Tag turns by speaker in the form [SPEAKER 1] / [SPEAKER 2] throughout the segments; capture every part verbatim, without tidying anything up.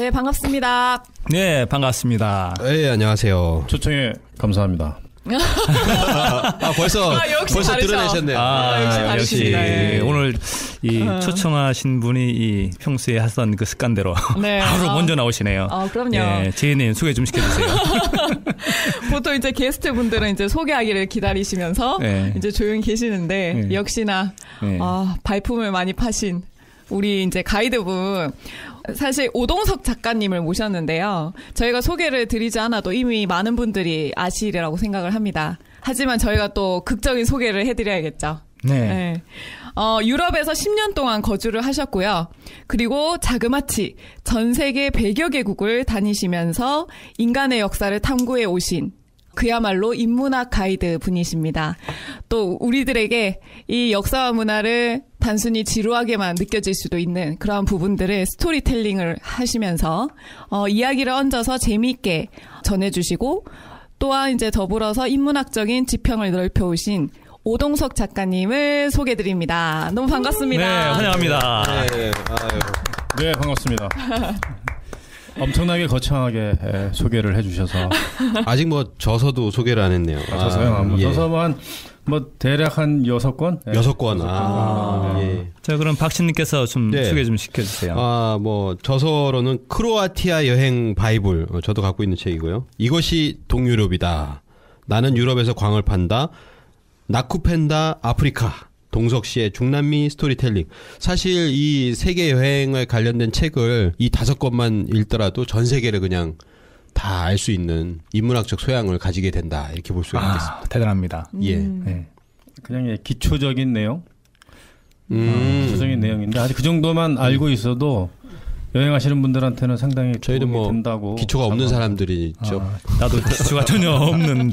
[SPEAKER 1] 네, 반갑습니다.
[SPEAKER 2] 네, 반갑습니다.
[SPEAKER 3] 네, 안녕하세요.
[SPEAKER 4] 초청에 감사합니다.
[SPEAKER 3] 아, 벌써
[SPEAKER 1] 아, 역시
[SPEAKER 3] 벌써
[SPEAKER 1] 다르죠.
[SPEAKER 3] 드러내셨네요.
[SPEAKER 2] 아,
[SPEAKER 1] 아, 역시 다르십니다. 네.
[SPEAKER 2] 오늘 이
[SPEAKER 1] 어.
[SPEAKER 2] 초청하신 분이 이 평소에 하던 그 습관대로
[SPEAKER 1] 네.
[SPEAKER 2] 바로
[SPEAKER 1] 아.
[SPEAKER 2] 먼저 나오시네요.
[SPEAKER 1] 아, 그럼요.
[SPEAKER 2] 네, 제이님 소개 좀 시켜주세요.
[SPEAKER 1] 보통 이제 게스트 분들은 이제 소개하기를 기다리시면서
[SPEAKER 2] 네.
[SPEAKER 1] 이제 조용히 계시는데
[SPEAKER 2] 네.
[SPEAKER 1] 역시나
[SPEAKER 2] 네.
[SPEAKER 1] 아, 발품을 많이 파신 우리 이제 가이드분. 사실 오동석 작가님을 모셨는데요. 저희가 소개를 드리지 않아도 이미 많은 분들이 아시리라고 생각을 합니다. 하지만 저희가 또 극적인 소개를 해드려야겠죠.
[SPEAKER 2] 네.
[SPEAKER 1] 네. 어, 유럽에서 십 년 동안 거주를 하셨고요. 그리고 자그마치 전 세계 백여 개국을 다니시면서 인간의 역사를 탐구해 오신 그야말로 인문학 가이드 분이십니다. 또 우리들에게 이 역사와 문화를 단순히 지루하게만 느껴질 수도 있는 그러한 부분들을 스토리텔링을 하시면서 어, 이야기를 얹어서 재미있게 전해주시고 또한 이제 더불어서 인문학적인 지평을 넓혀오신 오동석 작가님을 소개드립니다. 너무 반갑습니다.
[SPEAKER 2] 네, 환영합니다.
[SPEAKER 3] 네, 아유.
[SPEAKER 4] 네, 반갑습니다. 엄청나게 거창하게 예, 소개를 해주셔서
[SPEAKER 3] 아직 뭐 저서도 소개를 안 했네요.
[SPEAKER 4] 아, 저서요. 아, 뭐
[SPEAKER 3] 예.
[SPEAKER 4] 저서 한 뭐 대략 한 여섯 권. 예.
[SPEAKER 3] 여섯 권. 아,
[SPEAKER 4] 아, 네.
[SPEAKER 3] 예.
[SPEAKER 2] 자, 그럼 박신님께서 좀
[SPEAKER 3] 네.
[SPEAKER 2] 소개 좀 시켜주세요.
[SPEAKER 3] 아, 뭐 저서로는 크로아티아 여행 바이블, 어, 저도 갖고 있는 책이고요. 이것이 동유럽이다. 나는 유럽에서 광을 판다. 나쿠펜다 아프리카. 동석 씨의 중남미 스토리텔링. 사실 이 세계 여행에 관련된 책을 이 다섯 권만 읽더라도 전 세계를 그냥 다 알 수 있는 인문학적 소양을 가지게 된다. 이렇게 볼 수가 있겠습니다.
[SPEAKER 2] 아, 대단합니다.
[SPEAKER 3] 예.
[SPEAKER 2] 네.
[SPEAKER 4] 그냥 예, 기초적인 내용,
[SPEAKER 3] 음.
[SPEAKER 4] 기초적인 내용인데 아직 그 정도만 알고 있어도 여행하시는 분들한테는 상당히
[SPEAKER 3] 저희는
[SPEAKER 4] 도움이
[SPEAKER 3] 뭐
[SPEAKER 4] 된다고.
[SPEAKER 3] 기초가 없는
[SPEAKER 4] 자부합니다.
[SPEAKER 3] 사람들이 있죠.
[SPEAKER 2] 아, 나도 기초가 전혀 없는데.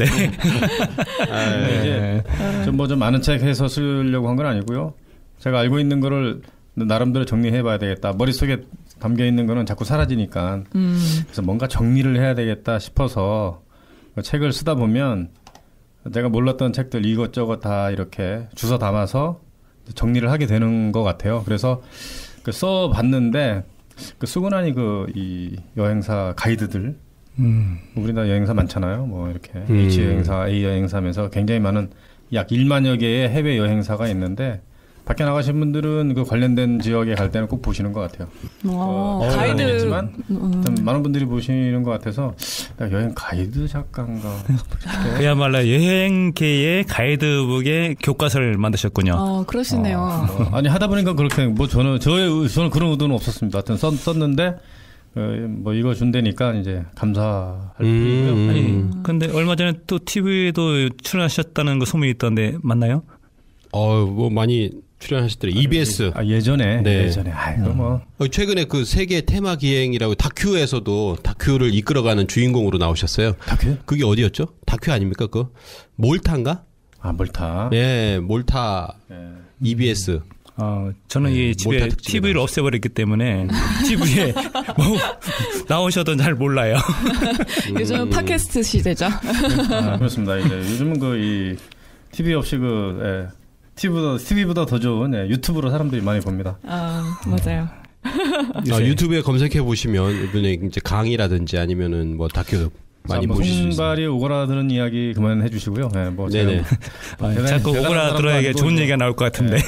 [SPEAKER 3] 아,
[SPEAKER 4] 근데 이제 좀 뭐 좀 많은 책 해서 쓰려고 한 건 아니고요. 제가 알고 있는 거를 나름대로 정리해봐야 되겠다. 머릿속에 담겨 있는 거는 자꾸 사라지니까.
[SPEAKER 1] 음.
[SPEAKER 4] 그래서 뭔가 정리를 해야 되겠다 싶어서 책을 쓰다 보면 제가 몰랐던 책들 이것저것 다 이렇게 주워 담아서 정리를 하게 되는 것 같아요. 그래서 그 써봤는데 그 쓰고 나니 그 이 여행사 가이드들
[SPEAKER 2] 음.
[SPEAKER 4] 우리나라 여행사 많잖아요. 뭐 이렇게
[SPEAKER 3] 음.
[SPEAKER 4] H 여행사, A 여행사면서 굉장히 많은 약 일만여 개의 해외 여행사가 있는데 밖에 나가신 분들은 그 관련된 지역에 갈 때는 꼭 보시는 것 같아요.
[SPEAKER 1] 어,
[SPEAKER 4] 어,
[SPEAKER 1] 가이드.
[SPEAKER 4] 아니겠지만
[SPEAKER 1] 음.
[SPEAKER 4] 좀 많은 분들이 보시는 것 같아서 야, 여행 가이드 작가인가.
[SPEAKER 2] 그야말로 여행계의 가이드북의 교과서를 만드셨군요.
[SPEAKER 1] 어, 그러시네요.
[SPEAKER 4] 아, 뭐, 아니 하다 보니까 그렇게 뭐 저는 저의 저는 그런 의도는 없었습니다. 하여튼 썼, 썼는데 어, 뭐 이거 준다니까 이제 감사할 뿐이고요.
[SPEAKER 3] 음.
[SPEAKER 2] 아니, 근데 얼마 전에 또 티비에도 출연하셨다는 그 소문이 있던데 맞나요?
[SPEAKER 3] 어, 뭐 많이 출연하셨더래요. 이비에스.
[SPEAKER 4] 아, 예전에
[SPEAKER 3] 네.
[SPEAKER 4] 예전에 아이고 뭐
[SPEAKER 3] 어, 최근에 그 세계 테마 기행이라고 다큐에서도 다큐를 이끌어가는 주인공으로 나오셨어요.
[SPEAKER 4] 다큐?
[SPEAKER 3] 그게 어디였죠? 다큐 아닙니까? 그 몰타인가?
[SPEAKER 4] 아 몰타.
[SPEAKER 3] 예, 몰타
[SPEAKER 4] 예.
[SPEAKER 3] 이비에스.
[SPEAKER 2] 어, 저는
[SPEAKER 3] 네,
[SPEAKER 2] 이 집에
[SPEAKER 3] 몰타 특집에
[SPEAKER 2] 티비를 없애버렸기 때문에 티비에 뭐 나오셔도 잘 몰라요.
[SPEAKER 1] 요즘은
[SPEAKER 3] 음.
[SPEAKER 1] 팟캐스트 시대죠.
[SPEAKER 4] 아, 그렇습니다. 이제 요즘은 그 이 티비 없이 그 예, 티비보다 티비보다 더 좋은 예, 유튜브로 사람들이 많이 봅니다.
[SPEAKER 1] 아, 맞아요.
[SPEAKER 3] 아, 유튜브에 검색해 보시면 이분의 이제 강의라든지 아니면은 뭐 다큐 많이
[SPEAKER 4] 자, 뭐
[SPEAKER 3] 보실 수 있어요.
[SPEAKER 4] 손발이 오그라드는 이야기 그만 해주시고요. 예, 뭐 제가
[SPEAKER 3] 네네.
[SPEAKER 2] 아,
[SPEAKER 4] 대단히-
[SPEAKER 2] 자꾸
[SPEAKER 4] 대단한
[SPEAKER 2] 오그라
[SPEAKER 4] 사람도
[SPEAKER 2] 들어야게
[SPEAKER 4] 아니고
[SPEAKER 2] 좋은
[SPEAKER 4] 뭐.
[SPEAKER 2] 얘기가 나올 것 같은데.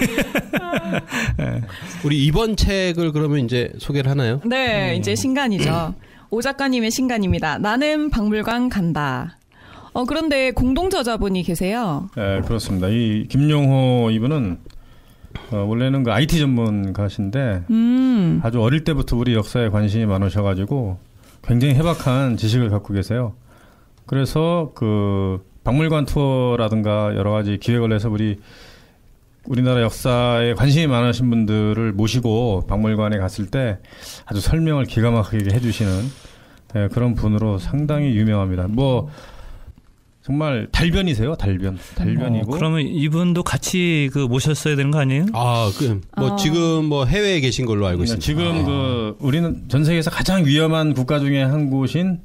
[SPEAKER 3] 우리 이번 책을 그러면 이제 소개를 하나요?
[SPEAKER 1] 네, 이제 신간이죠. 오 작가님의 신간입니다. 나는 박물관 간다. 어, 그런데 공동 저자분이 계세요.
[SPEAKER 4] 예, 그렇습니다. 이 김용호 이분은 어, 원래는 그 아이티 전문가신데
[SPEAKER 1] 음,
[SPEAKER 4] 아주 어릴 때부터 우리 역사에 관심이 많으셔가지고 굉장히 해박한 지식을 갖고 계세요. 그래서 그 박물관 투어라든가 여러 가지 기획을 해서 우리 우리나라 역사에 관심이 많으신 분들을 모시고 박물관에 갔을 때 아주 설명을 기가 막히게 해주시는 예, 그런 분으로 상당히 유명합니다. 뭐 정말 달변이세요, 달변. 달변이고.
[SPEAKER 2] 어, 그러면 이분도 같이 그 모셨어야 되는 거 아니에요?
[SPEAKER 3] 아, 그 뭐
[SPEAKER 1] 아.
[SPEAKER 3] 지금 뭐 해외에 계신 걸로 알고 있습니다.
[SPEAKER 4] 지금
[SPEAKER 3] 아.
[SPEAKER 4] 그 우리는 전 세계에서 가장 위험한 국가 중에 한 곳인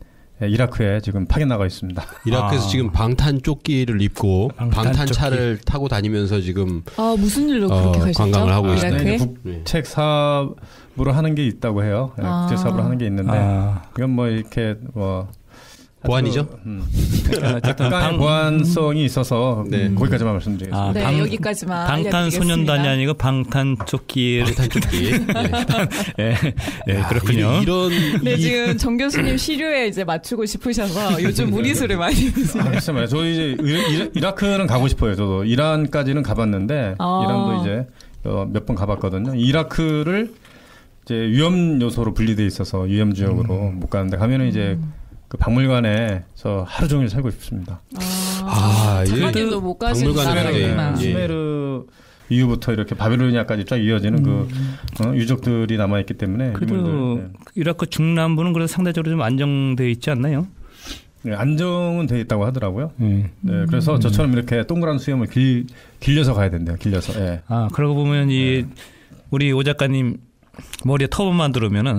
[SPEAKER 4] 이라크에 지금 파견 나가 있습니다.
[SPEAKER 3] 이라크에서
[SPEAKER 2] 아.
[SPEAKER 3] 지금 방탄 조끼를 입고
[SPEAKER 2] 방탄
[SPEAKER 3] 방탄차를 타고 다니면서 지금
[SPEAKER 1] 아, 무슨 일로
[SPEAKER 3] 어,
[SPEAKER 1] 그렇게 가셨죠?
[SPEAKER 3] 관광을 하고 있어요.
[SPEAKER 1] 이라크에?
[SPEAKER 4] 국책 사업으로 하는 게 있다고 해요. 네,
[SPEAKER 1] 아.
[SPEAKER 4] 국책 사업으로 하는 게 있는데
[SPEAKER 2] 아.
[SPEAKER 4] 이건 뭐 이렇게 뭐
[SPEAKER 3] 보안이죠?
[SPEAKER 4] 음.
[SPEAKER 2] 어쨌든
[SPEAKER 4] 약간의
[SPEAKER 2] 방,
[SPEAKER 4] 보안성이 있어서
[SPEAKER 3] 네.
[SPEAKER 4] 거기까지만 말씀드리겠습니다.
[SPEAKER 2] 아,
[SPEAKER 1] 네,
[SPEAKER 2] 방-
[SPEAKER 1] 여기까지만
[SPEAKER 2] 방탄소년단이
[SPEAKER 1] 알려드리겠습니다.
[SPEAKER 2] 아니고 방탄조끼를
[SPEAKER 3] 방탄 조끼. 네.
[SPEAKER 2] 예, 예,
[SPEAKER 3] 야,
[SPEAKER 2] 그렇군요.
[SPEAKER 3] 이런
[SPEAKER 1] 네,
[SPEAKER 3] 이-
[SPEAKER 1] 지금 정 교수님 시류에 이제 맞추고 싶으셔서 요즘 무리수를 많이 드세요.
[SPEAKER 4] 아, 글쎄요. 저 이제 이- 이라크는 가고 싶어요. 저도 이란까지는 가봤는데
[SPEAKER 1] 아.
[SPEAKER 4] 이란도 이제 몇 번 가봤거든요. 이라크를 이제 위험 요소로 분리돼 있어서 위험 지역으로 못 가는데 가면은 이제 그 박물관에서 하루 종일 살고 싶습니다.
[SPEAKER 3] 아,
[SPEAKER 1] 장관님도 못 가시는
[SPEAKER 3] 박물관에
[SPEAKER 1] 나라구나.
[SPEAKER 3] 예.
[SPEAKER 4] 수메르 이후부터 이렇게 바빌로니아까지 쫙 이어지는 그 어, 유적들이 남아 있기 때문에
[SPEAKER 2] 그래도
[SPEAKER 4] 이분들,
[SPEAKER 2] 이라크 중남부는 그래도 상대적으로 좀 안정돼 있지 않나요?
[SPEAKER 4] 네. 네, 안정은 돼 있다고 하더라고요.
[SPEAKER 2] 예.
[SPEAKER 4] 네, 그래서 저처럼 이렇게 동그란 수염을 길, 길려서 가야 된대요. 길려서. 예.
[SPEAKER 2] 아, 그러고 보면 이 우리 오 작가님 머리에 터번만 들으면은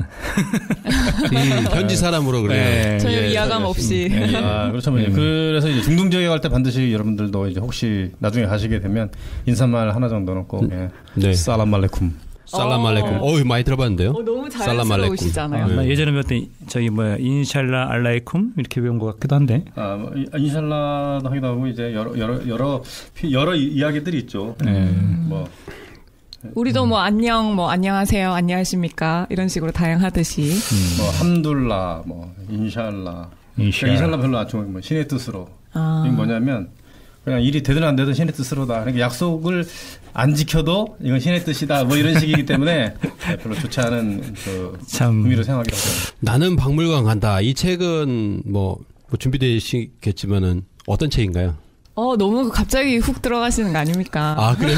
[SPEAKER 3] 음, 현지 사람으로 그래요.
[SPEAKER 2] 네.
[SPEAKER 1] 전혀
[SPEAKER 3] 예.
[SPEAKER 1] 이야감 없이.
[SPEAKER 4] 예, 아, 그렇죠. 뭐 이제 그래서 이제 중동 지역에 갈 때 반드시 여러분들도 이제 혹시 나중에 가시게 되면 인사말 하나 정도는 꼭 예.
[SPEAKER 3] 네.
[SPEAKER 4] 살람 알레쿰.
[SPEAKER 3] 살람 알레쿰. 어, 많이 들어봤는데요.
[SPEAKER 1] 어, 너무
[SPEAKER 3] 살람 알레쿰.
[SPEAKER 1] 자연스러우시잖아요.
[SPEAKER 2] 아, 나
[SPEAKER 3] 네.
[SPEAKER 2] 예전에 배웠던 저기 뭐야 인샬라 알라이쿰 이렇게 배운 것 같기도 한데.
[SPEAKER 4] 아, 뭐, 이- 인샬라도 하기도 하고 이제 여러 여러 여러 피- 여러 이- 이야기들이 있죠.
[SPEAKER 2] 네.
[SPEAKER 4] 뭐
[SPEAKER 1] 우리도 뭐 안녕, 뭐 안녕하세요, 안녕하십니까 이런 식으로 다양하듯이.
[SPEAKER 4] 뭐 함둘라, 뭐 인샬라.
[SPEAKER 2] 인샬.
[SPEAKER 4] 그러니까 인샬라 별로 안 좋아요. 뭐 신의 뜻으로.
[SPEAKER 1] 아.
[SPEAKER 4] 이게 뭐냐면 그냥 일이 되든 안 되든 신의 뜻으로다. 그러니까 약속을 안 지켜도 이건 신의 뜻이다. 뭐 이런 식이기 때문에 별로 좋지 않은 그
[SPEAKER 2] 참.
[SPEAKER 4] 의미로 생각하기도 하죠.
[SPEAKER 3] 나는 박물관 간다. 이 책은 뭐, 뭐 준비되시겠지만은 어떤 책인가요?
[SPEAKER 1] 어, 너무 갑자기 훅 들어가시는 거 아닙니까?
[SPEAKER 3] 아, 그래요?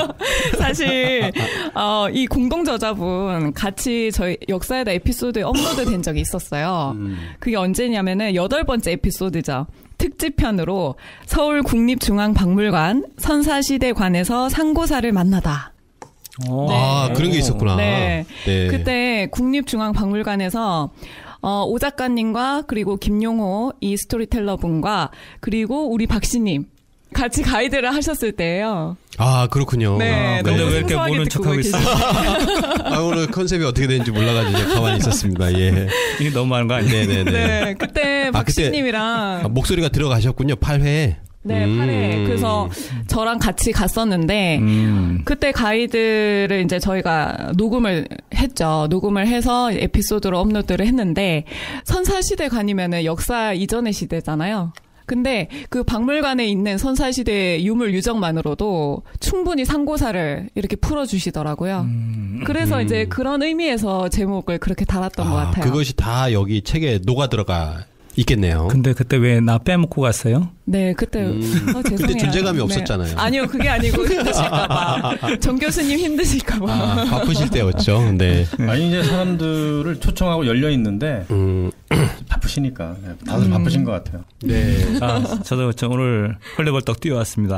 [SPEAKER 1] 사실 어, 이 공동 저자분 같이 저희 역사에다 에피소드에 업로드 된 적이 있었어요.
[SPEAKER 3] 음.
[SPEAKER 1] 그게 언제냐면은 여덟 번째 에피소드죠. 특집편으로 서울 국립중앙박물관 선사시대관에서 상고사를 만나다.
[SPEAKER 2] 오.
[SPEAKER 3] 아, 그런 게 있었구나.
[SPEAKER 1] 네.
[SPEAKER 3] 네.
[SPEAKER 1] 그때 국립중앙박물관에서 어, 오 작가님과 그리고 김용호 이 스토리텔러 분과 그리고 우리 박씨님 같이 가이드를 하셨을 때예요.
[SPEAKER 3] 아, 그렇군요.
[SPEAKER 1] 네,
[SPEAKER 3] 아,
[SPEAKER 2] 근데
[SPEAKER 1] 너무
[SPEAKER 2] 왜 이렇게
[SPEAKER 1] 생소하게
[SPEAKER 2] 모른
[SPEAKER 1] 듣고
[SPEAKER 2] 척하고
[SPEAKER 1] 계시죠.
[SPEAKER 2] 있어?
[SPEAKER 3] 아, 오늘 컨셉이 어떻게 되는지 몰라가지고 제가 가만히 있었습니다. 예.
[SPEAKER 2] 이게 너무 많은 거 아니에요?
[SPEAKER 3] 네네네.
[SPEAKER 1] 네, 그때
[SPEAKER 3] 아, 그때-
[SPEAKER 1] 박씨님이랑
[SPEAKER 3] 아, 목소리가 들어가셨군요. 팔 회.
[SPEAKER 1] 네,
[SPEAKER 3] 음.
[SPEAKER 1] 팔 회. 그래서 저랑 같이 갔었는데
[SPEAKER 2] 음.
[SPEAKER 1] 그때 가이드를 이제 저희가 녹음을 했죠. 녹음을 해서 에피소드로 업로드를 했는데 선사시대관이면은 역사 이전의 시대잖아요. 근데 그 박물관에 있는 선사시대 유물 유적만으로도 충분히 상고사를 이렇게 풀어주시더라고요.
[SPEAKER 2] 음.
[SPEAKER 1] 그래서
[SPEAKER 3] 음.
[SPEAKER 1] 이제 그런 의미에서 제목을 그렇게 달았던 것
[SPEAKER 3] 아,
[SPEAKER 1] 같아요.
[SPEAKER 3] 그것이 다 여기 책에 녹아 들어가 있겠네요.
[SPEAKER 2] 근데 그때 왜 나 빼먹고 갔어요?
[SPEAKER 1] 네, 그때
[SPEAKER 3] 음.
[SPEAKER 1] 어, 죄송해요.
[SPEAKER 3] 그때 존재감이
[SPEAKER 1] 네.
[SPEAKER 3] 없었잖아요.
[SPEAKER 1] 아니요, 그게 아니고 힘드실까봐. 정 교수님 힘드실까봐.
[SPEAKER 3] 아, 바쁘실 때였죠. 네.
[SPEAKER 4] 아니 이제 사람들을 초청하고 열려 있는데
[SPEAKER 3] 음,
[SPEAKER 4] 바쁘시니까 네, 다들 바쁘신 것 같아요.
[SPEAKER 3] 네.
[SPEAKER 2] 아, 저도 저 오늘 헐레벌떡 뛰어왔습니다.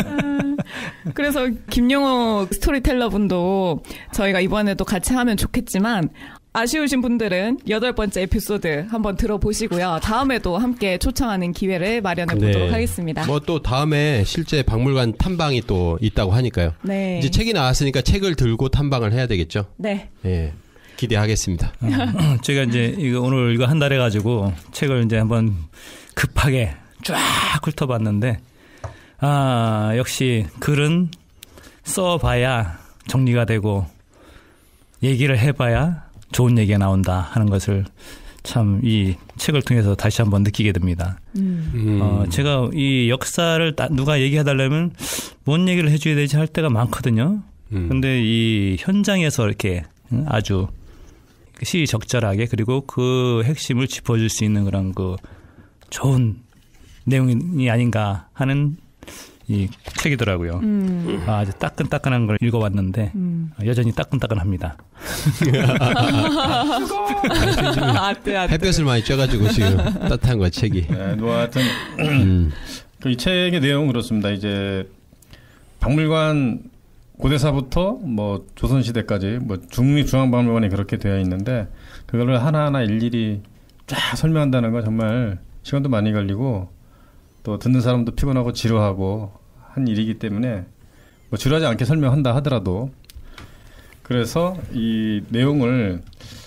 [SPEAKER 1] 그래서 김용호 스토리텔러 분도 저희가 이번에도 같이 하면 좋겠지만 아쉬우신 분들은 여덟 번째 에피소드 한번 들어보시고요. 다음에도 함께 초청하는 기회를 마련해 보도록
[SPEAKER 3] 네.
[SPEAKER 1] 하겠습니다.
[SPEAKER 3] 뭐 또 다음에 실제 박물관 탐방이 또 있다고 하니까요.
[SPEAKER 1] 네.
[SPEAKER 3] 이제 책이 나왔으니까 책을 들고 탐방을 해야 되겠죠.
[SPEAKER 1] 네.
[SPEAKER 3] 예. 기대하겠습니다.
[SPEAKER 2] 제가 이제 이거 오늘 이거 한 달 해가지고 책을 이제 한번 급하게 쫙 훑어봤는데, 아, 역시 글은 써봐야 정리가 되고, 얘기를 해봐야 좋은 얘기가 나온다 하는 것을 참 이 책을 통해서 다시 한번 느끼게 됩니다.
[SPEAKER 1] 음.
[SPEAKER 3] 음.
[SPEAKER 2] 어, 제가 이 역사를 따- 누가 얘기해달라면 뭔 얘기를 해줘야 되지 할 때가 많거든요.
[SPEAKER 3] 음.
[SPEAKER 2] 근데 이 현장에서 이렇게 아주 시적절하게 그리고 그 핵심을 짚어줄 수 있는 그런 그 좋은 내용이 아닌가 하는 이 책이더라고요.
[SPEAKER 1] 음.
[SPEAKER 2] 아, 아주 따끈따끈한 걸 읽어봤는데
[SPEAKER 1] 음.
[SPEAKER 2] 여전히 따끈따끈합니다.
[SPEAKER 1] 아뜨, 아뜨.
[SPEAKER 3] 햇볕을 많이 쬐가지고 지금 따뜻한 거 책이.
[SPEAKER 4] 네, 뭐 하여튼
[SPEAKER 3] 음.
[SPEAKER 4] 그 이 책의 내용은 그렇습니다. 이제 박물관 고대사부터 뭐 조선시대까지 뭐 중립중앙박물관이 그렇게 되어 있는데 그거를 하나하나 일일이 쫙 설명한다는 건 정말 시간도 많이 걸리고 또 듣는 사람도 피곤하고 지루하고 한 일이기 때문에 뭐 지루하지 않게 설명한다 하더라도 그래서 이 내용을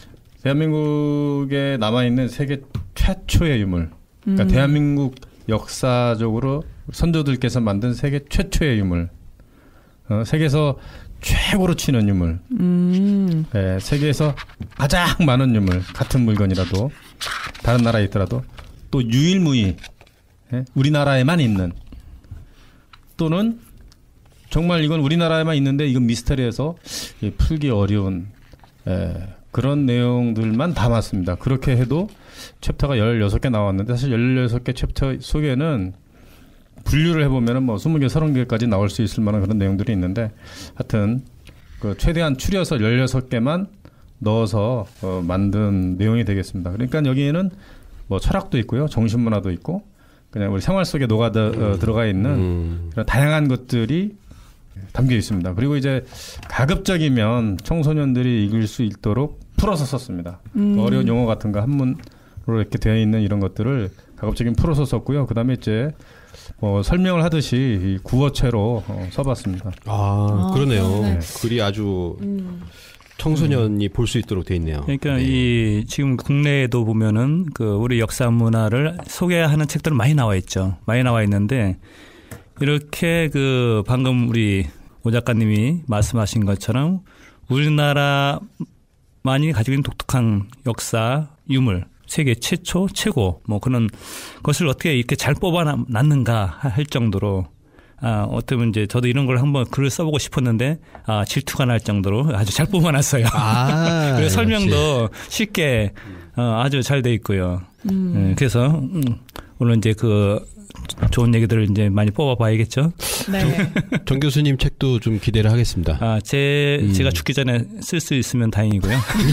[SPEAKER 4] 대한민국에 남아있는 세계 최초의 유물 그러니까 음. 대한민국 역사적으로 선조들께서 만든 세계 최초의 유물 어, 세계에서 최고로 치는 유물 음. 네, 세계에서 가장 많은 유물 같은 물건이라도 다른 나라에 있더라도 또 유일무이 네? 우리나라에만 있는 또는 정말 이건 우리나라에만 있는데 이건 미스터리해서 풀기 어려운 에, 그런 내용들만 담았습니다. 그렇게 해도 챕터가 열여섯 개 나왔는데 사실 열여섯 개 챕터 속에는 분류를 해보면은 뭐 스무 개, 서른 개까지 나올 수 있을 만한 그런 내용들이 있는데 하여튼 그 최대한 추려서 열여섯 개만 넣어서 어, 만든 내용이 되겠습니다. 그러니까 여기에는 뭐 철학도 있고요. 정신문화도 있고 그냥 우리 생활 속에 녹아 어, 들어가 있는 음. 그런 다양한 것들이 담겨 있습니다. 그리고 이제 가급적이면 청소년들이 읽을 수 있도록 풀어서 썼습니다. 음. 어려운 용어 같은 거 한문으로 이렇게 되어 있는 이런 것들을 가급적이면 풀어서 썼고요. 그 다음에 이제 어, 설명을 하듯이 구어체로 어, 써봤습니다.
[SPEAKER 3] 아, 그러네요. 네. 글이 아주 음. 청소년이 음. 볼 수 있도록 돼 있네요.
[SPEAKER 2] 그러니까
[SPEAKER 3] 네.
[SPEAKER 2] 이 지금 국내에도 보면은 그 우리 역사 문화를 소개하는 책들은 많이 나와 있죠. 많이 나와 있는데 이렇게 그 방금 우리 오 작가님이 말씀하신 것처럼 우리나라만이 가지고 있는 독특한 역사 유물, 세계 최초, 최고 뭐 그런 것을 어떻게 이렇게 잘 뽑아놨는가 할 정도로 아, 어쩌면 이제 저도 이런 걸 한번 글을 써보고 싶었는데 아, 질투가 날 정도로 아주 잘 뽑아놨어요. 아, 그래서 설명도 쉽게 어, 아주 잘 돼 있고요. 음. 네, 그래서 음, 오늘 이제 그 좋은 얘기들을 이제 많이 뽑아봐야겠죠.
[SPEAKER 3] 네. 정 교수님 책도 좀 기대를 하겠습니다.
[SPEAKER 2] 아, 제 음. 제가 죽기 전에 쓸 수 있으면 다행이고요.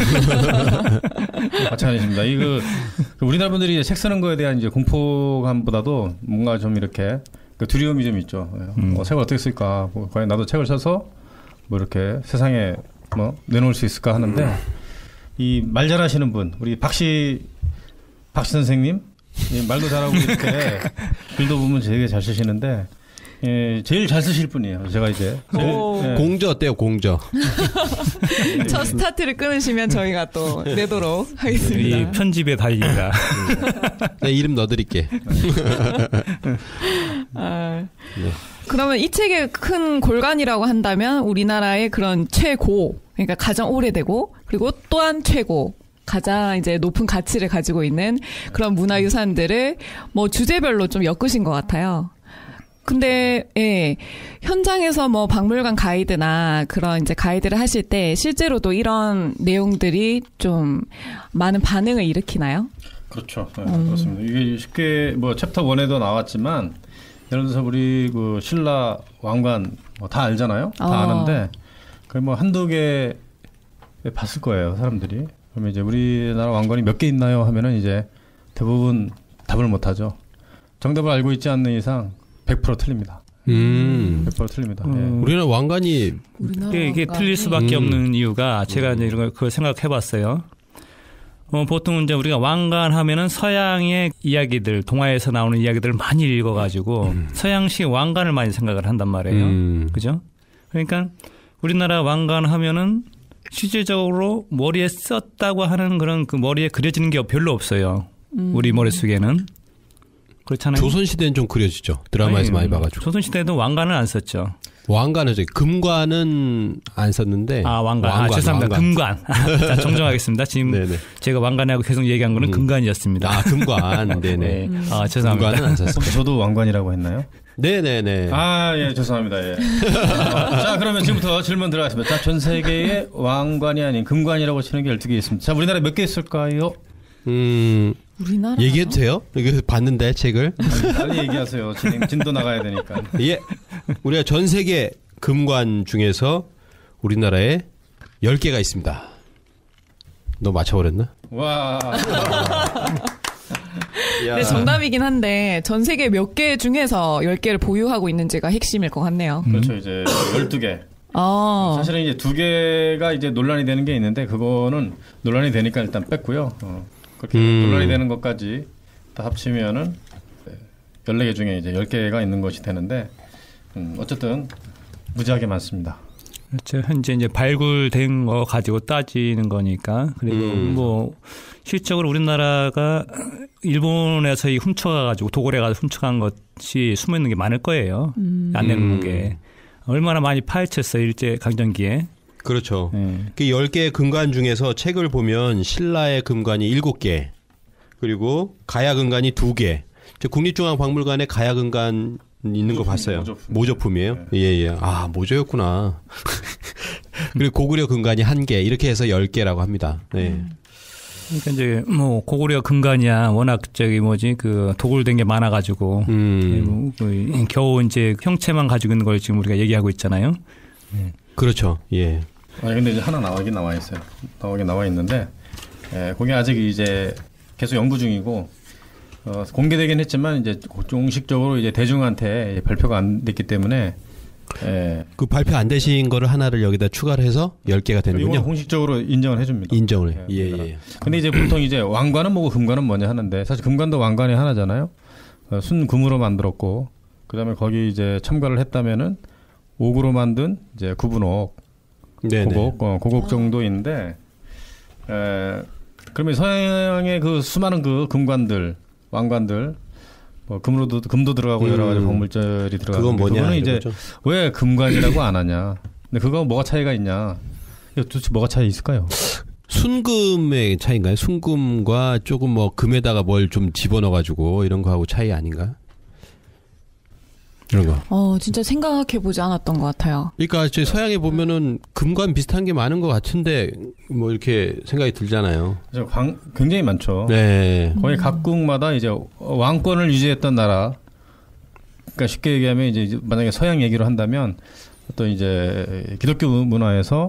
[SPEAKER 4] 마찬가지입니다. 이거 우리나라 분들이 책 쓰는 거에 대한 이제 공포감보다도 뭔가 좀 이렇게 그 두려움이 좀 있죠. 음. 어, 책을 어떻게 쓸까? 뭐, 과연 나도 책을 써서 뭐 이렇게 세상에 뭐 내놓을 수 있을까 하는데 음. 이 말 잘하시는 분, 우리 박씨 박씨 선생님. 예, 말도 잘하고 이렇게 글도 보면 되게 잘 쓰시는데 예, 제일 잘 쓰실 분이에요. 제가 이제 제일,
[SPEAKER 3] 예. 공저 어때요? 공저.
[SPEAKER 1] 첫 스타트를 끊으시면 저희가 또 내도록 하겠습니다.
[SPEAKER 2] 이 편집에 달립니다.
[SPEAKER 3] 내 이름 넣어드릴게.
[SPEAKER 1] 아, 네. 그러면 이 책의 큰 골간이라고 한다면 우리나라의 그런 최고, 그러니까 가장 오래되고 그리고 또한 최고. 가장 이제 높은 가치를 가지고 있는 그런 문화유산들을 뭐 주제별로 좀 엮으신 것 같아요. 근데, 예, 현장에서 뭐 박물관 가이드나 그런 이제 가이드를 하실 때 실제로도 이런 내용들이 좀 많은 반응을 일으키나요?
[SPEAKER 4] 그렇죠. 네, 음. 그렇습니다. 이게 쉽게 뭐 챕터 원에도 나왔지만 예를 들어서 우리 그 신라 왕관 뭐 다 알잖아요. 다 어. 아는데 거의 뭐 한두 개 봤을 거예요, 사람들이. 그러면 이제 우리나라 왕관이 몇 개 있나요? 하면은 이제 대부분 답을 못 하죠. 정답을 알고 있지 않는 이상 백 퍼센트 틀립니다. 음. 백 퍼센트 틀립니다. 음.
[SPEAKER 3] 예. 우리나라 왕관이
[SPEAKER 2] 우리나라 이게, 이게 왕관이... 틀릴 수밖에 음. 없는 이유가 제가 음. 이제 이런 걸 그걸 생각해봤어요. 어, 보통 이제 우리가 왕관 하면은 서양의 이야기들, 동화에서 나오는 이야기들을 많이 읽어가지고 음. 서양식 왕관을 많이 생각을 한단 말이에요. 음. 그죠? 그러니까 우리나라 왕관 하면은 실질적으로 머리에 썼다고 하는 그런 그 머리에 그려지는 게 별로 없어요. 음. 우리 머릿속에는. 그렇잖아요.
[SPEAKER 3] 조선시대는 좀 그려지죠. 드라마에서 아니, 많이 봐가지고.
[SPEAKER 2] 조선시대에도 왕관은 안 썼죠.
[SPEAKER 3] 왕관은 저기 금관은 안 썼는데.
[SPEAKER 2] 아, 왕관. 왕관 아, 죄송합니다. 왕관. 금관. 자, 정정하겠습니다. 지금 네네. 제가 왕관하고 계속 얘기한 거는 음. 금관이었습니다.
[SPEAKER 3] 아, 금관. 네네. 네.
[SPEAKER 2] 아, 죄송합니다.
[SPEAKER 3] 금관은 안 썼어요.
[SPEAKER 4] 저도 왕관이라고 했나요?
[SPEAKER 3] 네네네.
[SPEAKER 4] 아, 예, 죄송합니다. 예. 어, 자, 그러면 지금부터 질문 들어가겠습니다. 자, 전 세계에 왕관이 아닌 금관이라고 치는 게 열두 개 있습니다. 자, 우리나라에 몇 개 있을까요?
[SPEAKER 3] 음.
[SPEAKER 1] 우리나라
[SPEAKER 3] 얘기해도 돼요? 이거 봤는데, 책을.
[SPEAKER 4] 빨리 얘기하세요. 진, 진도 나가야 되니까.
[SPEAKER 3] 예. 우리가 전 세계 금관 중에서 우리나라에 열 개가 있습니다. 너 맞춰버렸나?
[SPEAKER 4] 와.
[SPEAKER 1] 네, 정답이긴 한데 전 세계 몇 개 중에서 열 개를 보유하고 있는지가 핵심일 것 같네요.
[SPEAKER 4] 그렇죠. 이제 열두 개.
[SPEAKER 1] 아.
[SPEAKER 4] 사실은 이제 두 개가 이제 논란이 되는 게 있는데 그거는 논란이 되니까 일단 뺐고요. 어. 그렇게
[SPEAKER 3] 음.
[SPEAKER 4] 논란이 되는 것까지 다 합치면은 열네 개 중에 이제 열 개가 있는 것이 되는데 음, 어쨌든 무지하게 많습니다.
[SPEAKER 2] 그렇죠. 현재 이제 발굴된 거 가지고 따지는 거니까. 그리고
[SPEAKER 3] 음.
[SPEAKER 2] 뭐 실적으로 우리나라가 일본에서 이 훔쳐가가지고 도굴해 가서 훔쳐간 것이 숨어 있는 게 많을 거예요.
[SPEAKER 1] 음.
[SPEAKER 2] 안 내놓는
[SPEAKER 3] 음.
[SPEAKER 2] 게 얼마나 많이 파헤쳤어요 일제 강점기에.
[SPEAKER 3] 그렇죠.
[SPEAKER 2] 네.
[SPEAKER 3] 그 열 개의 금관 중에서 책을 보면 신라의 금관이 일곱 개, 그리고 가야 금관이 두 개. 저 국립중앙박물관에 가야 금관 있는 거 봤어요.
[SPEAKER 4] 모조품.
[SPEAKER 3] 모조품이에요?
[SPEAKER 4] 네.
[SPEAKER 3] 예, 예. 아, 모조였구나. 그리고 고구려 금관이 한 개, 이렇게 해서 열 개라고 합니다. 네.
[SPEAKER 2] 그러니까 이제 뭐 고구려 금관이야 워낙 저기 뭐지 그 도굴된 게 많아가지고
[SPEAKER 3] 음.
[SPEAKER 2] 뭐 거의 겨우 이제 형체만 가지고 있는 걸 지금 우리가 얘기하고 있잖아요.
[SPEAKER 3] 그렇죠. 예.
[SPEAKER 4] 아니 근데 이제 하나 나오긴 나와 있어요. 나오긴 나와 있는데 예, 그게 아직 이제 계속 연구 중이고 어, 공개되긴 했지만 이제 공식적으로 이제 대중한테 발표가 안 됐기 때문에 예,
[SPEAKER 3] 그 발표 안 되신 거를 하나를 여기다 추가를 해서 열 개가
[SPEAKER 4] 이건
[SPEAKER 3] 되는군요.
[SPEAKER 4] 공식적으로 인정을 해줍니다.
[SPEAKER 3] 인정을 해. 예,
[SPEAKER 4] 예,
[SPEAKER 3] 예.
[SPEAKER 4] 근데 이제 보통 이제 왕관은 뭐고 금관은 뭐냐 하는데 사실 금관도 왕관이 하나잖아요. 어, 순금으로 만들었고 그다음에 거기 이제 첨가를 했다면은 옥으로 만든 이제 구분옥,
[SPEAKER 3] 네네.
[SPEAKER 4] 고곡, 어, 고곡 정도인데 에, 그러면 서양의 그 수많은 그 금관들, 왕관들 뭐 금으로도 금도 들어가고 여러 가지
[SPEAKER 3] 음.
[SPEAKER 4] 광물질이 들어가고
[SPEAKER 3] 그건 뭐냐?
[SPEAKER 4] 그거는 이제
[SPEAKER 3] 이거죠.
[SPEAKER 4] 왜 금관이라고 안 하냐? 근데 그거 뭐가 차이가 있냐? 이거 도대체 뭐가 차이 있을까요?
[SPEAKER 3] 순금의 차이인가요? 순금과 조금 뭐 금에다가 뭘 좀 집어넣어가지고 이런 거하고 차이 아닌가? 이런 거.
[SPEAKER 1] 어, 진짜 생각해보지 않았던 것 같아요.
[SPEAKER 3] 그러니까 저 서양에 보면은 금관 비슷한 게 많은 것 같은데 뭐 이렇게 생각이 들잖아요.
[SPEAKER 4] 그래서 광, 굉장히 많죠.
[SPEAKER 3] 네.
[SPEAKER 4] 거의 각국마다 이제 왕권을 유지했던 나라. 그러니까 쉽게 얘기하면 이제 만약에 서양 얘기로 한다면 어떤 이제 기독교 문화에서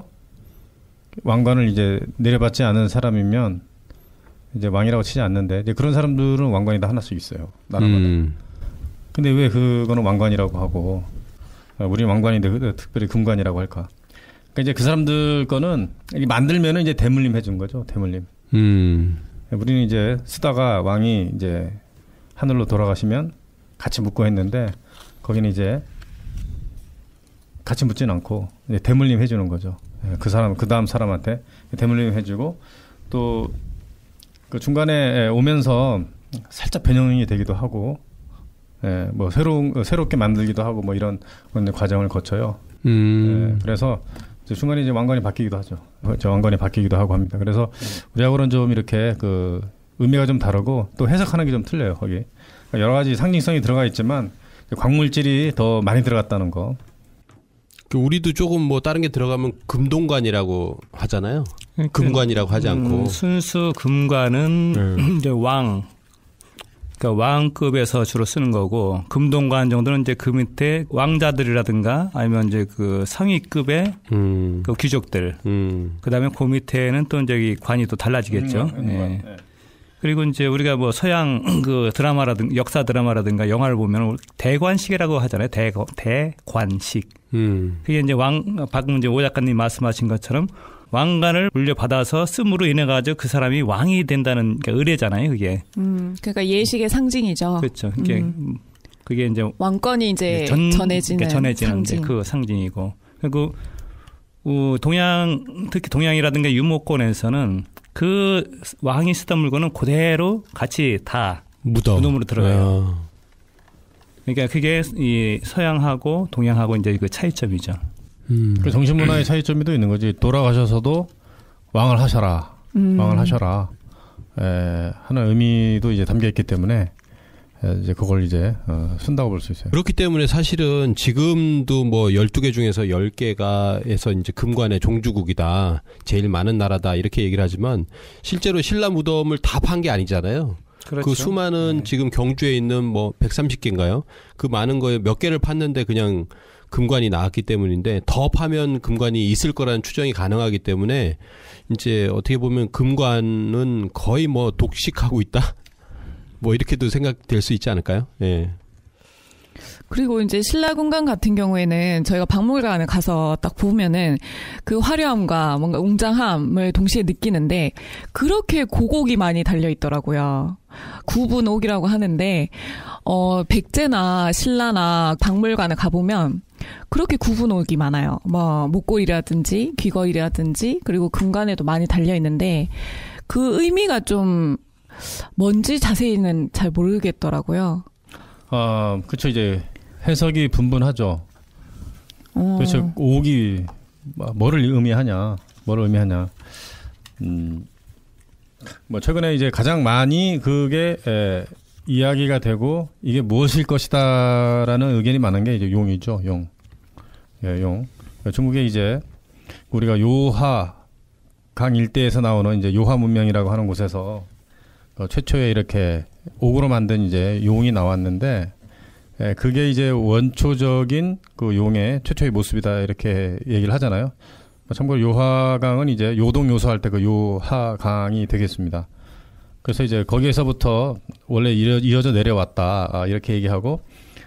[SPEAKER 4] 왕관을 이제 내려받지 않은 사람이면 이제 왕이라고 치지 않는데 이제 그런 사람들은 왕관이 다 하나씩 있어요. 나라마다.
[SPEAKER 3] 음.
[SPEAKER 4] 근데 왜 그거는 왕관이라고 하고 우리는 왕관인데 특별히 금관이라고 할까? 그러니까 이제 그 사람들 거는 만들면은 이제 대물림 해준 거죠. 대물림.
[SPEAKER 3] 음.
[SPEAKER 4] 우리는 이제 쓰다가 왕이 이제 하늘로 돌아가시면 같이 묻고 했는데 거기는 이제 같이 묻진 않고 이제 대물림 해주는 거죠. 그 사람 그 다음 사람한테 대물림 해주고 또 그 중간에 오면서 살짝 변형이 되기도 하고. 예, 뭐 새로운 새롭게 만들기도 하고 뭐 이런 과정을 거쳐요.
[SPEAKER 3] 음.
[SPEAKER 4] 예, 그래서 이제 중간에 이제 왕관이 바뀌기도 하죠. 저 왕관이 바뀌기도 하고 합니다. 그래서 우리하고는 좀 이렇게 그 의미가 좀 다르고 또 해석하는 게 좀 틀려요. 거기 그러니까 여러 가지 상징성이 들어가 있지만 광물질이 더 많이 들어갔다는 거.
[SPEAKER 3] 그 우리도 조금 뭐 다른 게 들어가면 금동관이라고 하잖아요. 금관이라고 하지 않고.
[SPEAKER 2] 음, 순수 금관은
[SPEAKER 3] 네.
[SPEAKER 2] 이제 왕. 그러니까 왕급에서 주로 쓰는 거고 금동관 정도는 이제 그 밑에 왕자들이라든가 아니면 이제 그 상위급의
[SPEAKER 3] 음.
[SPEAKER 2] 그 귀족들.
[SPEAKER 3] 음.
[SPEAKER 2] 그다음에 그 밑에는 또 이제 관이 또 달라지겠죠.
[SPEAKER 4] 음, 음,
[SPEAKER 2] 예.
[SPEAKER 4] 네.
[SPEAKER 2] 그리고 이제 우리가 뭐 서양 그 드라마라든가 역사 드라마라든가 영화를 보면 대관식이라고 하잖아요. 대 대관식.
[SPEAKER 3] 음.
[SPEAKER 2] 그게 이제 왕 방금 이제 오 작가님 말씀하신 것처럼 왕관을 물려받아서 씀으로 인해 가지고 그 사람이 왕이 된다는 그러니까 의례잖아요. 그게.
[SPEAKER 1] 음, 그러니까 예식의 상징이죠.
[SPEAKER 2] 그렇죠. 그게
[SPEAKER 1] 음.
[SPEAKER 2] 그게 이제
[SPEAKER 1] 왕권이 이제
[SPEAKER 2] 전,
[SPEAKER 1] 전해지는,
[SPEAKER 2] 그러니까 전해지는
[SPEAKER 1] 상징.
[SPEAKER 2] 그 상징이고. 그리고 어, 동양 특히 동양이라든가 유목권에서는 그 왕이 쓰던 물건은 그대로 같이 다
[SPEAKER 3] 묻어.
[SPEAKER 2] 무덤으로 들어가요.
[SPEAKER 3] 아.
[SPEAKER 2] 그러니까 그게 이 서양하고 동양하고 이제 그 차이점이죠.
[SPEAKER 3] 음.
[SPEAKER 4] 그 정신문화의 차이점이 또 있는 거지. 돌아가셔서도 왕을 하셔라.
[SPEAKER 1] 음.
[SPEAKER 4] 왕을 하셔라. 에, 하는 의미도 이제 담겨 있기 때문에 에, 이제 그걸 이제 어, 쓴다고 볼 수 있어요.
[SPEAKER 3] 그렇기 때문에 사실은 지금도 뭐 열두 개 중에서 열 개가 해서 이제 금관의 종주국이다. 제일 많은 나라다. 이렇게 얘기를 하지만 실제로 신라 무덤을 다 판 게 아니잖아요.
[SPEAKER 2] 그렇죠.
[SPEAKER 3] 그 수많은
[SPEAKER 2] 네.
[SPEAKER 3] 지금 경주에 있는 뭐 백삼십 개인가요? 그 많은 거에 몇 개를 팠는데 그냥 금관이 나왔기 때문인데 더 파면 금관이 있을 거라는 추정이 가능하기 때문에 이제 어떻게 보면 금관은 거의 뭐 독식하고 있다? 뭐 이렇게도 생각될 수 있지 않을까요? 예.
[SPEAKER 1] 그리고 이제 신라궁관 같은 경우에는 저희가 박물관에 가서 딱 보면은 그 화려함과 뭔가 웅장함을 동시에 느끼는데 그렇게 고곡이 많이 달려 있더라고요. 구분옥이라고 하는데 어 백제나 신라나 박물관에 가보면 그렇게 구분옥이 많아요. 뭐 목걸이라든지 귀걸이라든지 그리고 금관에도 많이 달려 있는데 그 의미가 좀 뭔지 자세히는 잘 모르겠더라고요.
[SPEAKER 4] 아, 그렇죠. 이제 해석이 분분하죠.
[SPEAKER 1] 어.
[SPEAKER 4] 도대체 옥이 뭐를 의미하냐, 뭐를 의미하냐. 음, 뭐 최근에 이제 가장 많이 그게 에, 이야기가 되고 이게 무엇일 것이다라는 의견이 많은 게 이제 용이죠, 용. 예, 용. 중국에 이제 우리가 요하 강 일대에서 나오는 이제 요하 문명이라고 하는 곳에서 어, 최초에 이렇게 옥으로 만든 이제 용이 나왔는데, 예, 그게 이제 원초적인 그 용의 최초의 모습이다 이렇게 얘기를 하잖아요. 참고로 요하강은 이제 요동 요소할 때 그 요하강이 되겠습니다. 그래서 이제 거기에서부터 원래 이어져 내려왔다 아, 이렇게 얘기하고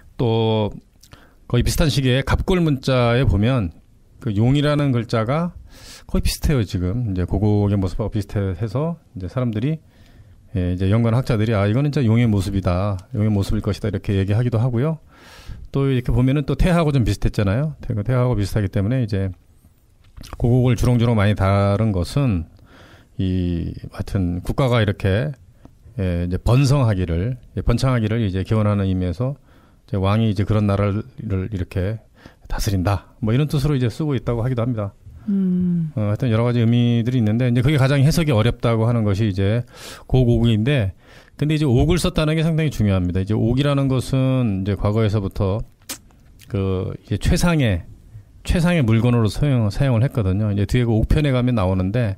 [SPEAKER 4] 또 거의 비슷한 시기에 갑골 문자에 보면 그 용이라는 글자가 거의 비슷해요 지금 이제 고곡의 모습하고 비슷해서 이제 사람들이 예, 이제 연관 학자들이 아 이거는 진짜 용의 모습이다, 용의 모습일 것이다 이렇게 얘기하기도 하고요. 또 이렇게 보면은 또 태하고 좀 비슷했잖아요. 태하고 비슷하기 때문에 이제 고곡을 주렁주렁 많이 다룬 것은 이 하여튼 국가가 이렇게 예, 이제 번성하기를, 예, 번창하기를 이제 기원하는 의미에서 이제 왕이 이제 그런 나라를 이렇게 다스린다, 뭐 이런 뜻으로 이제 쓰고 있다고 하기도 합니다.
[SPEAKER 1] 음.
[SPEAKER 4] 어, 하여튼 여러 가지 의미들이 있는데, 이제 그게 가장 해석이 어렵다고 하는 것이 이제 고곡인데, 근데 이제 옥을 썼다는 게 상당히 중요합니다. 이제 옥이라는 것은 이제 과거에서부터 그 이제 최상의, 최상의 물건으로 사용, 사용을 했거든요. 이제 뒤에 그 옥편에 가면 나오는데,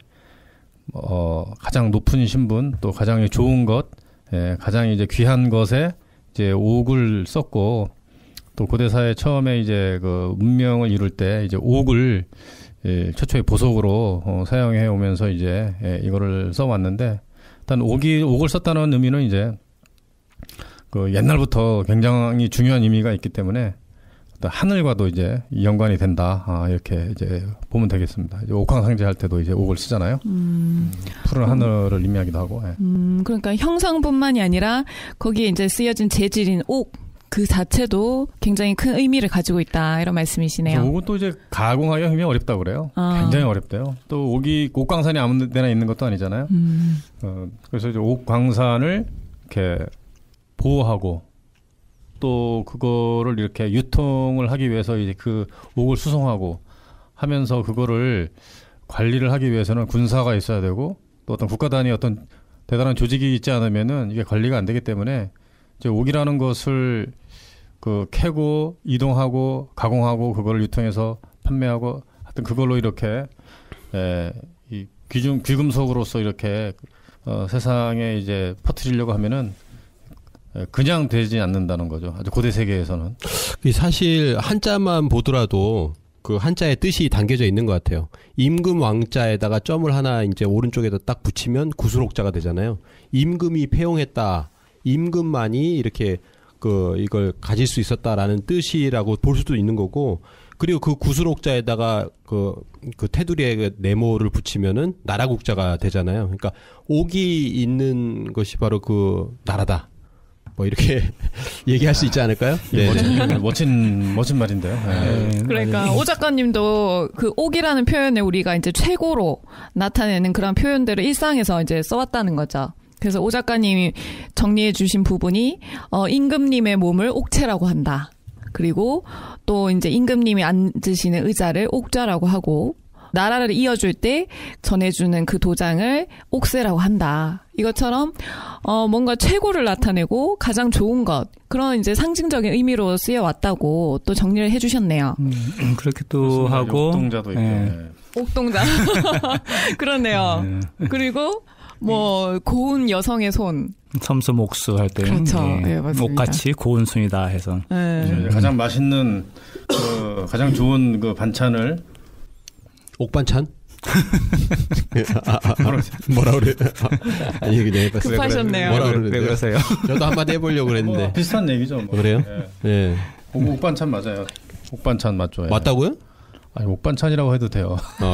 [SPEAKER 4] 어, 가장 높은 신분, 또 가장 좋은 것, 예, 가장 이제 귀한 것에 이제 옥을 썼고, 또 고대사에 처음에 이제 그 문명을 이룰 때 이제 옥을 예, 최초의 보석으로 어, 사용해 오면서 이제 예, 이거를 써왔는데, 일단 옥이 옥을 썼다는 의미는 이제 그 옛날부터 굉장히 중요한 의미가 있기 때문에 하늘과도 이제 연관이 된다, 아, 이렇게 이제 보면 되겠습니다. 이제 옥황상제 할 때도 이제 옥을 쓰잖아요. 음. 푸른 하늘을 의미하기도 하고. 예.
[SPEAKER 1] 음, 그러니까 형상뿐만이 아니라 거기에 이제 쓰여진 재질인 옥 그 자체도 굉장히 큰 의미를 가지고 있다, 이런 말씀이시네요.
[SPEAKER 4] 옥은 또 이제 가공하기가 굉장히 어렵다고 그래요. 아. 굉장히 어렵대요. 또 옥이 옥광산이 아무 데나 있는 것도 아니잖아요. 음. 어, 그래서 이제 옥광산을 이렇게 보호하고 또 그거를 이렇게 유통을 하기 위해서 이제 그 옥을 수송하고 하면서 그거를 관리를 하기 위해서는 군사가 있어야 되고 또 어떤 국가 단위 어떤 대단한 조직이 있지 않으면은 이게 관리가 안 되기 때문에 이제 옥이라는 것을 그 캐고 이동하고 가공하고 그거를 유통해서 판매하고 하여튼 그걸로 이렇게 에, 이 귀중 귀금속으로서 이렇게 어, 세상에 이제 퍼뜨리려고 하면은 그냥 되지 않는다는 거죠. 아주 고대 세계에서는.
[SPEAKER 3] 사실 한자만 보더라도 그 한자의 뜻이 담겨져 있는 것 같아요. 임금 왕자에다가 점을 하나 이제 오른쪽에다 딱 붙이면 구술옥자가 되잖아요. 임금이 폐용했다. 임금만이 이렇게 그 이걸 가질 수 있었다라는 뜻이라고 볼 수도 있는 거고, 그리고 그 구술옥자에다가 그, 그 테두리에 그 네모를 붙이면은 나라국자가 되잖아요. 그러니까 옥이 있는 것이 바로 그 나라다. 뭐 이렇게 얘기할 수 있지 않을까요?
[SPEAKER 4] 네. 멋진, 멋진 멋진 말인데요. 네.
[SPEAKER 1] 그러니까 오 작가님도 그 옥이라는 표현에 우리가 이제 최고로 나타내는 그런 표현들을 일상에서 이제 써왔다는 거죠. 그래서 오 작가님이 정리해 주신 부분이 어, 임금님의 몸을 옥체라고 한다. 그리고 또 이제 임금님이 앉으시는 의자를 옥좌라고 하고, 나라를 이어줄 때 전해주는 그 도장을 옥세라고 한다. 이것처럼 어, 뭔가 최고를 나타내고 가장 좋은 것, 그런 이제 상징적인 의미로 쓰여왔다고 또 정리를 해주셨네요.
[SPEAKER 2] 음, 그렇기도 하고
[SPEAKER 4] 옥동자도 있고.
[SPEAKER 2] 예.
[SPEAKER 1] 옥동자. 그렇네요. 예. 그리고 뭐 고운 여성의 손,
[SPEAKER 2] 섬수 목수 할 때
[SPEAKER 1] 그렇죠.
[SPEAKER 2] 예.
[SPEAKER 1] 네, 맞습니다.
[SPEAKER 2] 옥같이 고운 손이다 해서
[SPEAKER 1] 네.
[SPEAKER 4] 가장 맛있는 그 가장 좋은 그 반찬을
[SPEAKER 3] 옥반찬? 아, 아, 아, 뭐라 그래? 아, 아니 그냥 해봤어요.
[SPEAKER 1] 급하셨네요.
[SPEAKER 3] 뭐라
[SPEAKER 2] 왜
[SPEAKER 3] 그러는데?
[SPEAKER 2] 그러세요?
[SPEAKER 3] 저도 한마디 해보려고 그랬는데.
[SPEAKER 4] 뭐 비슷한 얘기죠. 뭐.
[SPEAKER 3] 그래요?
[SPEAKER 4] 예.
[SPEAKER 3] 예.
[SPEAKER 4] 옥, 옥반찬 맞아요. 옥반찬 맞죠. 예.
[SPEAKER 3] 맞다고요?
[SPEAKER 4] 아니 옥반찬이라고 해도 돼요.
[SPEAKER 3] 어.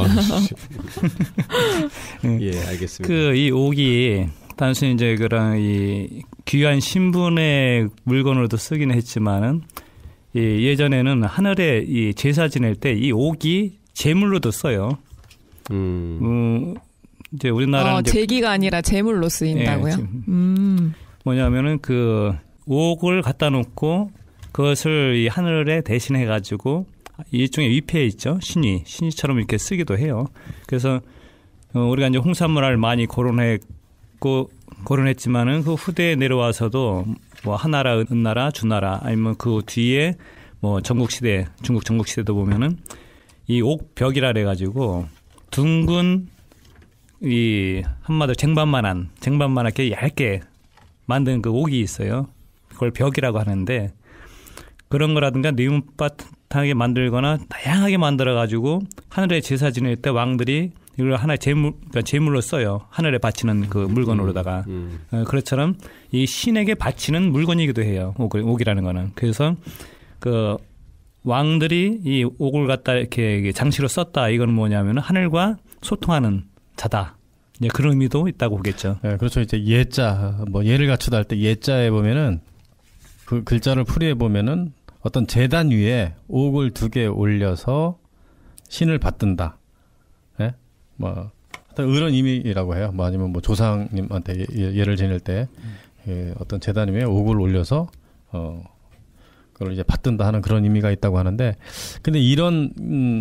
[SPEAKER 3] 예, 알겠습니다.
[SPEAKER 2] 그 이 옥이 단순히 이제 그런 이 귀한 신분의 물건으로도 쓰기는 했지만은 이 예전에는 하늘에 이 제사 지낼 때 이 옥이 제물로도 써요.
[SPEAKER 3] 음.
[SPEAKER 2] 음, 이제 우리나라는
[SPEAKER 1] 어,
[SPEAKER 2] 이제
[SPEAKER 1] 제기가 아니라 제물로 쓰인다고요?
[SPEAKER 2] 예,
[SPEAKER 1] 음.
[SPEAKER 2] 뭐냐면은 그 옥을 갖다 놓고 그것을 이 하늘에 대신해 가지고 일종의 위패 있죠. 신이 신이처럼 이렇게 쓰기도 해요. 그래서 어, 우리가 이제 홍산문화를 많이 거론했고 거론했지만은 그 후대에 내려와서도 뭐 하나라, 은나라, 주나라 아니면 그 뒤에 뭐 전국시대, 중국 전국시대도 보면은 이 옥벽이라 그래가지고 둥근 이 한마디로 쟁반만한 쟁반만하게 얇게 만든 그 옥이 있어요. 그걸 벽이라고 하는데 그런 거라든가 네모바탕하게 만들거나 다양하게 만들어가지고 하늘에 제사 지낼 때 왕들이 이걸 하나의 제물, 그러니까 제물로 써요. 하늘에 바치는 그 물건으로다가. 음, 음. 어, 그렇처럼 이 신에게 바치는 물건이기도 해요. 옥, 옥이라는 거는. 그래서 그 왕들이 이 옥을 갖다 이렇게 장치로 썼다. 이건 뭐냐면 하늘과 소통하는 자다. 이제 그런 의미도 있다고 보겠죠.
[SPEAKER 4] 네, 그렇죠. 이제 예자, 뭐 예를 갖추다 할 때 예자에 보면은 그 글자를 풀이해 보면은 어떤 제단 위에 옥을 두 개 올려서 신을 받든다. 예? 뭐 어떤 이런 의미라고 해요. 뭐 아니면 뭐 조상님한테 예, 예를 지낼 때 예, 어떤 제단 위에 옥을 올려서 어 그걸 이제 받든다 하는 그런 의미가 있다고 하는데, 근데 이런 음,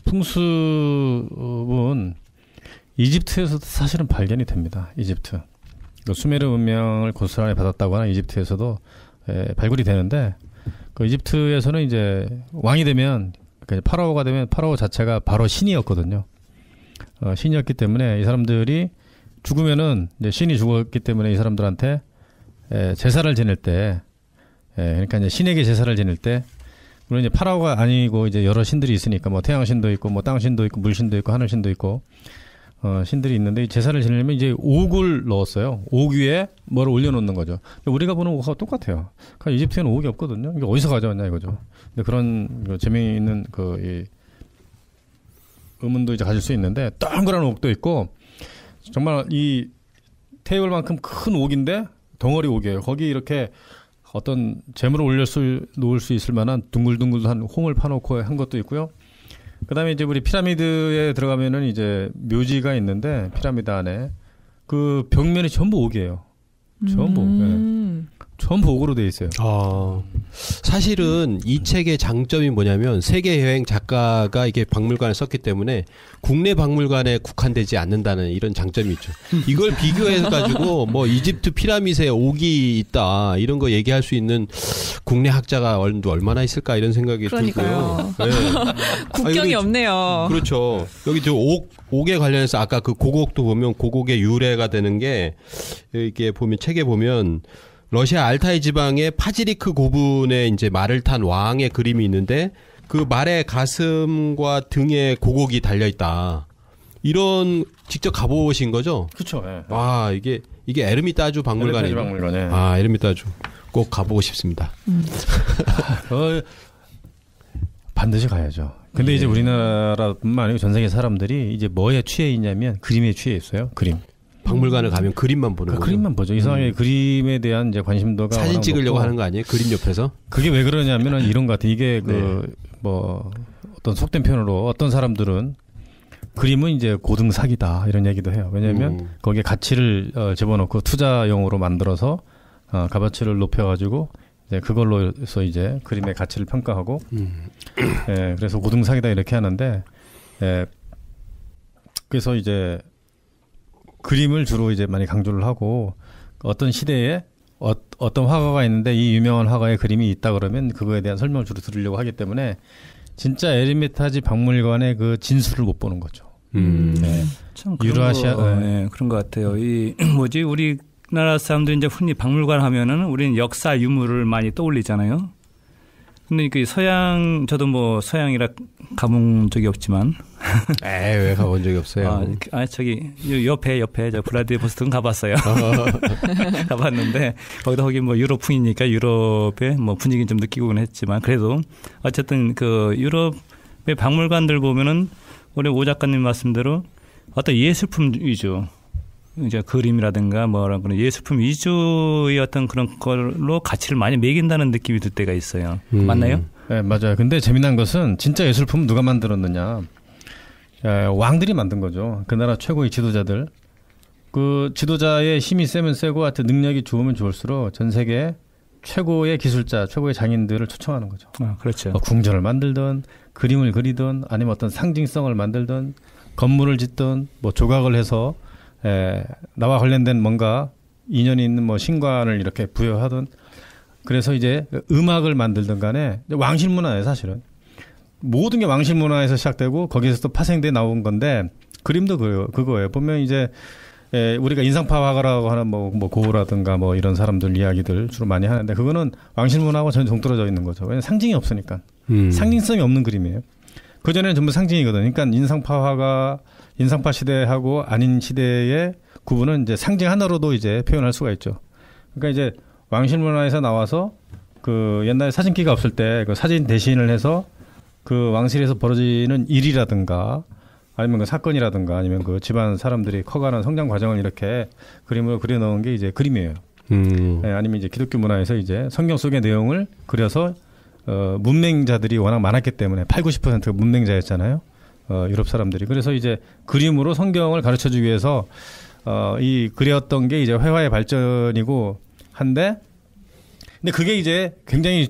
[SPEAKER 4] 풍습은 이집트에서도 사실은 발견이 됩니다. 이집트. 수메르 문명을 고스란히 받았다고 하는 이집트에서도 에, 발굴이 되는데, 그 이집트에서는 이제 왕이 되면, 그러니까 파라오가 되면 파라오 자체가 바로 신이었거든요. 어, 신이었기 때문에 이 사람들이 죽으면은 이제 신이 죽었기 때문에 이 사람들한테 에, 제사를 지낼 때, 에, 그러니까 이제 신에게 제사를 지낼 때, 물론 이제 파라오가 아니고 이제 여러 신들이 있으니까 뭐 태양신도 있고 뭐 땅신도 있고 물신도 있고 하늘신도 있고 어, 신들이 있는데 제사를 지내려면 이제 옥을 넣었어요. 옥 위에 뭐를 올려놓는 거죠. 우리가 보는 옥하고 똑같아요. 그러니까 이집트에는 옥이 없거든요. 이게 어디서 가져왔냐 이거죠. 근데 그런 그 재미있는 그 이 의문도 이제 가질 수 있는데, 동그란 옥도 있고 정말 이 테이블만큼 큰 옥인데 덩어리 옥이에요. 거기 이렇게 어떤 재물을 올릴 수 놓을 수 있을 만한 둥글둥글한 홍을 파놓고 한 것도 있고요. 그다음에 이제 우리 피라미드에 들어가면은 이제 묘지가 있는데 피라미드 안에 그 벽면이 전부 옥이에요. 전부.
[SPEAKER 1] 음.
[SPEAKER 4] 네. 전부 옥으로 돼 있어요.
[SPEAKER 3] 아, 사실은 이 책의 장점이 뭐냐면 세계 여행 작가가 이게 박물관을 썼기 때문에 국내 박물관에 국한되지 않는다는 이런 장점이 있죠. 이걸 비교해 가지고 뭐 이집트 피라미드에 옥이 있다 이런 거 얘기할 수 있는 국내 학자가 얼마나 있을까 이런 생각이
[SPEAKER 1] 그러니까요.
[SPEAKER 3] 들고요. 네.
[SPEAKER 1] 국경이
[SPEAKER 3] 아, 여기,
[SPEAKER 1] 없네요.
[SPEAKER 3] 그렇죠. 여기 저 옥, 옥에 관련해서 아까 그 고곡도 보면 고곡의 유래가 되는 게 이렇게 보면 책에 보면 러시아 알타이 지방의 파지리크 고분에 이제 말을 탄 왕의 그림이 있는데 그 말의 가슴과 등에 고곡이 달려 있다. 이런 직접 가보신 거죠?
[SPEAKER 4] 그렇죠. 네.
[SPEAKER 3] 와, 이게 이게 에르미타주 박물관이에요.
[SPEAKER 4] 박물관에.
[SPEAKER 3] 아, 에르미타주 꼭 가보고 싶습니다.
[SPEAKER 1] 음.
[SPEAKER 4] 어, 반드시 가야죠. 근데
[SPEAKER 3] 예.
[SPEAKER 4] 이제 우리나라뿐만 아니고 전 세계 사람들이 이제 뭐에 취해 있냐면 그림에 취해 있어요. 그림.
[SPEAKER 3] 박물관을 가면 그림만 보는
[SPEAKER 4] 그
[SPEAKER 3] 거죠.
[SPEAKER 4] 그림만 보죠. 이상하게
[SPEAKER 3] 음.
[SPEAKER 4] 그림에 대한 이제 관심도가
[SPEAKER 3] 사진 찍으려고
[SPEAKER 4] 높고,
[SPEAKER 3] 하는 거 아니에요? 그림 옆에서?
[SPEAKER 4] 그게 왜 그러냐면은 이런 것 같아. 이게 그
[SPEAKER 3] 네.
[SPEAKER 4] 뭐 어떤 속된 표현으로 어떤 사람들은 그림은 이제 고등 사기다 이런 얘기도 해요. 왜냐하면
[SPEAKER 3] 음.
[SPEAKER 4] 거기에 가치를 어, 집어넣고 투자용으로 만들어서 어, 값어치를 높여가지고 이제 그걸로서 이제 그림의 가치를 평가하고,
[SPEAKER 3] 음.
[SPEAKER 4] 예, 그래서 고등 사기다 이렇게 하는데, 예, 그래서 이제 그림을 주로 이제 많이 강조를 하고 어떤 시대에 어, 어떤 화가가 있는데 이 유명한 화가의 그림이 있다 그러면 그거에 대한 설명을 주로 들으려고 하기 때문에 진짜 에르미타지 박물관의 그 진수를 못 보는 거죠.
[SPEAKER 3] 음.
[SPEAKER 4] 네.
[SPEAKER 2] 참 그런
[SPEAKER 4] 유라시아,
[SPEAKER 2] 거,
[SPEAKER 4] 네.
[SPEAKER 2] 네, 그런 것 같아요. 이 뭐지 우리나라 사람들이 이제 흔히 박물관 하면은 우리는 역사 유물을 많이 떠올리잖아요. 근데 그 서양 저도 뭐 서양이라 가본 적이 없지만
[SPEAKER 3] 에이, 왜 가본 적이 없어요.
[SPEAKER 2] 아, 아 저기 옆에 옆에 저 블라디보스토크 가봤어요. 가봤는데 거기다 거기 뭐 유럽풍이니까 유럽의 뭐 분위기는 좀 느끼고는 했지만 그래도 어쨌든 그 유럽의 박물관들 보면은 우리 오 작가님 말씀대로 어떤 예술품 위주, 이제 그림이라든가 뭐라 그런 예술품 위주의 어떤 그런 걸로 가치를 많이 매긴다는 느낌이 들 때가 있어요. 음. 맞나요?
[SPEAKER 4] 네, 맞아요. 근데 재미난 것은 진짜 예술품 누가 만들었느냐? 에, 왕들이 만든 거죠. 그 나라 최고의 지도자들. 그 지도자의 힘이 세면 세고 하여튼 능력이 좋으면 좋을수록 전 세계 최고의 기술자, 최고의 장인들을 초청하는 거죠.
[SPEAKER 2] 아, 그렇죠.
[SPEAKER 4] 뭐 궁전을 만들든 그림을 그리든 아니면 어떤 상징성을 만들든 건물을 짓든 뭐 조각을 해서 에, 나와 관련된 뭔가 인연이 있는 뭐 신관을 이렇게 부여하든 그래서 이제 음악을 만들든 간에 왕실 문화예요, 사실은. 모든 게 왕실 문화에서 시작되고 거기에서 또 파생돼 나온 건데 그림도 그, 그거예요. 보면 이제 에, 우리가 인상파 화가라고 하는 뭐, 뭐 고우라든가 뭐 이런 사람들 이야기들 주로 많이 하는데 그거는 왕실 문화하고 전혀 동떨어져 있는 거죠. 왜냐하면 상징이 없으니까. 음. 상징성이 없는 그림이에요. 그전에는 전부 상징이거든요. 그러니까 인상파 화가 인상파 시대하고 아닌 시대의 구분은 이제 상징 하나로도 이제 표현할 수가 있죠. 그러니까 이제 왕실 문화에서 나와서 그 옛날에 사진기가 없을 때 그 사진 대신을 해서 그 왕실에서 벌어지는 일이라든가 아니면 그 사건이라든가 아니면 그 집안 사람들이 커가는 성장 과정을 이렇게 그림으로 그려놓은 게 이제 그림이에요. 음. 네, 아니면 이제 기독교 문화에서 이제 성경 속의 내용을 그려서 어, 문맹자들이 워낙 많았기 때문에 팔, 구십 퍼센트가 문맹자였잖아요. 어, 유럽 사람들이. 그래서 이제 그림으로 성경을 가르쳐주기 위해서 어, 이 그렸던 게 이제 회화의 발전이고 한데 근데 그게 이제 굉장히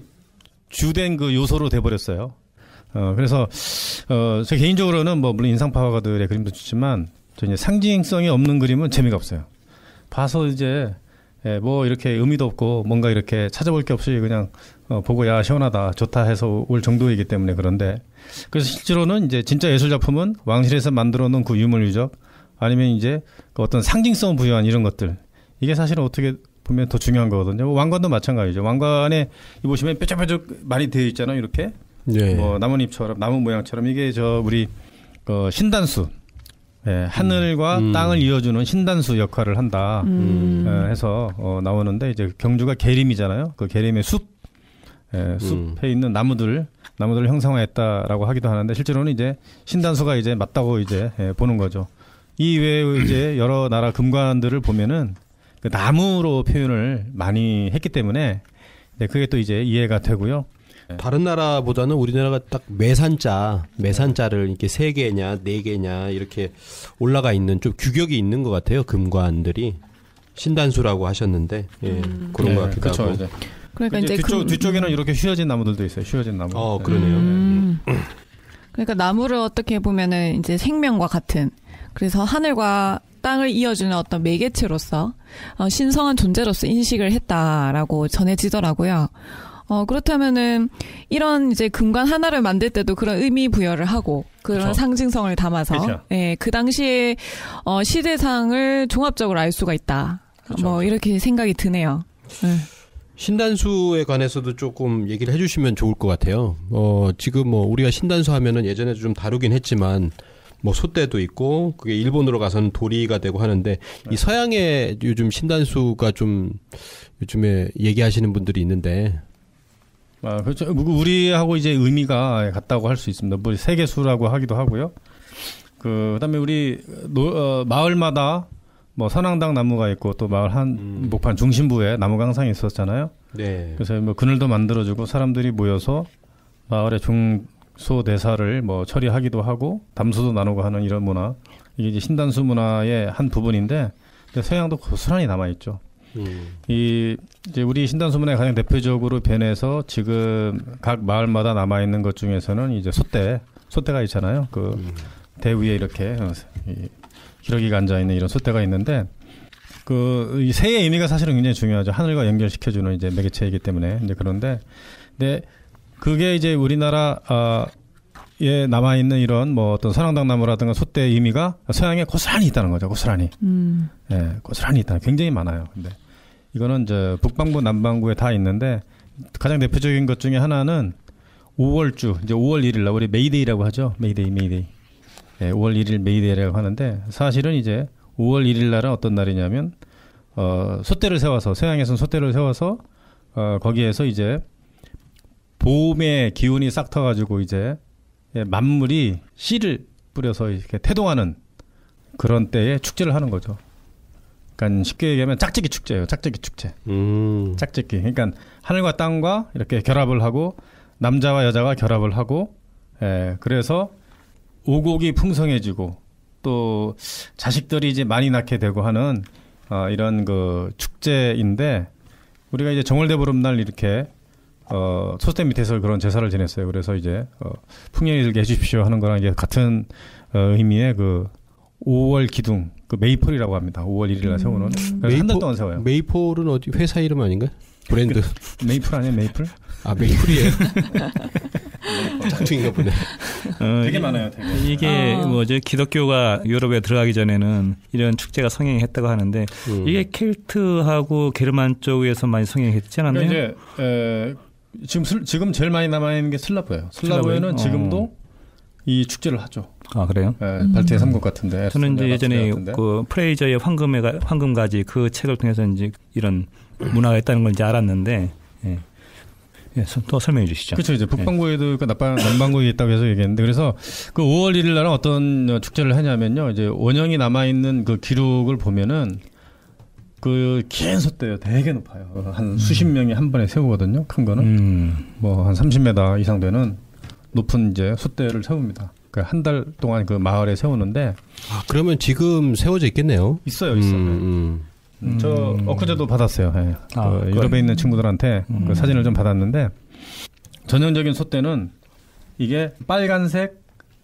[SPEAKER 4] 주된 그 요소로 돼버렸어요. 어, 그래서, 어, 제 개인적으로는 뭐, 물론 인상파 화가들의 그림도 좋지만, 저 이제 상징성이 없는 그림은 재미가 없어요. 봐서 이제, 예, 뭐, 이렇게 의미도 없고, 뭔가 이렇게 찾아볼 게 없이 그냥, 어, 보고, 야, 시원하다, 좋다 해서 올 정도이기 때문에 그런데, 그래서 실제로는 이제 진짜 예술작품은 왕실에서 만들어 놓은 그 유물유적, 아니면 이제 그 어떤 상징성 부여한 이런 것들, 이게 사실은 어떻게 보면 더 중요한 거거든요. 왕관도 마찬가지죠. 왕관에, 이 보시면 뾰족뾰족 많이 되어 있잖아요, 이렇게. 네. 뭐 나뭇잎처럼 나무 모양처럼 이게 저 우리 어, 신단수 예, 하늘과 음. 땅을 이어주는 신단수 역할을 한다 음. 예, 해서 어, 나오는데 이제 경주가 계림이잖아요. 그 계림의 숲 예, 숲에 음. 있는 나무들 나무들을 형상화했다라고 하기도 하는데 실제로는 이제 신단수가 이제 맞다고 이제 예, 보는 거죠. 이 외에 이제 여러 나라 금관들을 보면은 그 나무로 표현을 많이 했기 때문에 네, 그게 또 이제 이해가 되고요.
[SPEAKER 3] 다른 나라보다는 우리나라가 딱 매산자, 매산자를 이렇게 세 개냐, 네 개냐 이렇게 올라가 있는 좀 규격이 있는 것 같아요. 금관들이 신단수라고 하셨는데 예, 음. 그런 네, 것 같기도
[SPEAKER 4] 그렇죠,
[SPEAKER 3] 하고.
[SPEAKER 4] 이제. 그러니까 이제 뒤쪽, 그, 뒤쪽에는 이렇게 휘어진 나무들도 있어요. 휘어진 나무.
[SPEAKER 3] 어, 그러네요. 음.
[SPEAKER 1] 그러니까 나무를 어떻게 보면은 이제 생명과 같은 그래서 하늘과 땅을 이어주는 어떤 매개체로서 어, 신성한 존재로서 인식을 했다라고 전해지더라고요. 어, 그렇다면은, 이런 이제 금관 하나를 만들 때도 그런 의미 부여를 하고, 그런 그렇죠. 상징성을 담아서, 그렇죠. 예, 그 당시에, 어, 시대상을 종합적으로 알 수가 있다. 그렇죠. 뭐, 이렇게 생각이 드네요. 네.
[SPEAKER 3] 신단수에 관해서도 조금 얘기를 해주시면 좋을 것 같아요. 어, 지금 뭐, 우리가 신단수 하면은 예전에도 좀 다루긴 했지만, 뭐, 솥대도 있고, 그게 일본으로 가서는 도리가 되고 하는데, 네. 이 서양의 요즘 신단수가 좀, 요즘에 얘기하시는 분들이 있는데,
[SPEAKER 4] 아, 그렇죠. 우리하고 이제 의미가 같다고 할 수 있습니다. 뭐 세계수라고 하기도 하고요. 그, 그다음에 우리 노, 어, 마을마다 뭐 선앙당 나무가 있고 또 마을 한 음. 목판 중심부에 나무가 항상 있었잖아요. 네. 그래서 뭐 그늘도 만들어주고 사람들이 모여서 마을의 중소 대사를 뭐 처리하기도 하고 담수도 나누고 하는 이런 문화. 이게 이제 신단수 문화의 한 부분인데 서양도 고스란히 남아 있죠. 음. 이 이제 우리 신단수 문화의 가장 대표적으로 변해서 지금 각 마을마다 남아 있는 것 중에서는 이제 솥대, 솥대가 있잖아요. 그 음. 대 위에 이렇게 이 기러기가 앉아 있는 이런 솥대가 있는데 그 이 새의 의미가 사실은 굉장히 중요하죠. 하늘과 연결시켜주는 이제 매개체이기 때문에 이제 그런데 근데 그게 이제 우리나라 아, 에 남아 있는 이런 뭐 어떤 선앙당 나무라든가 솥대의 의미가 서양에 고스란히 있다는 거죠. 고스란히, 음. 예, 고스란히 있다. 굉장히 많아요. 근데 이거는 저 북방부 남방부에 다 있는데 가장 대표적인 것 중에 하나는 오월주 이제 오월 일일 날 우리 메이데이라고 하죠. 메이데이 메이데이 예, 오월 일일 메이데이라고 하는데 사실은 이제 오월 일일 날은 어떤 날이냐면 어, 솥대를 세워서 서양에서는 솥대를 세워서 어, 거기에서 이제 봄의 기운이 싹 터가지고 이제 예, 만물이 씨를 뿌려서 이렇게 태동하는 그런 때에 축제를 하는 거죠. 그러니까 쉽게 얘기하면 짝짓기 축제예요. 짝짓기 축제.
[SPEAKER 3] 음.
[SPEAKER 4] 짝짓기. 그러니까 하늘과 땅과 이렇게 결합을 하고 남자와 여자가 결합을 하고 예, 그래서 오곡이 풍성해지고 또 자식들이 이제 많이 낳게 되고 하는 어, 이런 그 축제인데 우리가 이제 정월대보름날 이렇게 어, 솥대 밑에서 그런 제사를 지냈어요. 그래서 이제 어, 풍년이 들게 해주십시오 하는 거랑 이게 같은 어, 의미의 그 오월 기둥, 그 메이폴이라고 합니다. 오월 일일날 세우는. 그래서 한 달 동안 세워요.
[SPEAKER 3] 메이폴은 어디 회사 이름 아닌가? 브랜드.
[SPEAKER 4] 메이플 아니에요, 메이플?
[SPEAKER 3] 아, 메이플이에요. 짝퉁인가 보네.
[SPEAKER 2] 어,
[SPEAKER 4] 되게 많아요, 되게.
[SPEAKER 2] 이게
[SPEAKER 1] 아.
[SPEAKER 2] 뭐죠? 기독교가 유럽에 들어가기 전에는 이런 축제가 성행했다고 하는데
[SPEAKER 3] 음.
[SPEAKER 2] 이게 켈트하고 게르만 쪽에서 많이 성행했지 않았나요?
[SPEAKER 4] 그러니까 이제 에, 지금 슬, 지금 제일 많이 남아 있는 게 슬라브예요. 슬라브에는
[SPEAKER 2] 슬라브예요?
[SPEAKER 4] 지금도
[SPEAKER 2] 어.
[SPEAKER 4] 이 축제를 하죠.
[SPEAKER 2] 아 그래요?
[SPEAKER 4] 에, 발트해 삼국 같은데.
[SPEAKER 2] 저는 이제 예전에
[SPEAKER 4] 같은데.
[SPEAKER 2] 그 프레이저의 황금의 가- 황금가지 그 책을 통해서 이제 이런 문화가 있다는 걸 이제 알았는데, 예, 예, 서- 또 설명해 주시죠.
[SPEAKER 4] 그렇죠. 이제 북반구에도 그 남반, 남반구에 있다고 해서 얘기했는데 그래서 그 오월 일일 날은 어떤 축제를 하냐면요. 이제 원형이 남아 있는 그 기록을 보면은 그 긴 솥대요. 되게 높아요. 한 수십 명이 한 번에 세우거든요. 큰 거는
[SPEAKER 2] 음,
[SPEAKER 4] 뭐 한 삼십 미터 이상 되는 높은 이제 솥대를 세웁니다. 그 한 달 동안 그 마을에 세우는데
[SPEAKER 3] 아, 그러면 지금 세워져 있겠네요.
[SPEAKER 4] 있어요, 있어요.
[SPEAKER 3] 음,
[SPEAKER 4] 음, 저 엊그제도 받았어요. 예.
[SPEAKER 2] 아,
[SPEAKER 4] 그
[SPEAKER 2] 그걸-
[SPEAKER 4] 유럽에 있는 친구들한테
[SPEAKER 2] 음.
[SPEAKER 4] 그 사진을 좀 받았는데 전형적인 솥대는 이게 빨간색,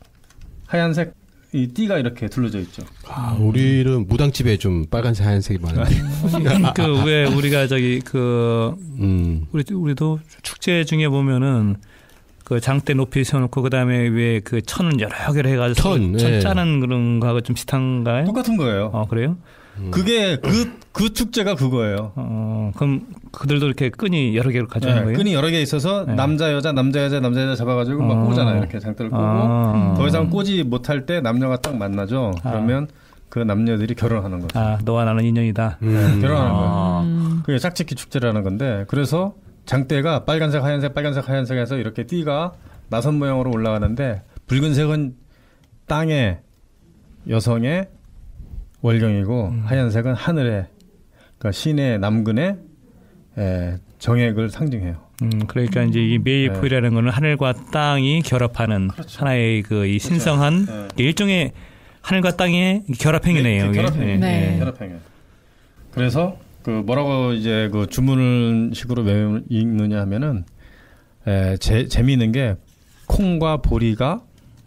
[SPEAKER 4] 하얀색 이 띠가 이렇게 둘러져 있죠.
[SPEAKER 3] 아, 우리는 무당집에 좀 빨간색, 하얀색이 많은데.
[SPEAKER 2] 그 왜 우리가 저기 그
[SPEAKER 3] 음.
[SPEAKER 2] 우리 우리도 축제 중에 보면은 그 장대 높이 세워놓고 그 다음에 왜 그 천은 여러 개를 해가지고
[SPEAKER 3] 천,
[SPEAKER 2] 천
[SPEAKER 3] 예.
[SPEAKER 2] 짜는 그런 거하고 좀 비슷한가요?
[SPEAKER 4] 똑같은 거예요.
[SPEAKER 2] 어 그래요?
[SPEAKER 4] 그게 그, 그 축제가 그거예요.
[SPEAKER 2] 어 그럼 그들도 이렇게 끈이 여러 개를 가져오는
[SPEAKER 4] 네,
[SPEAKER 2] 거예요?
[SPEAKER 4] 끈이 여러 개 있어서
[SPEAKER 2] 네.
[SPEAKER 4] 남자 여자 남자 여자 남자 여자 잡아가지고 막
[SPEAKER 2] 어.
[SPEAKER 4] 꼬잖아요. 이렇게 장대를 꼬고
[SPEAKER 2] 아.
[SPEAKER 4] 더 이상 꼬지 못할 때 남녀가 딱 만나죠.
[SPEAKER 2] 아.
[SPEAKER 4] 그러면 그 남녀들이 결혼하는 거죠.
[SPEAKER 2] 아 너와 나는 인연이다.
[SPEAKER 3] 음.
[SPEAKER 4] 결혼하는 거예요.
[SPEAKER 2] 아.
[SPEAKER 1] 음.
[SPEAKER 4] 그게 짝짓기 축제라는 건데 그래서 장대가 빨간색 하얀색 빨간색 하얀색에서 이렇게 띠가 나선 모양으로 올라가는데 붉은색은 땅의 여성의 월경이고
[SPEAKER 2] 음.
[SPEAKER 4] 하얀색은 하늘의 그러니까 신의 남근의 에, 정액을 상징해요.
[SPEAKER 2] 음 그러니까 이제 이 메이플이라는 거는 하늘과 땅이 결합하는
[SPEAKER 4] 그렇죠.
[SPEAKER 2] 하나의 그 이 신성한
[SPEAKER 4] 네.
[SPEAKER 2] 일종의 하늘과 땅의 결합행위네요.
[SPEAKER 4] 네,
[SPEAKER 2] 이게.
[SPEAKER 4] 결합행위.
[SPEAKER 2] 예,
[SPEAKER 1] 네.
[SPEAKER 2] 예.
[SPEAKER 4] 결합행위. 그래서 그 뭐라고 이제 그 주문을 식으로 왜 읽느냐 하면은 에, 재, 재미있는 게 콩과 보리가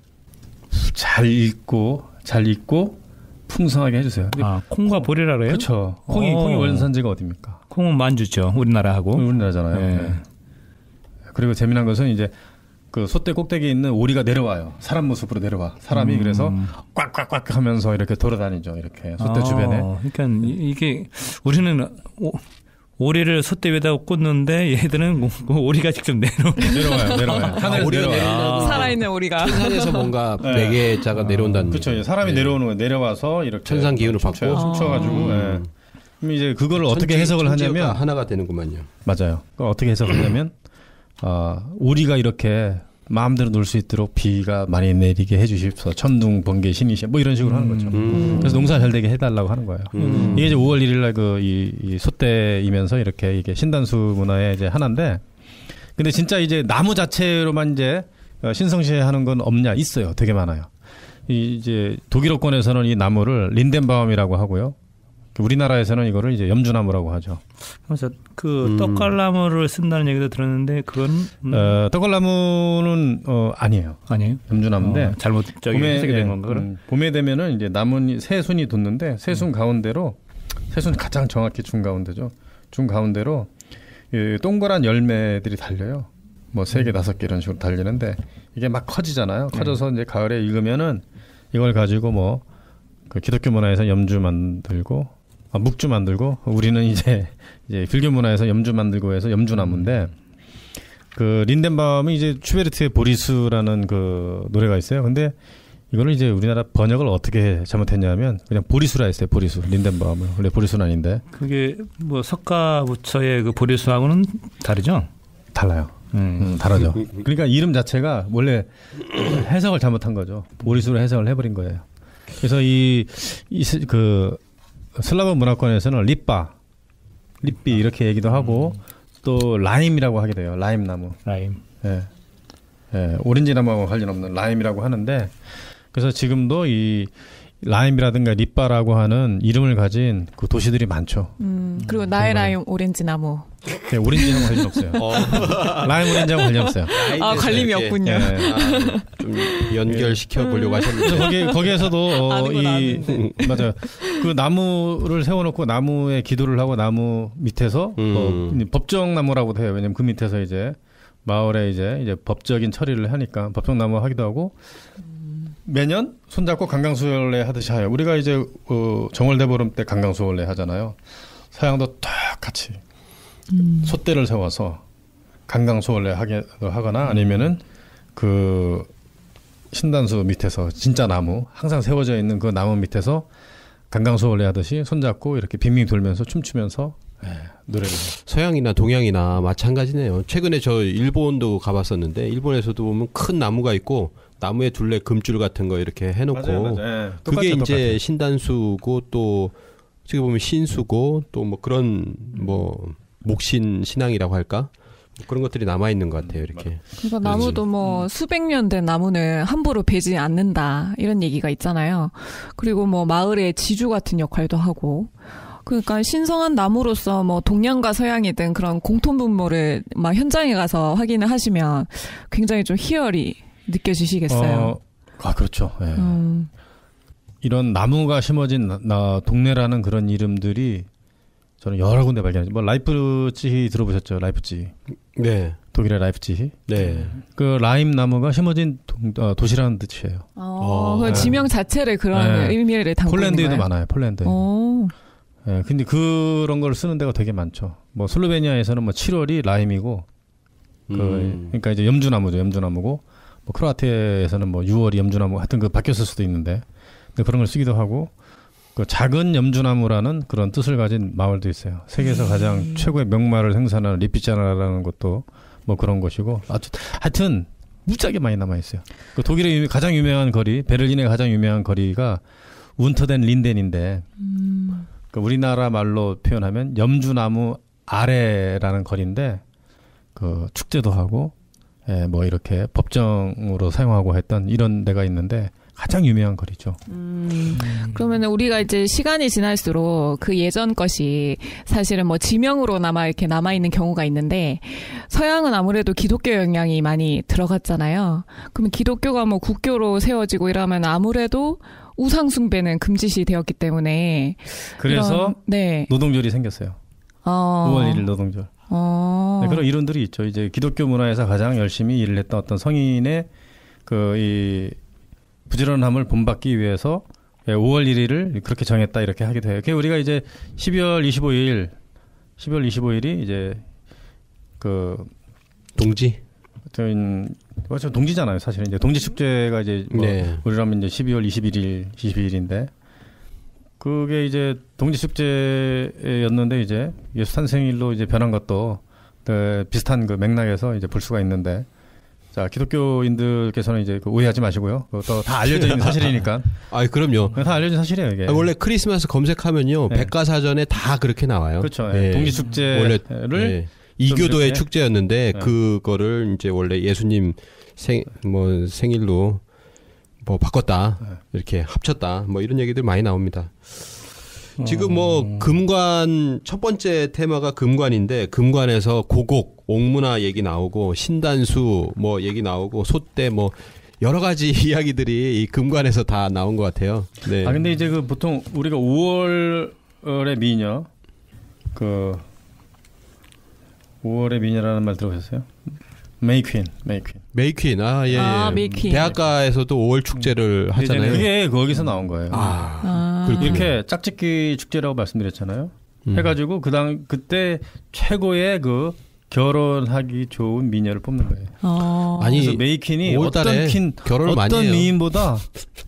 [SPEAKER 4] 잘 익고 잘 익고 풍성하게 해주세요. 근데
[SPEAKER 2] 아 콩과 보리라 그래요?
[SPEAKER 4] 그렇죠. 콩이
[SPEAKER 2] 어.
[SPEAKER 4] 콩이 원산지가 어디입니까?
[SPEAKER 2] 콩은 만주죠. 우리나라하고.
[SPEAKER 4] 우리나라잖아요.
[SPEAKER 2] 네.
[SPEAKER 4] 네. 그리고 재미난 것은 이제 그 솥대 꼭대기에 있는 오리가 내려와요. 사람 모습으로 내려와. 사람이
[SPEAKER 2] 음.
[SPEAKER 4] 그래서 꽉꽉꽉 하면서 이렇게 돌아다니죠. 이렇게 솥대
[SPEAKER 2] 아,
[SPEAKER 4] 주변에.
[SPEAKER 2] 그러니까 이- 이게 우리는 오, 오리를 솥대 위에다 꽂는데 얘들은 그 오리가 직접 내려.
[SPEAKER 4] 내려와요. 내려와요. 하늘에서
[SPEAKER 3] 오리가
[SPEAKER 4] 내려와요.
[SPEAKER 3] 내린다고.
[SPEAKER 1] 살아있는 오리가.
[SPEAKER 3] 천상에서 뭔가
[SPEAKER 4] 네.
[SPEAKER 3] 베개자가 내려온다는.
[SPEAKER 4] 그렇죠. 예, 사람이
[SPEAKER 3] 네.
[SPEAKER 4] 내려오는 거예요. 내려와서 이렇게
[SPEAKER 3] 천상 기운을
[SPEAKER 4] 춤춰요.
[SPEAKER 3] 받고.
[SPEAKER 4] 춤춰가지고.
[SPEAKER 3] 음.
[SPEAKER 4] 예. 그럼 이제 그걸 어떻게
[SPEAKER 3] 천지-
[SPEAKER 4] 해석을
[SPEAKER 3] 천지가
[SPEAKER 4] 하냐면
[SPEAKER 3] 하나가 되는구만요.
[SPEAKER 4] 맞아요. 그걸 어떻게 해석하냐면 아, 우리가 이렇게 마음대로 놀 수 있도록 비가 많이 내리게 해주십시오. 천둥 번개 신이시 뭐 이런 식으로 하는 거죠.
[SPEAKER 3] 음.
[SPEAKER 4] 그래서 농사 잘 되게 해달라고 하는 거예요.
[SPEAKER 3] 음.
[SPEAKER 4] 이게 이제 오월 일일날 그 이 이 솥대이면서 이렇게 이게 신단수 문화의 이제 하나인데, 근데 진짜 이제 나무 자체로만 이제 어, 신성시하는 건 없냐? 있어요. 되게 많아요. 이 이제 독일어권에서는 이 나무를 린덴바움이라고 하고요. 우리나라에서는 이거를 이제 염주나무라고 하죠.
[SPEAKER 2] 그래서 그
[SPEAKER 3] 음.
[SPEAKER 2] 떡갈나무를 쓴다는 얘기도 들었는데 그건 음,
[SPEAKER 4] 어, 떡갈나무는 어, 아니에요.
[SPEAKER 2] 아니에요.
[SPEAKER 4] 염주나무인데
[SPEAKER 2] 어, 잘못 저기 해석이 된 건가 그럼?
[SPEAKER 4] 음, 봄에 되면은 이제 나뭇잎 새순이 돋는데 새순 가운데로 새순 가장 정확히 중 가운데죠. 중 가운데로 이 동그란 열매들이 달려요. 뭐 세 개 다섯 개 이런 식으로 달리는데 이게 막 커지잖아요. 커져서 이제 가을에 익으면은 이걸 가지고 뭐 그 기독교 문화에서 염주 만들고 아, 묵주 만들고 우리는 이제 이제 불교 문화에서 염주 만들고 해서 염주나무인데 그 린덴바움이 이제 슈베르트의 보리스라는 그 노래가 있어요. 근데 이거를 이제 우리나라 번역을 어떻게 잘못했냐면 그냥 보리수라 했어요. 보리수. 린덴바움을. 원래 보리수는 아닌데.
[SPEAKER 2] 그게 뭐 석가부처의 그 보리수하고는 다르죠?
[SPEAKER 4] 달라요. 음, 음, 다르죠. 그러니까 이름 자체가 원래 해석을 잘못한 거죠. 보리수로 해석을 해버린 거예요. 그래서 이, 이 그 슬라브 문화권에서는 립바, 립비 이렇게 얘기도 하고 음. 또 라임이라고 하게 돼요. 라임 나무.
[SPEAKER 2] 라임.
[SPEAKER 4] 예. 예, 오렌지 나무하고 관련 없는 라임이라고 하는데 그래서 지금도 이 라임이라든가 립바라고 하는 이름을 가진 그 도시들이 많죠.
[SPEAKER 1] 음, 그리고 나의 라임 오렌지 나무.
[SPEAKER 4] 네, 오렌지하고 관련 없어요. 어. 라임 오렌지하고 관련 없어요.
[SPEAKER 1] 아, 관림이 없군요.
[SPEAKER 3] 네. 아, 좀 연결시켜 보려고 하셨는데.
[SPEAKER 4] 거기, 거기에서도 어, 이 맞아요. 그 나무를 세워놓고 나무에 기도를 하고 나무 밑에서 음. 어, 법정 나무라고도 해요. 왜냐면 그 밑에서 이제 마을에 이제 이제 법적인 처리를 하니까 법정 나무 하기도 하고. 매년 손잡고 강강수월래 하듯이 하요. 우리가 이제 어, 정월대보름 때 강강수월래 하잖아요. 서양도 똑같이 음. 솥대를 세워서 강강수월래 하게 하거나 아니면은 그 신단수 밑에서 진짜 나무 항상 세워져 있는 그 나무 밑에서 강강수월래 하듯이 손잡고 이렇게 빙빙 돌면서 춤추면서 예, 노래를 해요.
[SPEAKER 3] 서양이나 동양이나 마찬가지네요. 최근에 저 일본도 가봤었는데 일본에서도 보면 큰 나무가 있고 나무에 둘레 금줄 같은 거 이렇게 해놓고
[SPEAKER 4] 맞아요, 맞아요. 네,
[SPEAKER 3] 그게
[SPEAKER 4] 똑같아요,
[SPEAKER 3] 이제
[SPEAKER 4] 똑같아요.
[SPEAKER 3] 신단수고 또 어떻게 보면 신수고 또 뭐 그런 뭐 목신 신앙이라고 할까 뭐 그런 것들이 남아 있는 것 같아요. 이렇게.
[SPEAKER 1] 그러니까 나무도 뭐 수백 년 된 나무는 함부로 베지 않는다 이런 얘기가 있잖아요. 그리고 뭐 마을의 지주 같은 역할도 하고. 그러니까 신성한 나무로서 뭐 동양과 서양이든 그런 공통분모를 막 현장에 가서 확인을 하시면 굉장히 좀 희열이 느껴지시겠어요.
[SPEAKER 4] 어, 아 그렇죠. 네.
[SPEAKER 1] 음.
[SPEAKER 4] 이런 나무가 심어진 나, 나, 동네라는 그런 이름들이 저는 여러 군데 발견했죠. 뭐 라이프치히 들어보셨죠? 라이프치히.
[SPEAKER 3] 네.
[SPEAKER 4] 독일의 라이프치히.
[SPEAKER 3] 네.
[SPEAKER 4] 그 라임 나무가 심어진 도, 어, 도시라는 뜻이에요.
[SPEAKER 1] 어, 어, 그 지명 자체를 그런 네. 의미를 담고 있는
[SPEAKER 4] 폴란드에도
[SPEAKER 1] 거예요?
[SPEAKER 4] 많아요. 폴란드.
[SPEAKER 1] 오.
[SPEAKER 4] 예, 네, 근데 그런 걸 쓰는 데가 되게 많죠. 뭐 슬로베니아에서는 뭐 칠월이 라임이고, 그
[SPEAKER 3] 음.
[SPEAKER 4] 그러니까 이제 염주나무죠, 염주나무고, 뭐 크로아티아에서는 뭐 유월이 염주나무, 하여튼 그 바뀌었을 수도 있는데, 근데 그런 걸 쓰기도 하고, 그 작은 염주나무라는 그런 뜻을 가진 마을도 있어요. 세계에서 가장 음. 최고의 명마를 생산하는 리피자나라는 것도 뭐 그런 것이고, 하여튼 무지하게 많이 남아 있어요. 그 독일의 가장 유명한 거리, 베를린의 가장 유명한 거리가 운터덴 린덴인데. 음. 그 우리나라 말로 표현하면 염주나무 아래라는 거리인데 그 축제도 하고 예, 뭐 이렇게 법정으로 사용하고 했던 이런 데가 있는데 가장 유명한 거리죠.
[SPEAKER 1] 음, 그러면 우리가 이제 시간이 지날수록 그 예전 것이 사실은 뭐 지명으로 남아 이렇게 남아 있는 경우가 있는데 서양은 아무래도 기독교 영향이 많이 들어갔잖아요. 그러면 기독교가 뭐 국교로 세워지고 이러면 아무래도 우상 숭배는 금지시 되었기 때문에
[SPEAKER 4] 그래서
[SPEAKER 1] 이런, 네.
[SPEAKER 4] 노동절이 생겼어요.
[SPEAKER 1] 어.
[SPEAKER 4] 오월 일일 노동절.
[SPEAKER 1] 어.
[SPEAKER 4] 네, 그런 이론들이 있죠. 이제 기독교 문화에서 가장 열심히 일을 했던 어떤 성인의 그 이 부지런함을 본받기 위해서 오월 일일을 그렇게 정했다 이렇게 하기도 해요. 그게 우리가 이제 십이월 이십오일, 십이월 이십오일이 이제 그
[SPEAKER 3] 동지.
[SPEAKER 4] 저희 맞죠 동지잖아요. 사실은 이제 동지 축제가 이제 뭐
[SPEAKER 3] 네.
[SPEAKER 4] 우리라면 이제 십이월 이십일일, 이십이일인데 그게 이제 동지 축제였는데 이제 예수 탄생일로 이제 변한 것도 그 비슷한 그 맥락에서 이제 볼 수가 있는데. 자, 기독교인들께서는 이제 그 오해하지 마시고요. 또 다 알려져 있는 사실이니까.
[SPEAKER 3] 아, 그럼요.
[SPEAKER 4] 다 알려진 사실이에요, 이게.
[SPEAKER 3] 아, 원래 크리스마스 검색하면요.
[SPEAKER 4] 네.
[SPEAKER 3] 백과사전에 다 그렇게 나와요.
[SPEAKER 4] 그렇죠.
[SPEAKER 3] 네.
[SPEAKER 4] 동지축제를.
[SPEAKER 3] 네. 이교도의
[SPEAKER 4] 이렇게.
[SPEAKER 3] 축제였는데,
[SPEAKER 4] 네. 그거를
[SPEAKER 3] 이제 원래 예수님 생, 뭐, 생일로 뭐 바꿨다.
[SPEAKER 4] 네.
[SPEAKER 3] 이렇게 합쳤다. 뭐 이런 얘기들 많이 나옵니다. 지금 뭐 금관 첫 번째 테마가 금관인데 금관에서 고곡, 옥문화 얘기 나오고 신단수 뭐 얘기 나오고 솥대 뭐 여러 가지 이야기들이 이 금관에서 다 나온 것 같아요. 네.
[SPEAKER 4] 아 근데 이제 그 보통 우리가 오월의 미녀 그 오월의 미녀라는 말 들어보셨어요? 메이퀸, 메이퀸.
[SPEAKER 3] 메이퀸, 아, 예, 예.
[SPEAKER 1] 아, 메이퀸.
[SPEAKER 3] 대학가에서도 오월 축제를 하잖아요.
[SPEAKER 4] 그게 거기서 나온 거예요.
[SPEAKER 3] 아,
[SPEAKER 1] 아.
[SPEAKER 4] 이렇게 짝짓기 축제라고 말씀드렸잖아요.
[SPEAKER 3] 음.
[SPEAKER 4] 해가지고 그당 그때 최고의 그 결혼하기 좋은 미녀를 뽑는 거예요.
[SPEAKER 1] 어.
[SPEAKER 3] 아니,
[SPEAKER 4] 그래서 메이퀸이
[SPEAKER 3] 오월달에
[SPEAKER 4] 어떤 퀸,
[SPEAKER 3] 결혼을 많이
[SPEAKER 4] 어떤
[SPEAKER 3] 해요.
[SPEAKER 4] 미인보다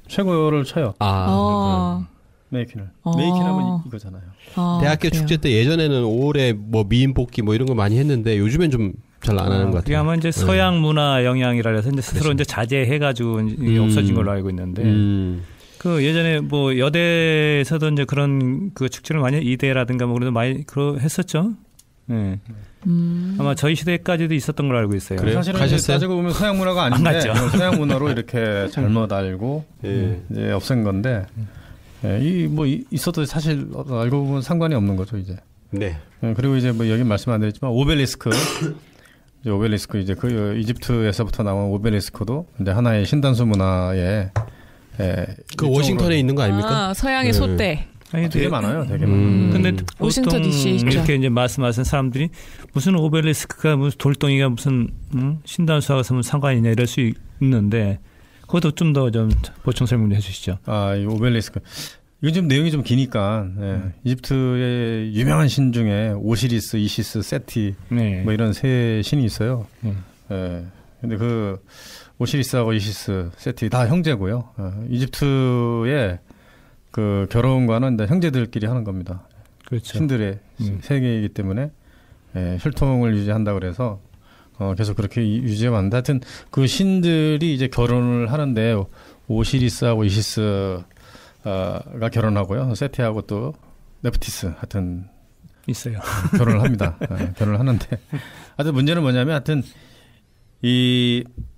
[SPEAKER 4] 최고를 쳐요.
[SPEAKER 3] 아,
[SPEAKER 1] 어.
[SPEAKER 4] 메이킹을.
[SPEAKER 1] 어.
[SPEAKER 4] 메이킹하면 이- 이거잖아요.
[SPEAKER 1] 어,
[SPEAKER 3] 대학교
[SPEAKER 1] 그래요.
[SPEAKER 3] 축제 때 예전에는 오월에 뭐 미인 뽑기 뭐 이런 거 많이 했는데 요즘엔 좀 잘 안 하는 것
[SPEAKER 2] 그게
[SPEAKER 3] 같아요.
[SPEAKER 2] 아마 이제 서양 문화 영향이라 해서 이제 스스로 이제 자제해가지고 이제
[SPEAKER 3] 음.
[SPEAKER 2] 없어진 걸로 알고 있는데
[SPEAKER 3] 음.
[SPEAKER 2] 그 예전에 뭐 여대에서도 이제 그런 그 축제를 많이 이대라든가 뭐 그래도 많이 그러 했었죠. 예.
[SPEAKER 1] 음.
[SPEAKER 2] 아마 저희 시대까지도 있었던 걸로 알고 있어요.
[SPEAKER 3] 그래요?
[SPEAKER 4] 사실은 이제
[SPEAKER 3] 가셨어요?
[SPEAKER 4] 따지고 보면 서양 문화가 아닌데
[SPEAKER 2] 안 갔죠.
[SPEAKER 4] 서양 문화로 이렇게 잘못 알고
[SPEAKER 3] 예.
[SPEAKER 4] 이제 없앤 건데 예, 이 뭐 있어도 사실 알고 보면 상관이 없는 거죠 이제.
[SPEAKER 3] 네.
[SPEAKER 4] 예, 그리고 이제 뭐 여기 말씀 안 드렸지만 오벨리스크 이제 오벨리스크 이제 그 이집트에서부터 나온 오벨리스크도 이제 하나의 신단수 문화의 예,
[SPEAKER 3] 그
[SPEAKER 4] 일종으로-
[SPEAKER 3] 워싱턴에 있는 거 아닙니까?
[SPEAKER 1] 아, 서양의
[SPEAKER 3] 네.
[SPEAKER 1] 소떼.
[SPEAKER 2] 아니,
[SPEAKER 4] 되게
[SPEAKER 2] 네.
[SPEAKER 4] 많아요, 되게
[SPEAKER 3] 음.
[SPEAKER 4] 많아요.
[SPEAKER 2] 근데
[SPEAKER 1] 워싱턴
[SPEAKER 2] 보통
[SPEAKER 1] 디씨 있죠.
[SPEAKER 2] 이렇게 이제 말씀하신 사람들이 무슨 오벨리스크가 무슨 돌덩이가 무슨 음? 신단수하고 무슨 상관이 있냐 이럴 수 있는데 그것도 좀 더 좀 보충 설명 좀 해주시죠.
[SPEAKER 4] 아, 이 오벨리스크. 이건 좀 내용이 좀 기니까 예, 이집트의 유명한 신 중에 오시리스, 이시스, 세티
[SPEAKER 2] 네.
[SPEAKER 4] 뭐 이런 세 신이 있어요.
[SPEAKER 2] 음.
[SPEAKER 4] 예. 근데 그 오시리스하고 이시스, 세티 다 형제고요. 어, 이집트의 그 결혼과는 이제 형제들끼리 하는 겁니다.
[SPEAKER 2] 그렇죠.
[SPEAKER 4] 신들의
[SPEAKER 2] 음.
[SPEAKER 4] 세계이기 때문에 예, 혈통을 유지한다 그래서 어, 계속 그렇게 이- 유지해 왔는데 하여튼 그 신들이 이제 결혼을 하는데 오시리스하고 이시스 어, 가 결혼하고요. 세티하고 또 네프티스 하여튼
[SPEAKER 2] 있어요.
[SPEAKER 4] 결혼을 합니다. 예, 결혼을 하는데 하여튼 문제는 뭐냐면 하여튼 이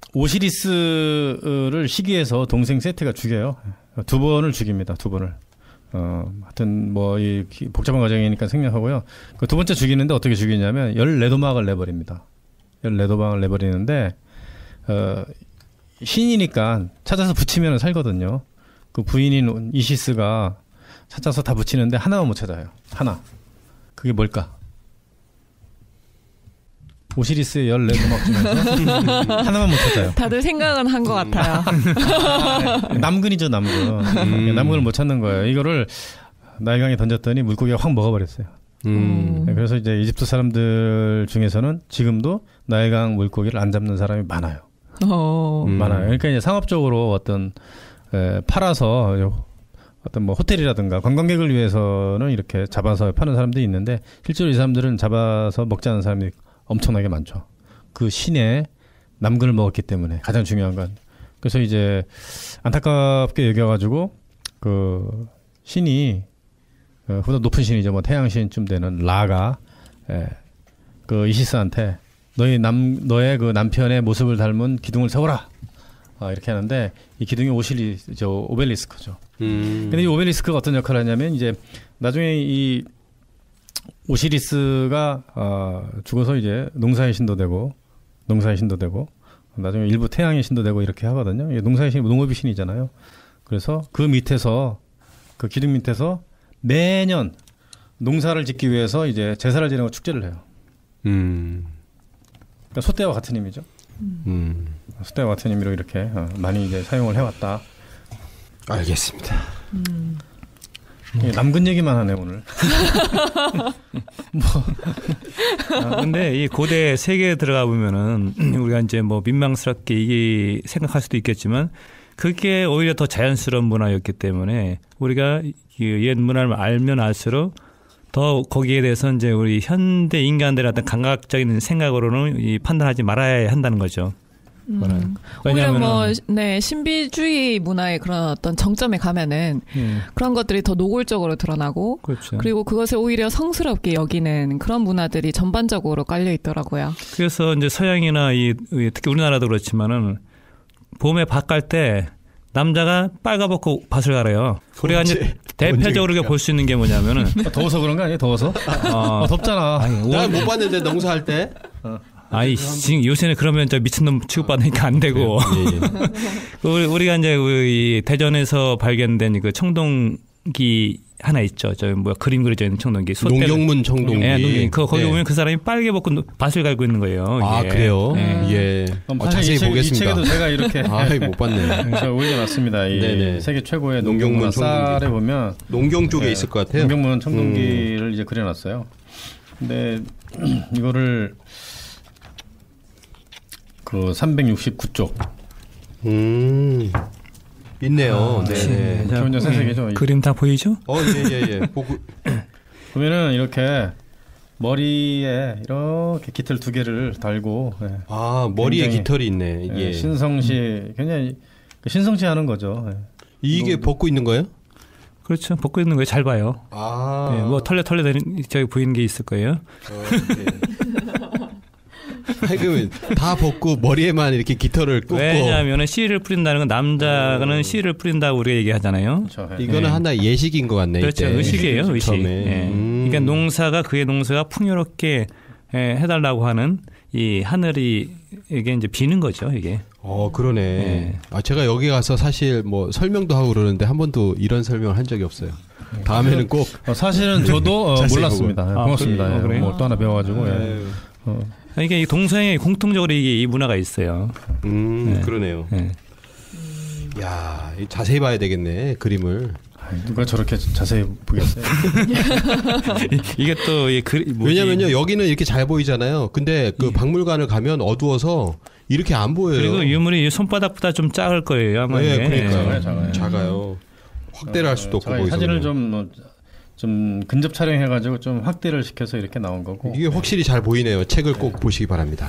[SPEAKER 4] 오시리스를 시기해서 동생 세티가 죽여요. 두 번을 죽입니다. 두 번을. 어, 하여튼 뭐 이 복잡한 과정이니까 생략하고요. 그 두 번째 죽이는데 어떻게 죽이냐면 열네 도막을 내버립니다. 열네 도막을 내버리는데 어, 신이니까 찾아서 붙이면 살거든요. 그 부인인 이시스가 찾아서 다 붙이는데 하나만 못 찾아요. 하나. 그게 뭘까? 오시리스의 열네 도막 중에서 하나만 못 찾아요.
[SPEAKER 1] 다들 생각은 한 것 같아요.
[SPEAKER 4] 남근이죠, 남근.
[SPEAKER 3] 음.
[SPEAKER 4] 남근을 못 찾는 거예요. 이거를 나일강에 던졌더니 물고기가 확 먹어버렸어요.
[SPEAKER 3] 음.
[SPEAKER 4] 네, 그래서 이제 이집트 사람들 중에서는 지금도 나일강 물고기를 안 잡는 사람이 많아요.
[SPEAKER 1] 어.
[SPEAKER 3] 음.
[SPEAKER 4] 많아요. 그러니까 이제 상업적으로 어떤 에, 팔아서 어떤 뭐 호텔이라든가 관광객을 위해서는 이렇게 잡아서 파는 사람들이 있는데 실제로 이 사람들은 잡아서 먹지 않는 사람이 엄청나게 많죠. 그 신의 남근을 먹었기 때문에 가장 중요한 건. 그래서 이제 안타깝게 여겨가지고 그 신이 어, 보다 높은 신이죠. 뭐 태양신쯤 되는 라가 에, 그 이시스한테 너희 남 너의 그 남편의 모습을 닮은 기둥을 세워라. 아, 이렇게 하는데 이 기둥이 오실리 저 오벨리스크죠.
[SPEAKER 3] 음.
[SPEAKER 4] 근데 이 오벨리스크가 어떤 역할을 하냐면 이제 나중에 이 오시리스가 어, 죽어서 이제 농사의 신도 되고 농사의 신도 되고 나중에 일부 태양의 신도 되고 이렇게 하거든요. 이게 농사의 신, 농업의 신이잖아요. 그래서 그 밑에서 그 기둥 밑에서 매년 농사를 짓기 위해서 이제 제사를 지내고 축제를 해요.
[SPEAKER 3] 음.
[SPEAKER 4] 그러니까 소떼와 같은 의미죠.
[SPEAKER 3] 음.
[SPEAKER 4] 소떼와 같은 의미로 이렇게 어, 많이 이제 사용을 해왔다.
[SPEAKER 3] 알겠습니다.
[SPEAKER 1] 음.
[SPEAKER 4] 예, 남근 얘기만 하네 오늘.
[SPEAKER 2] 아, 근데 이 고대 세계에 들어가 보면은 우리가 이제 뭐 민망스럽게 이게 생각할 수도 있겠지만 그게 오히려 더 자연스러운 문화였기 때문에 우리가 옛 문화를 알면 알수록 더 거기에 대해서 이제 우리 현대 인간들의 어떤 감각적인 생각으로는 이 판단하지 말아야 한다는 거죠.
[SPEAKER 1] 음. 오히려
[SPEAKER 2] 왜냐하면은
[SPEAKER 1] 뭐, 네, 신비주의 문화의 그런 어떤 정점에 가면은
[SPEAKER 2] 음,
[SPEAKER 1] 그런 것들이 더 노골적으로 드러나고
[SPEAKER 2] 그렇죠.
[SPEAKER 1] 그리고 그것을 오히려 성스럽게 여기는 그런 문화들이 전반적으로 깔려 있더라고요.
[SPEAKER 2] 그래서 이제 서양이나 이 특히 우리나라도 그렇지만은 봄에 밭 갈 때 남자가 빨가벗고 밭을 갈아요. 우리가 이제 대표적으로 볼 수 있는 게 뭐냐면은
[SPEAKER 4] 더워서 그런 거 아니에요? 더워서?
[SPEAKER 2] 어,
[SPEAKER 4] 어, 덥잖아.
[SPEAKER 2] 아니,
[SPEAKER 3] 난 못 봤는데 농사할 때.
[SPEAKER 2] 아이 지금 요새는 그러면 저 미친놈 취급받으니까 안 되고
[SPEAKER 3] 예, 예.
[SPEAKER 2] 우리, 우리가 이제 우리 대전에서 발견된 그 청동기 하나 있죠. 저 뭐야 그림 그려져 있는 청동기. 소떼를-
[SPEAKER 3] 농경문 청동기.
[SPEAKER 2] 예, 농경. 그 거기
[SPEAKER 3] 예.
[SPEAKER 2] 보면 그 사람이 빨개 벗고 밭을 갈고 있는 거예요.
[SPEAKER 3] 아
[SPEAKER 2] 이게.
[SPEAKER 3] 그래요?
[SPEAKER 2] 네.
[SPEAKER 3] 예.
[SPEAKER 4] 그럼
[SPEAKER 3] 어,
[SPEAKER 4] 사실
[SPEAKER 3] 자세히
[SPEAKER 4] 이 책, 이
[SPEAKER 3] 보겠습니다.
[SPEAKER 4] 책에도 제가 이렇게
[SPEAKER 3] 아이 못 봤네.
[SPEAKER 4] 제가 올려놨습니다. 이
[SPEAKER 3] 네네.
[SPEAKER 4] 세계 최고의
[SPEAKER 3] 농경문
[SPEAKER 4] 농경문
[SPEAKER 3] 청동기.
[SPEAKER 4] 쌀에 보면
[SPEAKER 3] 농경 쪽에
[SPEAKER 4] 네,
[SPEAKER 3] 있을 것 같아요.
[SPEAKER 4] 농경문 청동기를 이제 그려놨어요. 근데 이거를 그 삼백육십구 쪽
[SPEAKER 3] 음. 있네요.
[SPEAKER 2] 아,
[SPEAKER 3] 네.
[SPEAKER 4] 기본 연산색이죠.
[SPEAKER 2] 예. 그림 다 보이죠?
[SPEAKER 3] 어, 예, 예, 예. 보고.
[SPEAKER 4] 보면은 이렇게 머리에 이렇게 깃털 두 개를 달고. 예.
[SPEAKER 3] 아, 머리에
[SPEAKER 4] 굉장히,
[SPEAKER 3] 깃털이 있네. 예.
[SPEAKER 4] 예, 신성시, 굉장히 신성시 하는 거죠. 예.
[SPEAKER 3] 이게
[SPEAKER 4] 뭐,
[SPEAKER 3] 벗고 있는 거예요?
[SPEAKER 2] 그렇죠. 벗고 있는 거예요. 잘 봐요.
[SPEAKER 3] 아.
[SPEAKER 2] 예, 뭐 털레 털레 되는 저기 보이는 게 있을 거예요.
[SPEAKER 3] 어, 네. 아니, 그러면 다 벗고 머리에만 이렇게 깃털을 꽂고.
[SPEAKER 2] 왜냐하면 씨를 뿌린다는 건 남자는 씨를 뿌린다고 우리가 얘기하잖아요.
[SPEAKER 4] 그렇죠. 예.
[SPEAKER 3] 이거는
[SPEAKER 2] 네.
[SPEAKER 3] 하나의 예식인 것 같네.
[SPEAKER 2] 그렇죠.
[SPEAKER 3] 이때.
[SPEAKER 2] 의식이에요. 의식.
[SPEAKER 3] 처음에.
[SPEAKER 2] 예.
[SPEAKER 3] 음.
[SPEAKER 2] 그러니까 농사가 그의 농사가 풍요롭게 예, 해달라고 하는 이 하늘이 이게 이제 비는 거죠. 이게.
[SPEAKER 3] 어, 그러네.
[SPEAKER 2] 네.
[SPEAKER 3] 아, 제가 여기 가서 사실 뭐 설명도 하고 그러는데 한 번도 이런 설명을 한 적이 없어요. 다음에는 꼭.
[SPEAKER 4] 어, 사실은 저도 어,
[SPEAKER 3] 자세히
[SPEAKER 4] 몰랐습니다.
[SPEAKER 2] 보고.
[SPEAKER 4] 예,
[SPEAKER 2] 아,
[SPEAKER 4] 고맙습니다.
[SPEAKER 2] 그래요?
[SPEAKER 4] 예,
[SPEAKER 2] 그래요?
[SPEAKER 4] 뭐 또 하나 배워가지고. 예.
[SPEAKER 3] 아유.
[SPEAKER 4] 어.
[SPEAKER 2] 이게 이 동서양에 공통적으로 이게 이 문화가 있어요.
[SPEAKER 3] 음,
[SPEAKER 2] 네.
[SPEAKER 3] 그러네요.
[SPEAKER 2] 예.
[SPEAKER 3] 야, 이 자세히 봐야 되겠네, 그림을.
[SPEAKER 4] 아이, 누가 저렇게 자세히 보겠어요?
[SPEAKER 2] 이게 또 이 그, 뭐지?
[SPEAKER 3] 왜냐면요, 여기는 이렇게 잘 보이잖아요. 근데 그
[SPEAKER 2] 예.
[SPEAKER 3] 박물관을 가면 어두워서 이렇게 안 보여요.
[SPEAKER 2] 그리고 유물이 손바닥보다 좀 작을 거예요. 아마
[SPEAKER 3] 네,
[SPEAKER 2] 이게.
[SPEAKER 3] 그러니까요.
[SPEAKER 4] 예. 작아요.
[SPEAKER 3] 작아요. 확대를 할 수도 없고
[SPEAKER 4] 제가 이
[SPEAKER 3] 거기서.
[SPEAKER 4] 사진을 좀, 뭐, 좀 근접 촬영해가지고 좀 확대를 시켜서 이렇게 나온 거고.
[SPEAKER 3] 이게 확실히 잘 보이네요. 책을 꼭 보시기 바랍니다.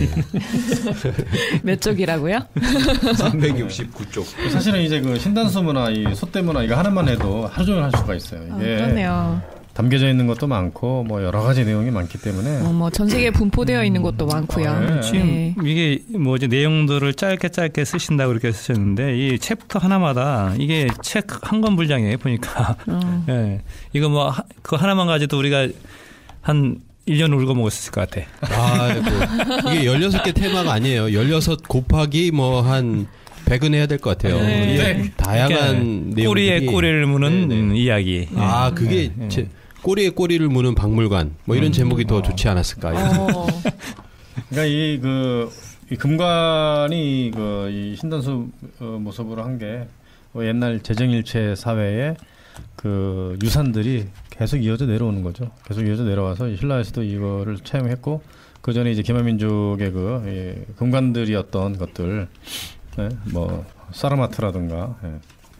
[SPEAKER 1] 몇 쪽이라고요?
[SPEAKER 3] 예. 삼백육십구 쪽.
[SPEAKER 4] 사실은 이제 그 신단수 문화, 이 소대 문화 이거 하나만 해도 하루 종일 할 수가 있어요.
[SPEAKER 1] 아,
[SPEAKER 4] 이게
[SPEAKER 1] 그렇네요.
[SPEAKER 4] 담겨져 있는 것도 많고 뭐 여러 가지 내용이 많기 때문에.
[SPEAKER 1] 어, 뭐 전 세계에 분포되어 있는 곳도 많고요.
[SPEAKER 4] 아, 네.
[SPEAKER 2] 지금
[SPEAKER 1] 네.
[SPEAKER 2] 이게 뭐지 내용들을 짧게 짧게 쓰신다고 그렇게 쓰셨는데 이 챕터 하나마다 이게 책 한 권 분량이에요 보니까.
[SPEAKER 1] 어.
[SPEAKER 2] 예. 이거 뭐 그 하나만 가지고 우리가 한 일 년 울고 먹었을 것 같아.
[SPEAKER 3] 아, 이게 열여섯 개 테마가 아니에요. 열여섯 곱하기 뭐 한 백은 해야 될 것 같아요.
[SPEAKER 1] 네.
[SPEAKER 3] 이게 다양한
[SPEAKER 2] 그러니까
[SPEAKER 3] 내용들이.
[SPEAKER 2] 꼬리에 꼬리를 무는
[SPEAKER 3] 네, 네.
[SPEAKER 2] 음, 이야기.
[SPEAKER 3] 아, 그게
[SPEAKER 2] 예, 예.
[SPEAKER 3] 제, 꼬리에 꼬리를 무는 박물관. 뭐 이런
[SPEAKER 2] 음.
[SPEAKER 3] 제목이 더 좋지 않았을까.
[SPEAKER 1] 어.
[SPEAKER 4] 그러니까 이 그 이 금관이 그 이 신단수 어, 모습으로 한 게 옛날 재정일체 사회에 그 유산들이 계속 이어져 내려오는 거죠. 계속 이어져 내려와서 신라에서도 이거를 차용했고 그 전에 이제 기마민족의 그 예, 금관들이었던 것들, 예, 뭐 사르마트라든가 예,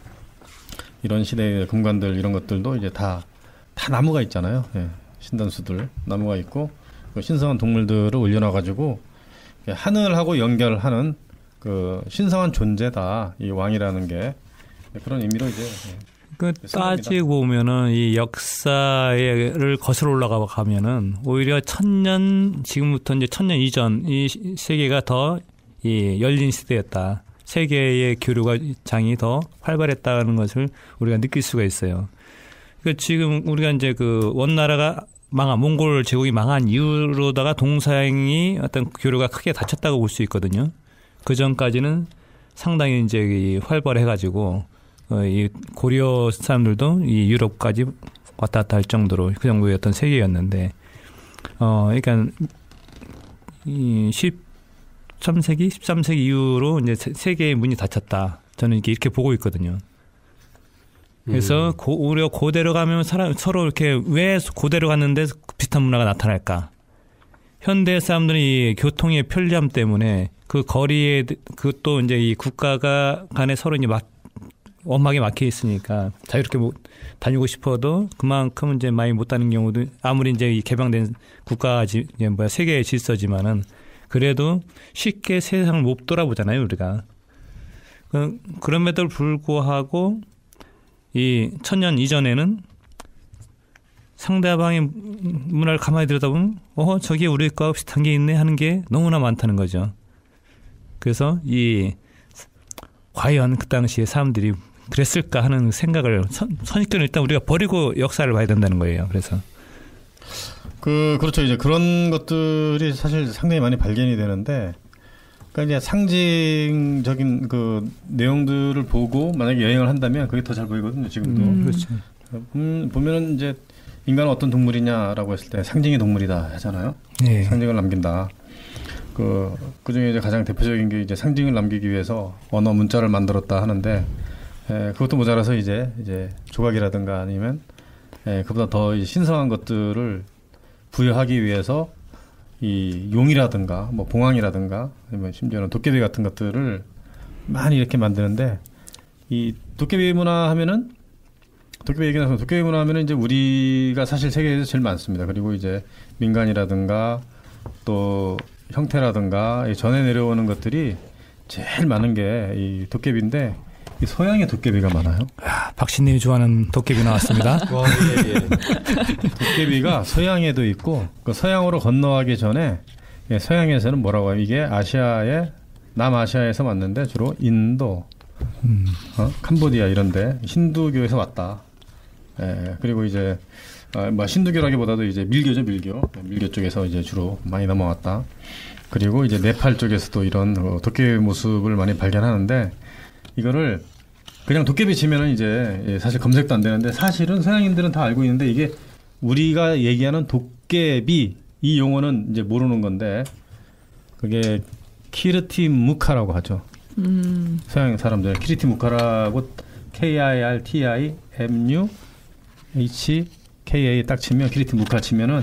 [SPEAKER 4] 이런 시대의 금관들 이런 것들도 이제 다 다 나무가 있잖아요. 예, 신단수들 나무가 있고 그 신성한 동물들을 올려놔가지고 하늘하고 연결하는 그 신성한 존재다 이 왕이라는 게 그런 의미로 이제. 예.
[SPEAKER 2] 그 따지고 보면은 이 역사를 거슬러 올라가 가면은 오히려 천년 지금부터 이제 천년 이전 이 세계가 더 이 열린 시대였다. 세계의 교류가 장이 더 활발했다는 것을 우리가 느낄 수가 있어요. 그 지금 우리가 이제 그 원나라가 망한 몽골 제국이 망한 이후로다가 동서양이 어떤 교류가 크게 닫혔다고 볼 수 있거든요. 그 전까지는 상당히 이제 활발해가지고. 어, 이 고려 사람들도 이 유럽까지 왔다 갔다 할 정도로 그 정도의 어떤 세계였는데, 어, 그러니까 이 십삼 세기, 십삼 세기 이후로 이제 세계의 문이 닫혔다. 저는 이렇게, 이렇게 보고 있거든요. 그래서
[SPEAKER 3] 음.
[SPEAKER 2] 고, 오히려 고대로 가면 사람, 서로 이렇게 왜 고대로 갔는데 비슷한 문화가 나타날까? 현대 사람들은 이 교통의 편리함 때문에 그 거리에 그또 이제 이 국가가 간에 서로 이제 막 엄하게 막혀 있으니까 자유롭게 못 다니고 싶어도 그만큼 이제 많이 못 다니는 경우도 아무리 이제 이 개방된 국가 지 뭐야 세계의 질서지만은 그래도 쉽게 세상을 못 돌아보잖아요 우리가. 그, 그럼에도 불구하고 이 천년 이전에는 상대방의 문화를 가만히 들여다보면 어 저기 우리과 비슷한 게 있네 하는 게 너무나 많다는 거죠. 그래서 이 과연 그 당시에 사람들이 그랬을까 하는 생각을 선, 선입견을 일단 우리가 버리고 역사를 봐야 된다는 거예요. 그래서
[SPEAKER 4] 그 그렇죠. 이제 그런 것들이 사실 상당히 많이 발견이 되는데, 그러니까 이제 상징적인 그 내용들을 보고 만약에 여행을 한다면 그게 더 잘 보이거든요. 지금도.
[SPEAKER 2] 음, 그렇죠.
[SPEAKER 4] 음, 보면은 이제 인간은 어떤 동물이냐라고 했을 때 상징의 동물이다 하잖아요.
[SPEAKER 2] 네.
[SPEAKER 4] 상징을 남긴다. 그, 그 중에 이제 가장 대표적인 게 이제 상징을 남기기 위해서 언어 문자를 만들었다 하는데, 에, 그것도 모자라서 이제, 이제 조각이라든가 아니면, 에, 그보다 더 신성한 것들을 부여하기 위해서 이 용이라든가 뭐 봉황이라든가 아니면 심지어는 도깨비 같은 것들을 많이 이렇게 만드는데 이 도깨비 문화 하면은 도깨비 얘기 나서 도깨비 문화 하면은 이제 우리가 사실 세계에서 제일 많습니다. 그리고 이제 민간이라든가 또 형태라든가 전해 내려오는 것들이 제일 많은 게 이 도깨비인데 이 서양의 도깨비가 많아요.
[SPEAKER 2] 아, 박신님이 좋아하는 도깨비 나왔습니다.
[SPEAKER 3] 와, 예, 예.
[SPEAKER 4] 도깨비가 서양에도 있고 그 서양으로 건너가기 전에 예, 서양에서는 뭐라고 해요? 이게 아시아의 남아시아에서 왔는데 주로 인도, 음. 어? 캄보디아 이런데 힌두교에서 왔다. 예, 그리고 이제 어, 뭐 힌두교라기보다도 이제 밀교죠, 밀교. 밀교 쪽에서 이제 주로 많이 넘어왔다. 그리고 이제 네팔 쪽에서도 이런 어, 도깨비 모습을 많이 발견하는데 이거를 그냥 도깨비 치면은 이제 예, 사실 검색도 안 되는데 사실은 서양인들은 다 알고 있는데 이게 우리가 얘기하는 도깨비 이 용어는 이제 모르는 건데 그게 키르티 무카라고 하죠. 음. 서양 사람들 키르티 무카라고 K I R T I M U H K A 딱 치면 키르티 무카 치면은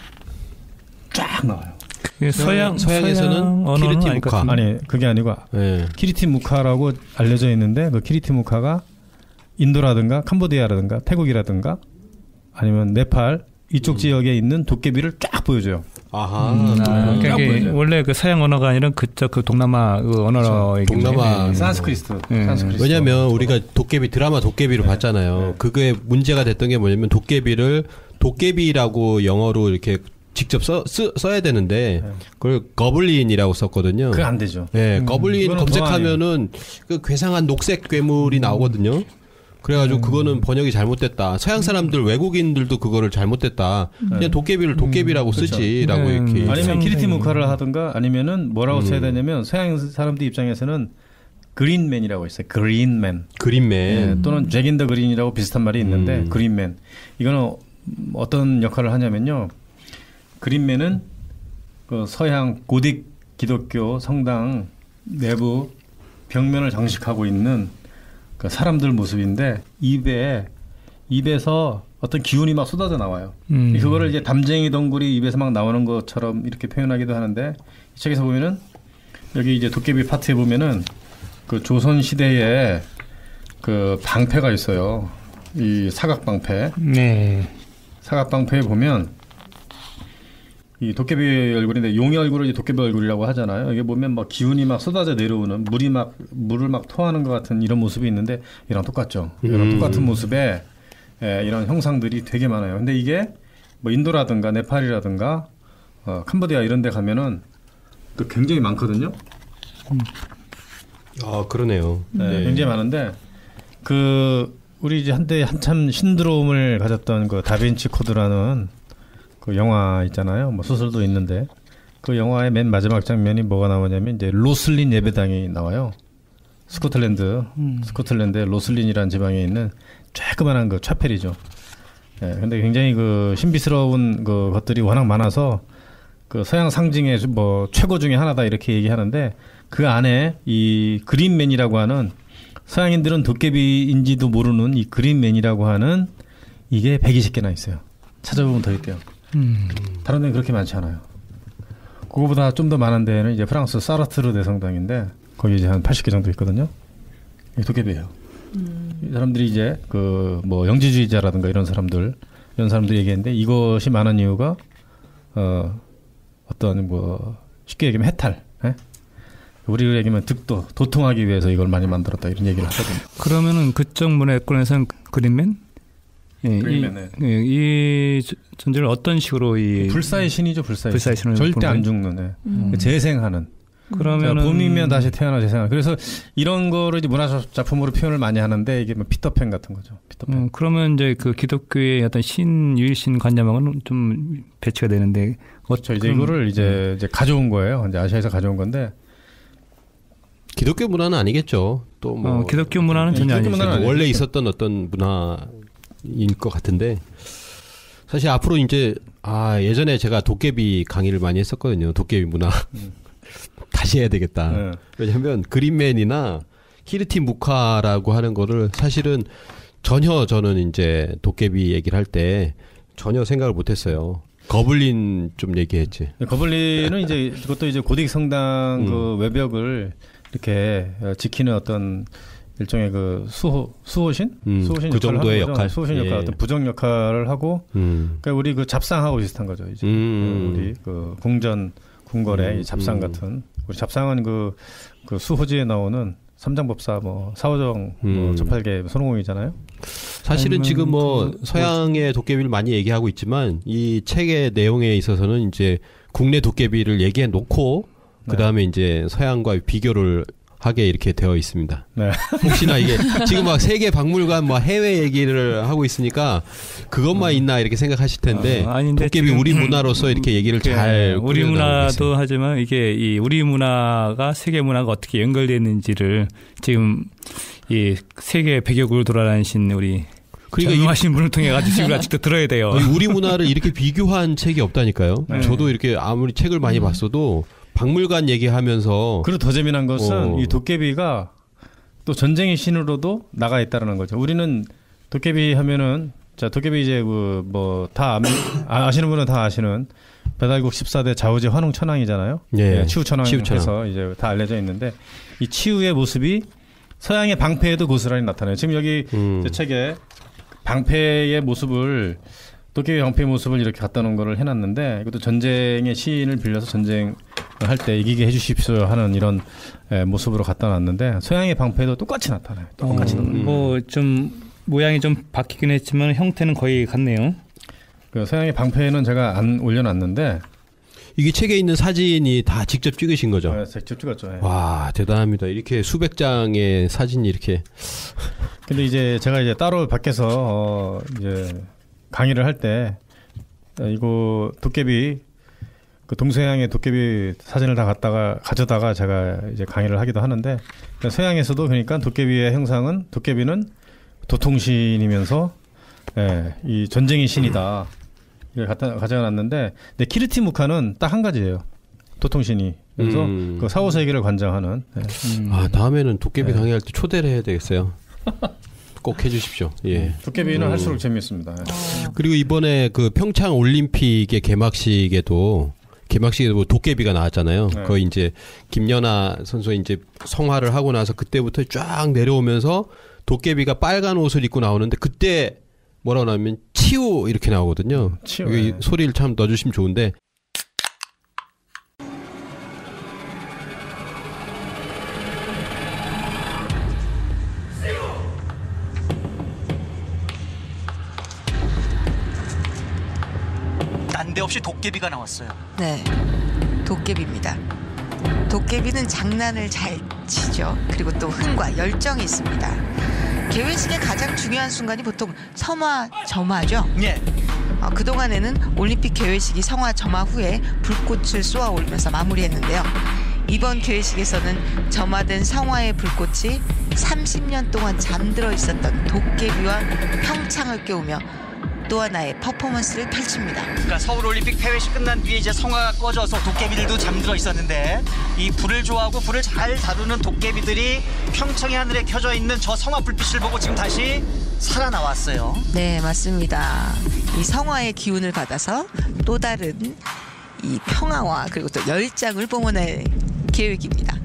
[SPEAKER 4] 쫙 나와요.
[SPEAKER 2] 서양
[SPEAKER 3] 서양에서는 키르티 무카
[SPEAKER 4] 아니 그게 아니고 네. 키르티 무카라고 알려져 있는데 그 키르티 무카가 인도라든가 캄보디아라든가 태국이라든가 아니면 네팔 이쪽 음. 지역에 있는 도깨비를 쫙 보여줘요.
[SPEAKER 3] 아하.
[SPEAKER 2] 음, 아, 그러니까 원래 그 서양 언어가 아니라 그쪽 그 동남아 그 언어로
[SPEAKER 3] 그렇죠. 동남아
[SPEAKER 4] 네. 산스크리트. 네. 산스크리트.
[SPEAKER 3] 왜냐하면 우리가 도깨비 드라마 도깨비를 네. 봤잖아요. 네. 그게 문제가 됐던 게 뭐냐면 도깨비를 도깨비라고 영어로 이렇게 직접 써, 쓰, 써야 되는데 네. 그걸 거블린이라고 썼거든요.
[SPEAKER 4] 그게 안 되죠.
[SPEAKER 3] 네, 음, 거블린 검색하면은 그 괴상한 녹색 괴물이 음. 나오거든요. 그래가지고 음. 그거는 번역이 잘못됐다. 서양 사람들 음. 외국인들도 그거를 잘못됐다. 음. 그냥 도깨비를 도깨비라고 음. 쓰지라고 그렇죠. 이렇게.
[SPEAKER 4] 아니면 키르티 무카를 하든가 아니면은 뭐라고 음. 써야 되냐면 서양 사람들 입장에서는 그린맨이라고 있어요. 그린맨.
[SPEAKER 3] 그린맨.
[SPEAKER 4] 네, 또는 잭 인 더 그린이라고 비슷한 말이 있는데 음. 그린맨. 이거는 어떤 역할을 하냐면요. 그린맨은 그 서양 고딕 기독교 성당 내부 벽면을 장식하고 있는 그 사람들 모습인데 입에 입에서 어떤 기운이 막 쏟아져 나와요. 음. 그거를 이제 담쟁이 덩굴이 입에서 막 나오는 것처럼 이렇게 표현하기도 하는데 이 책에서 보면은 여기 이제 도깨비 파트에 보면은 그 조선 시대에 그 방패가 있어요. 이 사각 방패.
[SPEAKER 2] 네.
[SPEAKER 4] 사각 방패에 보면 이 도깨비 얼굴인데 용의 얼굴을 이제 도깨비 얼굴이라고 하잖아요. 이게 보면 막 기운이 막 쏟아져 내려오는 물이 막 물을 막 토하는 것 같은 이런 모습이 있는데 이랑 똑같죠. 이랑 음. 똑같은 모습에 예, 이런 형상들이 되게 많아요. 근데 이게 뭐 인도라든가 네팔이라든가 어, 캄보디아 이런 데 가면은 또 굉장히 많거든요.
[SPEAKER 3] 음. 아, 그러네요.
[SPEAKER 4] 네, 네. 굉장히 많은데 그 우리 이제 한때 한참 신드롬을 가졌던 그 다빈치 코드라는 그 영화 있잖아요. 뭐 소설도 있는데 그 영화의 맨 마지막 장면이 뭐가 나오냐면 이제 로슬린 예배당이 나와요. 스코틀랜드, 음. 스코틀랜드의 로슬린이라는 지방에 있는 조그만한 그 차펠이죠. 예, 근데 굉장히 그 신비스러운 그 것들이 워낙 많아서 그 서양 상징의 뭐 최고 중에 하나다 이렇게 얘기하는데 그 안에 이 그린맨이라고 하는 서양인들은 도깨비인지도 모르는 이 그린맨이라고 하는 이게 백이십 개나 있어요. 찾아보면 더 있대요. 음. 다른 데는 그렇게 많지 않아요. 그거보다 좀 더 많은 데는 이제 프랑스 사르트르 대성당인데 거기 이제 한 팔십 개 정도 있거든요. 이게 도깨비예요. 음. 이 사람들이 이제 그 뭐 영지주의자라든가 이런 사람들 이런 사람들 얘기했는데 이것이 많은 이유가 어 어떤 뭐 쉽게 얘기하면 해탈. 예? 우리가 얘기하면 득도 도통하기 위해서 이걸 많이 만들었다 이런 얘기를 하거든요.
[SPEAKER 2] 그러면은 그쪽 문화권에서는 그린맨? 예, 이, 예, 이 존재를 어떤 식으로 이
[SPEAKER 4] 불사의 신이죠, 불사의, 불사의 신을 절대 안 죽는, 예. 음. 재생하는.
[SPEAKER 2] 그러면은
[SPEAKER 4] 봄이면 다시 태어나 재생하는. 그래서 이런 거를 이제 문화 작품으로 표현을 많이 하는데 이게 뭐 피터팬 같은 거죠. 피터팬.
[SPEAKER 2] 음, 그러면 이제 그 기독교의 어떤 신 유일신 관념하고는 좀 배치가 되는데.
[SPEAKER 4] 그렇죠. 이제 이거를 이제, 이제 가져온 거예요. 이제 아시아에서 가져온 건데.
[SPEAKER 3] 기독교 문화는 아니겠죠. 또 뭐
[SPEAKER 2] 어, 기독교 문화는 전혀 아니죠.
[SPEAKER 3] 원래 있었던 어떤 문화. 일 것 같은데 사실 앞으로 이제 아 예전에 제가 도깨비 강의를 많이 했었거든요. 도깨비 문화 음. 다시 해야 되겠다. 네. 왜냐하면 그린맨이나 키르티 무카라고 하는 거를 사실은 전혀 저는 이제 도깨비 얘기를 할 때 전혀 생각을 못했어요. 거블린 좀 얘기했지.
[SPEAKER 4] 거블린은 이제 그것도 이제 고딕 성당 음. 그 외벽을 이렇게 지키는 어떤 일종의 그 수호 수호신,
[SPEAKER 3] 음,
[SPEAKER 4] 수호신
[SPEAKER 3] 그
[SPEAKER 4] 역할을
[SPEAKER 3] 정도의
[SPEAKER 4] 하는 거죠.
[SPEAKER 3] 역할.
[SPEAKER 4] 수호신 역할,
[SPEAKER 3] 예.
[SPEAKER 4] 어떤 부정 역할을 하고,
[SPEAKER 3] 음.
[SPEAKER 4] 그러니까 우리 그 잡상하고 비슷한 거죠. 이제
[SPEAKER 3] 음.
[SPEAKER 4] 그 우리 그 궁전 궁궐의
[SPEAKER 3] 음.
[SPEAKER 4] 이 잡상
[SPEAKER 3] 음.
[SPEAKER 4] 같은 우리 잡상은 그, 그 수호지에 나오는 삼장법사 뭐 사오정 뭐
[SPEAKER 3] 음.
[SPEAKER 4] 저팔계 손오공이잖아요.
[SPEAKER 3] 사실은
[SPEAKER 4] 아니면
[SPEAKER 3] 지금 뭐
[SPEAKER 4] 그
[SPEAKER 3] 서양의 도깨비를 많이 얘기하고 있지만 이 책의 내용에 있어서는 이제 국내 도깨비를 얘기해 놓고 그 다음에 이제 서양과 비교를 하게 이렇게 되어 있습니다.
[SPEAKER 4] 네.
[SPEAKER 3] 혹시나 이게 지금 막 세계 박물관 뭐 해외 얘기를 하고 있으니까 그것만 있나 이렇게 생각하실 텐데
[SPEAKER 2] 어, 아닌데
[SPEAKER 3] 도깨비
[SPEAKER 2] 지금
[SPEAKER 3] 우리 문화로서 이렇게 얘기를
[SPEAKER 2] 그,
[SPEAKER 3] 잘
[SPEAKER 2] 우리
[SPEAKER 3] 꾸며나가고
[SPEAKER 2] 문화도
[SPEAKER 3] 있어요.
[SPEAKER 2] 하지만 이게 이 우리 문화가 세계 문화가 어떻게 연결되어 있는지를 지금 이 세계 백여국을 돌아다니신 우리
[SPEAKER 3] 그러니까
[SPEAKER 2] 전무하신 분을 통해 가지고 지금 아직도 들어야 돼요.
[SPEAKER 3] 아니, 우리 문화를 이렇게 비교한 책이 없다니까요.
[SPEAKER 2] 네.
[SPEAKER 3] 저도 이렇게 아무리 책을 많이 봤어도 박물관 얘기하면서
[SPEAKER 4] 그리고 더 재미난 것은
[SPEAKER 3] 어.
[SPEAKER 4] 이 도깨비가 또 전쟁의 신으로도 나가 있다라는 거죠. 우리는 도깨비 하면은 자 도깨비 이제 그 뭐 다 아시는 분은 다 아시는 배달국 십사 대 좌우지 환웅천왕이잖아요.
[SPEAKER 3] 예.
[SPEAKER 4] 네, 치우천왕
[SPEAKER 3] 치우천왕.
[SPEAKER 4] 해서 이제 다 알려져 있는데 이 치우의 모습이 서양의 방패에도 고스란히 나타나요. 지금 여기
[SPEAKER 3] 음.
[SPEAKER 4] 제 책에 방패의 모습을 도깨비 방패의 모습을 이렇게 갖다 놓은 거를 해놨는데 이것도 전쟁의 시인을 빌려서 전쟁을 할 때 이기게 해주십시오 하는 이런 예, 모습으로 갖다 놨는데 서양의 방패도 똑같이 나타나요. 똑같이
[SPEAKER 2] 어,
[SPEAKER 4] 나타나요.
[SPEAKER 2] 뭐 좀 모양이 좀 바뀌긴 했지만 형태는 거의 같네요.
[SPEAKER 4] 그 서양의 방패는 제가 안 올려놨는데
[SPEAKER 3] 이게 책에 있는 사진이 다 직접 찍으신 거죠.
[SPEAKER 4] 예, 직접 찍었죠. 예.
[SPEAKER 3] 와 대단합니다. 이렇게 수백 장의 사진이 이렇게
[SPEAKER 4] 근데 이제 제가 이제 따로 밖에서 어 이제 강의를 할 때 이거 도깨비 그 동서양의 도깨비 사진을 다 갖다가 가져다가 제가 이제 강의를 하기도 하는데 서양에서도 그러니까 도깨비의 형상은 도깨비는 도통신이면서 예, 이 전쟁의 신이다 이걸 갖다 가져놨는데 근데 키르티 무카는 딱 한 가지예요. 도통신이 그래서
[SPEAKER 3] 음.
[SPEAKER 4] 그 사후 세계를 관장하는 예.
[SPEAKER 3] 아 다음에는 도깨비
[SPEAKER 4] 네.
[SPEAKER 3] 강의할 때 초대를 해야 되겠어요. 꼭 해주십시오. 예.
[SPEAKER 4] 도깨비는
[SPEAKER 3] 음.
[SPEAKER 4] 할수록 재미있습니다. 예.
[SPEAKER 3] 그리고 이번에 그 평창 올림픽의 개막식에도 개막식에도 뭐 도깨비가 나왔잖아요.
[SPEAKER 4] 네.
[SPEAKER 3] 거의 이제 김연아 선수 이제 성화를 하고 나서 그때부터 쫙 내려오면서 도깨비가 빨간 옷을 입고 나오는데 그때 뭐라고 나오면 치우 이렇게 나오거든요.
[SPEAKER 4] 치우,
[SPEAKER 3] 여기
[SPEAKER 4] 네.
[SPEAKER 3] 소리를 참 넣어주시면 좋은데.
[SPEAKER 5] 난데없이 도깨비가 나왔어요.
[SPEAKER 6] 네, 도깨비입니다. 도깨비는 장난을 잘 치죠. 그리고 또 흥과 열정이 있습니다. 개회식의 가장 중요한 순간이 보통 성화 점화죠.
[SPEAKER 5] 예.
[SPEAKER 6] 어, 그동안에는 올림픽 개회식이 성화 점화 후에 불꽃을 쏘아 올리면서 마무리했는데요. 이번 개회식에서는 점화된 성화의 불꽃이 삼십 년 동안 잠들어 있었던 도깨비와 평창을 깨우며 또 하나의 퍼포먼스를 펼칩니다.
[SPEAKER 5] 그러니까 서울올림픽 폐회식 끝난 뒤에 이제 성화가 꺼져서 도깨비들도 잠들어 있었는데 이 불을 좋아하고 불을 잘 다루는 도깨비들이 평창의 하늘에 켜져 있는 저 성화 불빛을 보고 지금 다시 살아나왔어요.
[SPEAKER 6] 네, 맞습니다. 이 성화의 기운을 받아서 또 다른 이 평화와 그리고 또 열장을 봉헌할 계획입니다.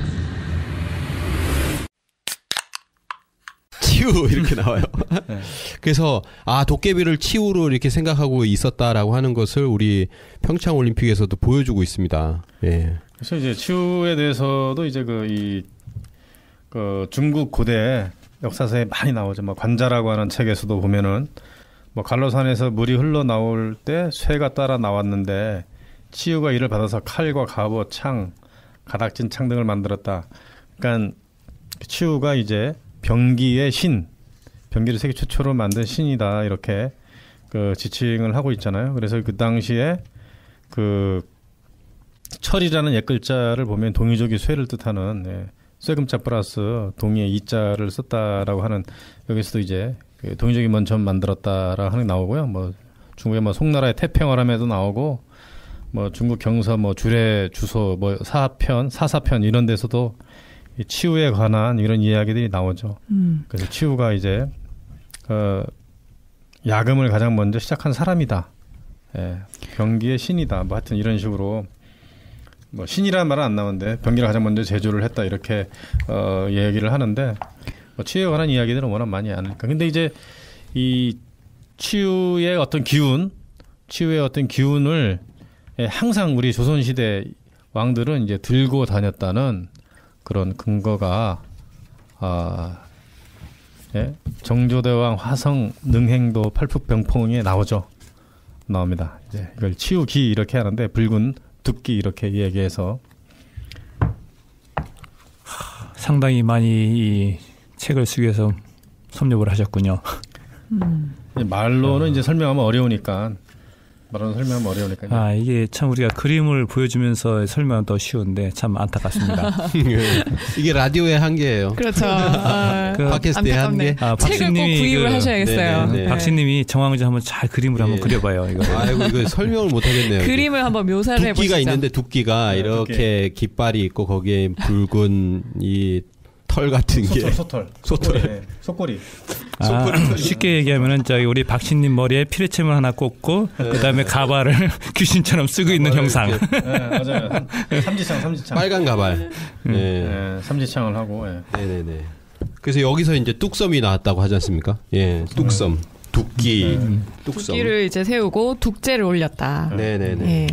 [SPEAKER 3] 치우 이렇게 나와요. 그래서 아 도깨비를 치우로 이렇게 생각하고 있었다라고 하는 것을 우리 평창 올림픽에서도 보여주고 있습니다. 예.
[SPEAKER 4] 그래서 이제 치우에 대해서도 이제 그 이 그 중국 고대 역사서에 많이 나오죠. 뭐 관자라고 하는 책에서도 보면은 뭐 갈로산에서 물이 흘러 나올 때 쇠가 따라 나왔는데 치우가 이를 받아서 칼과 갑옷, 창, 가닥진 창 등을 만들었다. 그러니까 치우가 이제 병기의 신, 병기를 세계 최초로 만든 신이다 이렇게 그 지칭을 하고 있잖아요. 그래서 그 당시에 그 철이라는 옛 글자를 보면 동이족이 쇠를 뜻하는 예, 쇠금자 플러스 동이의 이자를 썼다라고 하는 여기서도 이제 그 동이족이 먼저 만들었다라고 하는 게 나오고요. 뭐 중국의 뭐 송나라의 태평어람에도 나오고 뭐 중국 경서 뭐 주례 주소 뭐 사편 사사편 이런 데서도 이 치우에 관한 이런 이야기들이 나오죠.
[SPEAKER 1] 음.
[SPEAKER 4] 그래서 치우가 이제 어, 야금을 가장 먼저 시작한 사람이다. 예, 병기의 신이다. 뭐 하여튼 이런 식으로 뭐 신이라는 말은 안 나오는데 병기를 가장 먼저 제조를 했다 이렇게 어, 얘기를 하는데 뭐 치유에 관한 이야기들은 워낙 많이 아니까. 근데 이제 이 치유의 어떤 기운, 치유의 어떤 기운을 항상 우리 조선시대 왕들은 이제 들고 다녔다는 그런 근거가 아, 예? 정조대왕 화성 능행도 팔풍병풍에 나오죠. 나옵니다. 이제 이걸 치유기 이렇게 하는데 붉은 둡기 이렇게 얘기해서
[SPEAKER 2] 상당히 많이 이 책을 쓰기 위해서 섭렵을 하셨군요.
[SPEAKER 1] 음.
[SPEAKER 4] 말로는 어. 이제 설명하면 어려우니까 말로는 설명하면 어려우니까.
[SPEAKER 2] 아 이게 참 우리가 그림을 보여주면서 설명은 더 쉬운데 참 안타깝습니다.
[SPEAKER 3] 이게 라디오의 한계예요.
[SPEAKER 1] 그렇죠. 아,
[SPEAKER 3] 그 팟캐스트의 한계.
[SPEAKER 1] 아, 책을 꼭 구입을 그, 하셔야겠어요.
[SPEAKER 3] 네네네.
[SPEAKER 2] 박씨님이 정황을 한번 잘 그림으로 한번
[SPEAKER 3] 예.
[SPEAKER 2] 그려봐요. 이거.
[SPEAKER 3] 아이고 이거 설명을 못 하겠네요.
[SPEAKER 1] 그림을 한번 묘사를 해보시죠.
[SPEAKER 3] 두끼가 있는데 두끼가
[SPEAKER 4] 네,
[SPEAKER 3] 이렇게
[SPEAKER 4] 두께.
[SPEAKER 3] 깃발이 있고 거기에 붉은 이 털 같은 게
[SPEAKER 4] 소털, 소털,
[SPEAKER 3] 소털.
[SPEAKER 4] 네, 속꼬리.
[SPEAKER 2] 아, 쉽게 얘기하면은 저기 우리 박씨님 머리에 피레침을 하나 꽂고 네. 그다음에 가발을 귀신처럼 쓰고 있는 형상.
[SPEAKER 4] 네, 맞아요. 삼지창, 삼지창.
[SPEAKER 3] 빨간 가발.
[SPEAKER 2] 음.
[SPEAKER 3] 네.
[SPEAKER 4] 네, 삼지창을 하고. 네.
[SPEAKER 3] 네네네. 그래서 여기서 이제 뚝섬이 나왔다고 하지 않습니까? 예, 뚝섬, 두끼,
[SPEAKER 1] 네.
[SPEAKER 3] 뚝섬.
[SPEAKER 1] 두끼를 이제 세우고 둑제를 올렸다.
[SPEAKER 3] 네네네.
[SPEAKER 1] 네.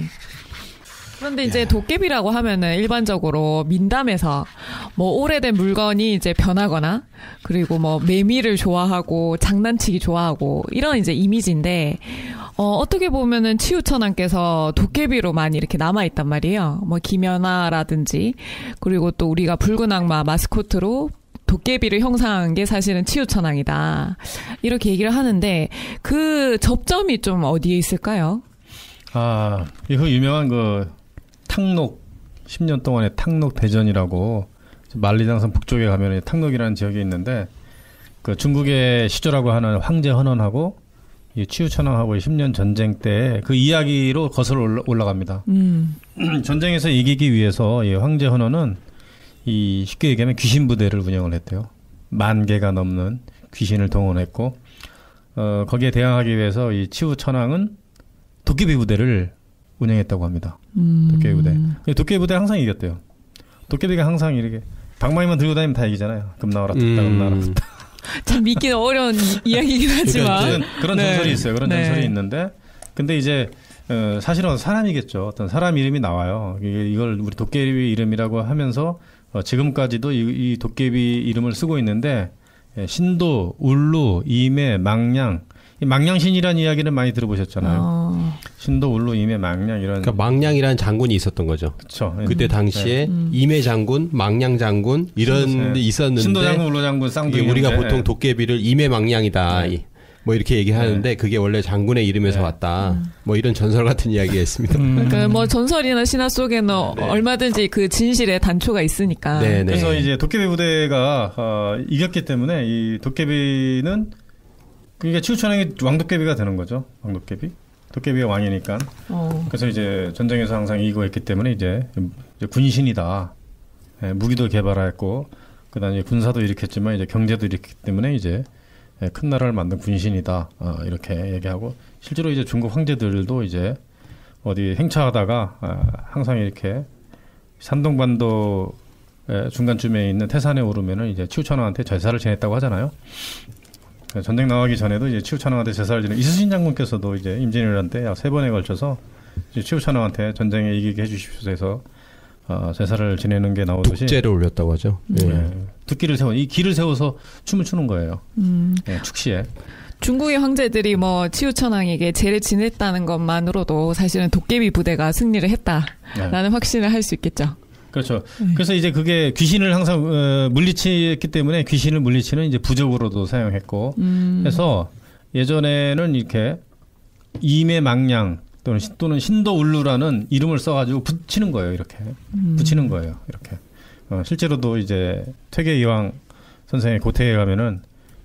[SPEAKER 1] 그런데 이제 도깨비라고 하면은 일반적으로 민담에서 뭐 오래된 물건이 이제 변하거나 그리고 뭐 매미를 좋아하고 장난치기 좋아하고 이런 이제 이미지인데 어, 어떻게 보면은 치우천왕께서 도깨비로 많이 이렇게 남아있단 말이에요. 뭐 김연아라든지 그리고 또 우리가 붉은 악마 마스코트로 도깨비를 형상한 게 사실은 치우천왕이다. 이렇게 얘기를 하는데 그 접점이 좀 어디에 있을까요?
[SPEAKER 4] 아, 이거 유명한 그 탕록 십 년 동안의 탕록 대전이라고 만리장성 북쪽에 가면 탕록이라는 지역이 있는데 그 중국의 시조라고 하는 황제 헌원하고 이 치우천왕하고 십 년 전쟁 때 그 이야기로 거슬러 올라갑니다.
[SPEAKER 1] 음.
[SPEAKER 4] 전쟁에서 이기기 위해서 이 황제 헌원은 이 쉽게 얘기하면 귀신 부대를 운영을 했대요. 만 개가 넘는 귀신을 동원했고 어, 거기에 대항하기 위해서 이 치우천왕은 도깨비 부대를 운영했다고 합니다.
[SPEAKER 1] 음.
[SPEAKER 4] 도깨비 부대. 도깨비 부대 항상 이겼대요. 도깨비가 항상 이렇게 방망이만 들고 다니면 다 이기잖아요. 금 나와라 tus다, 금 나와라 tus다.
[SPEAKER 1] 참 믿기는 어려운 이야기이긴 하지만
[SPEAKER 4] 그러니까 그런
[SPEAKER 1] 네.
[SPEAKER 4] 전설이 있어요. 그런
[SPEAKER 1] 네.
[SPEAKER 4] 전설이 있는데 근데 이제 어, 사실은 사람이겠죠. 어떤 사람 이름이 나와요. 이걸 우리 도깨비 이름이라고 하면서 어, 지금까지도 이, 이 도깨비 이름을 쓰고 있는데 예, 신도, 울루, 임해, 망냥 이 망냥신이라는 이야기는 많이 들어보셨잖아요.
[SPEAKER 1] 어.
[SPEAKER 4] 신도, 울루, 임해, 망냥 이런.
[SPEAKER 3] 그러니까 망냥이라는 장군이 있었던 거죠.
[SPEAKER 4] 그렇죠.
[SPEAKER 3] 그때 당시에
[SPEAKER 1] 네.
[SPEAKER 3] 임해 장군, 망냥 장군 이런
[SPEAKER 4] 신도,
[SPEAKER 3] 데 있었는데
[SPEAKER 4] 신도 장군, 울루 장군, 쌍둥이.
[SPEAKER 3] 우리가
[SPEAKER 4] 형제.
[SPEAKER 3] 보통 도깨비를 임해 망냥이다.
[SPEAKER 4] 네.
[SPEAKER 3] 뭐 이렇게 얘기하는데
[SPEAKER 4] 네.
[SPEAKER 3] 그게 원래 장군의 이름에서
[SPEAKER 4] 네.
[SPEAKER 3] 왔다. 음. 뭐 이런 전설 같은 이야기가 있습니다.
[SPEAKER 2] 음.
[SPEAKER 1] 그러니까 뭐 전설이나 신화 속에는
[SPEAKER 3] 네.
[SPEAKER 1] 얼마든지 그 진실의 단초가 있으니까.
[SPEAKER 3] 네, 네.
[SPEAKER 4] 그래서 이제 도깨비 부대가 어, 이겼기 때문에 이 도깨비는 그러니까 치우천왕이 왕도깨비가 되는 거죠. 왕도깨비. 도깨비가 왕이니까.
[SPEAKER 1] 어.
[SPEAKER 4] 그래서 이제 전쟁에서 항상 이기고 했기 때문에 이제, 이제 군신이다. 예, 무기도 개발했고 그다음에 군사도 일으켰지만 이제 경제도 일으켰기 때문에 이제 예, 큰 나라를 만든 군신이다. 어, 이렇게 얘기하고 실제로 이제 중국 황제들도 이제 어디 행차하다가 어, 항상 이렇게 산동반도 중간쯤에 있는 태산에 오르면은 이제 치우천왕한테 제사를 지냈다고 하잖아요. 전쟁 나가기 전에도 이제 치우천왕한테 제사를 지내 이순신 장군께서도 이제 임진왜란 때 약 세 번에 걸쳐서 이제 치우천왕한테 전쟁에 이기게 해주십시오 해서 어, 제사를 지내는 게 나오듯이
[SPEAKER 3] 둑제를 올렸다고 하죠.
[SPEAKER 4] 네.
[SPEAKER 3] 예.
[SPEAKER 4] 둑기를 세워 이 기를 세워서 춤을 추는 거예요.
[SPEAKER 1] 음.
[SPEAKER 4] 네, 축시에.
[SPEAKER 1] 중국의 황제들이 뭐 치우천왕에게 제를 지냈다는 것만으로도 사실은 도깨비 부대가 승리를 했다라는
[SPEAKER 4] 네.
[SPEAKER 1] 확신을 할 수 있겠죠.
[SPEAKER 4] 그렇죠. 네. 그래서 이제 그게 귀신을 항상 어, 물리치기 때문에 귀신을 물리치는 이제 부적으로도 사용했고
[SPEAKER 1] 음.
[SPEAKER 4] 해서 예전에는 이렇게 임해망냥 또는 또는 신도울루라는 이름을 써가지고 붙이는 거예요. 이렇게
[SPEAKER 1] 음.
[SPEAKER 4] 붙이는 거예요. 이렇게 어, 실제로도 이제 퇴계이황 선생의 고태에 가면은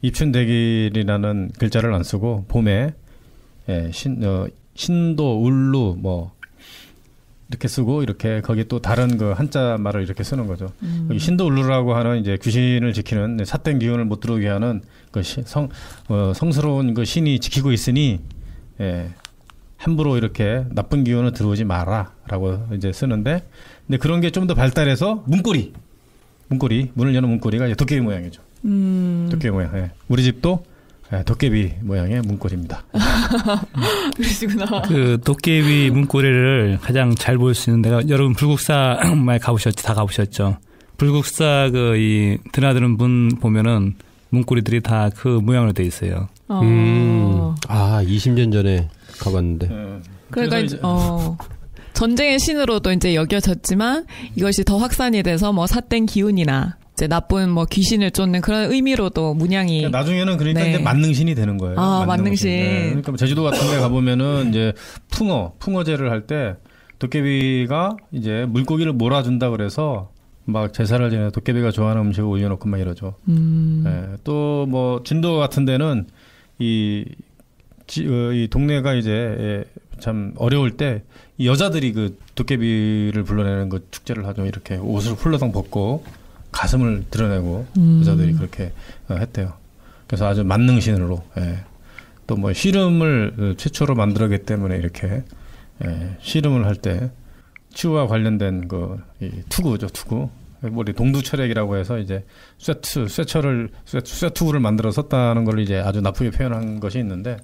[SPEAKER 4] 입춘대길이라는 글자를 안 쓰고 봄에 예, 신 어, 신도울루 뭐 이렇게 쓰고 이렇게 거기 또 다른 그 한자 말을 이렇게 쓰는 거죠.
[SPEAKER 1] 음.
[SPEAKER 4] 여기 신도울루라고 하는 이제 귀신을 지키는 삿된 기운을 못 들어오게 하는 그 성 어, 성스러운 그 신이 지키고 있으니 예, 함부로 이렇게 나쁜 기운을 들어오지 마라라고 이제 쓰는데 근데 그런 게 좀 더 발달해서 문고리 문고리 문을 여는 문고리가 이제 도깨비 모양이죠.
[SPEAKER 1] 음.
[SPEAKER 4] 도깨비 모양. 예. 우리 집도 예, 도깨비 모양의 문고리입니다.
[SPEAKER 1] 그러시구나.
[SPEAKER 2] 그 도깨비 문고리를 가장 잘 볼 수 있는 데가 여러분 불국사 많이 가보셨죠? 다 가보셨죠? 불국사 그 이 드나드는 문 보면은 문고리들이 다 그 모양으로 돼 있어요.
[SPEAKER 1] 어.
[SPEAKER 3] 음. 아, 이십 년 전에 가봤는데.
[SPEAKER 4] 예.
[SPEAKER 1] 그러니까 이제, 어. 전쟁의 신으로도 이제 여겨졌지만 이것이 더 확산이 돼서 뭐 삿된 기운이나 이제 나쁜 뭐 귀신을 쫓는 그런 의미로도 문양이
[SPEAKER 4] 그러니까 나중에는 그러니까
[SPEAKER 1] 네.
[SPEAKER 4] 이제 만능신이 되는 거예요.
[SPEAKER 1] 아, 만능신.
[SPEAKER 4] 네. 그러니까 제주도 같은 데 가보면은 이제 풍어, 풍어제를 할 때 도깨비가 이제 물고기를 몰아준다 그래서 막 제사를 지내 도깨비가 좋아하는 음식을 올려놓고 막 이러죠.
[SPEAKER 1] 음.
[SPEAKER 4] 네. 또 뭐 진도 같은 데는 이, 지, 어, 이 동네가 이제 예, 참 어려울 때 이 여자들이 그 도깨비를 불러내는 그 축제를 하죠. 이렇게 옷을 훌러덩 벗고 가슴을 드러내고
[SPEAKER 1] 음.
[SPEAKER 4] 여자들이 그렇게 어, 했대요. 그래서 아주 만능신으로 예. 또 뭐 씨름을 최초로 만들었기 때문에 이렇게 예, 씨름을 할 때 치유와 관련된 그 이 투구죠, 투구. 우리 동두철액이라고 해서 이제 쇠투, 쇠철을 쇠, 쇠투구를 만들어 썼다는 걸 이제 아주 나쁘게 표현한 것이 있는데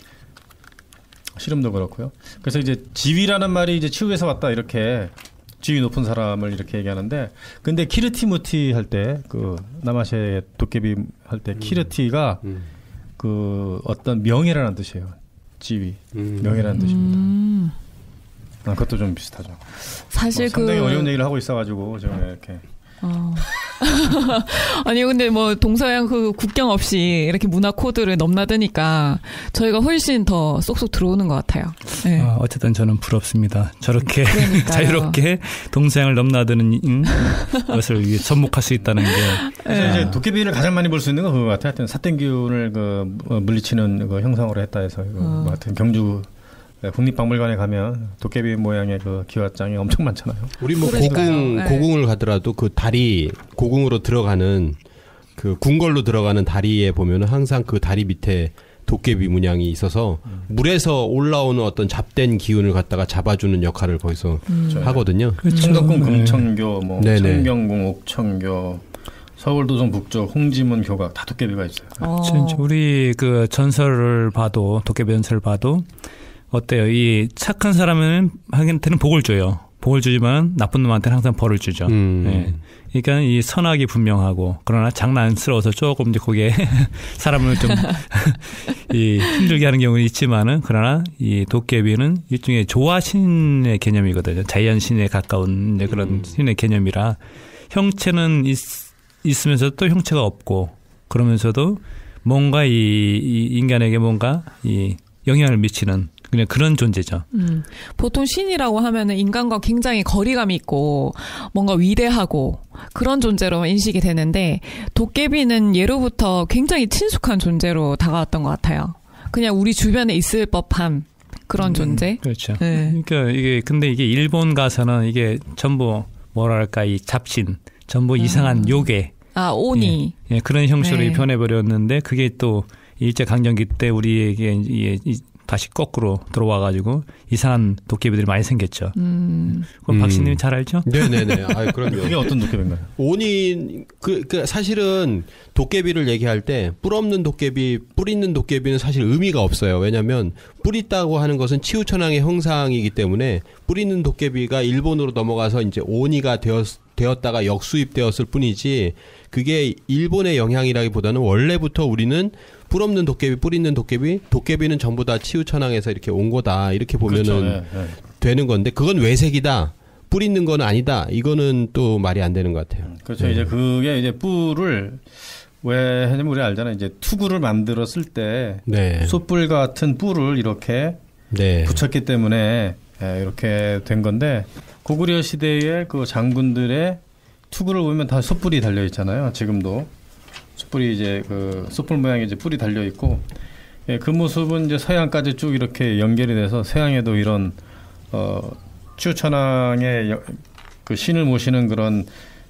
[SPEAKER 4] 씨름도 그렇고요. 그래서 이제 지위라는 말이 이제 치유에서 왔다 이렇게 지위 높은 사람을 이렇게 얘기하는데 근데 키르티무티 할 때 그 남아시아의 도깨비 할 때 키르티가
[SPEAKER 3] 음.
[SPEAKER 4] 그 어떤 명예라는 뜻이에요. 지위,
[SPEAKER 3] 음.
[SPEAKER 4] 명예라는 뜻입니다.
[SPEAKER 1] 음.
[SPEAKER 4] 아, 그것도 좀 비슷하죠.
[SPEAKER 1] 사실
[SPEAKER 4] 뭐 상당히
[SPEAKER 1] 그
[SPEAKER 4] 어려운 얘기를 하고 있어가지고 지금 이렇게
[SPEAKER 1] 어. 아니 근데 뭐 동서양 그 국경 없이 이렇게 문화 코드를 넘나드니까 저희가 훨씬 더 쏙쏙 들어오는 것 같아요. 네.
[SPEAKER 2] 아, 어쨌든 저는 부럽습니다. 저렇게
[SPEAKER 1] 그러니까요.
[SPEAKER 2] 자유롭게 동서양을 넘나드는 음, 것을 위해 접목할 수 있다는 게.
[SPEAKER 4] 그래서
[SPEAKER 1] 네.
[SPEAKER 4] 이제 도깨비를 가장 많이 볼 수 있는 건 그거 같아요. 하여튼 삿된 기운을 그 어, 물리치는 그 형상으로 했다 해서 이거
[SPEAKER 1] 어.
[SPEAKER 4] 뭐 하여튼 경주 국립박물관에 가면 도깨비 모양의 그 기와장이 엄청 많잖아요.
[SPEAKER 3] 우리 뭐
[SPEAKER 1] 그러니까요.
[SPEAKER 3] 고궁
[SPEAKER 1] 네.
[SPEAKER 3] 고궁을 가더라도 그 다리 고궁으로 들어가는 그 궁궐로 들어가는 다리에 보면은 항상 그 다리 밑에 도깨비 문양이 있어서
[SPEAKER 4] 음.
[SPEAKER 3] 물에서 올라오는 어떤 잡된 기운을 갖다가 잡아주는 역할을 거기서
[SPEAKER 1] 음.
[SPEAKER 3] 하거든요.
[SPEAKER 4] 청덕궁
[SPEAKER 2] 네.
[SPEAKER 4] 금천교, 뭐
[SPEAKER 3] 네네.
[SPEAKER 4] 청경궁 옥천교, 서울도성 북쪽 홍지문 교각 다 도깨비가 있어요.
[SPEAKER 1] 어.
[SPEAKER 2] 진짜 우리 그 전설을 봐도 도깨비 전설을 봐도 어때요? 이 착한 사람은 한테는 복을 줘요. 복을 주지만 나쁜 놈한테는 항상 벌을 주죠.
[SPEAKER 3] 음.
[SPEAKER 2] 예. 그러니까 이 선악이 분명하고 그러나 장난스러워서 조금 이제 거기에 사람을 좀 이 힘들게 하는 경우는 있지만은 그러나 이 도깨비는 일종의 조화신의 개념이거든요. 자연신에 가까운 이제 그런
[SPEAKER 3] 음.
[SPEAKER 2] 신의 개념이라 형체는 있, 있으면서도 또 형체가 없고 그러면서도 뭔가 이, 이 인간에게 뭔가 이 영향을 미치는 그냥 그런 존재죠.
[SPEAKER 1] 음, 보통 신이라고 하면은 인간과 굉장히 거리감이 있고 뭔가 위대하고 그런 존재로 인식이 되는데 도깨비는 예로부터 굉장히 친숙한 존재로 다가왔던 것 같아요. 그냥 우리 주변에 있을 법한 그런 존재.
[SPEAKER 2] 음, 그렇죠.
[SPEAKER 1] 네.
[SPEAKER 2] 그러니까 이게 근데 이게 일본 가서는 이게 전부 뭐랄까 이 잡신, 전부
[SPEAKER 1] 음.
[SPEAKER 2] 이상한 요괴,
[SPEAKER 1] 아, 오니.
[SPEAKER 2] 예, 예, 그런 형식으로
[SPEAKER 1] 네.
[SPEAKER 2] 변해버렸는데 그게 또 일제 강점기 때 우리에게 이, 이, 다시 거꾸로 들어와가지고 이상한 도깨비들이 많이 생겼죠.
[SPEAKER 1] 음.
[SPEAKER 2] 그건
[SPEAKER 3] 음.
[SPEAKER 2] 박신님이 잘 알죠?
[SPEAKER 3] 네네네. 아, 그럼요.
[SPEAKER 4] 그게 어떤 도깨비인가요?
[SPEAKER 3] 온이 그, 그 사실은 도깨비를 얘기할 때 뿔 없는 도깨비, 뿔 있는 도깨비는 사실 의미가 없어요. 왜냐하면 뿔 있다고 하는 것은 치우천왕의 형상이기 때문에 뿔 있는 도깨비가 일본으로 넘어가서 이제 오니가 되었 되었다가 역수입되었을 뿐이지 그게 일본의 영향이라기보다는 원래부터 우리는 뿔 없는 도깨비, 뿔 있는 도깨비, 도깨비는 전부 다 치우천왕에서 이렇게 온 거다 이렇게 보면은
[SPEAKER 4] 그렇죠. 예, 예.
[SPEAKER 3] 되는 건데 그건 외색이다. 뿔 있는 건 아니다. 이거는 또 말이 안 되는 것 같아요.
[SPEAKER 4] 그렇죠.
[SPEAKER 3] 네.
[SPEAKER 4] 이제 그게 이제 뿔을 왜 하냐면 우리 알잖아요. 이제 투구를 만들었을 때
[SPEAKER 3] 네.
[SPEAKER 4] 솥불 같은 뿔을 이렇게
[SPEAKER 3] 네.
[SPEAKER 4] 붙였기 때문에 예, 이렇게 된 건데 고구려 시대의 그 장군들의 투구를 보면 다 솥불이 달려 있잖아요. 지금도 솥불이 이제 그 솥불 모양의 이제 뿔이 달려 있고 예, 그 모습은 이제 서양까지 쭉 이렇게 연결이 돼서 서양에도 이런 어 치우천왕의 여- 그 신을 모시는 그런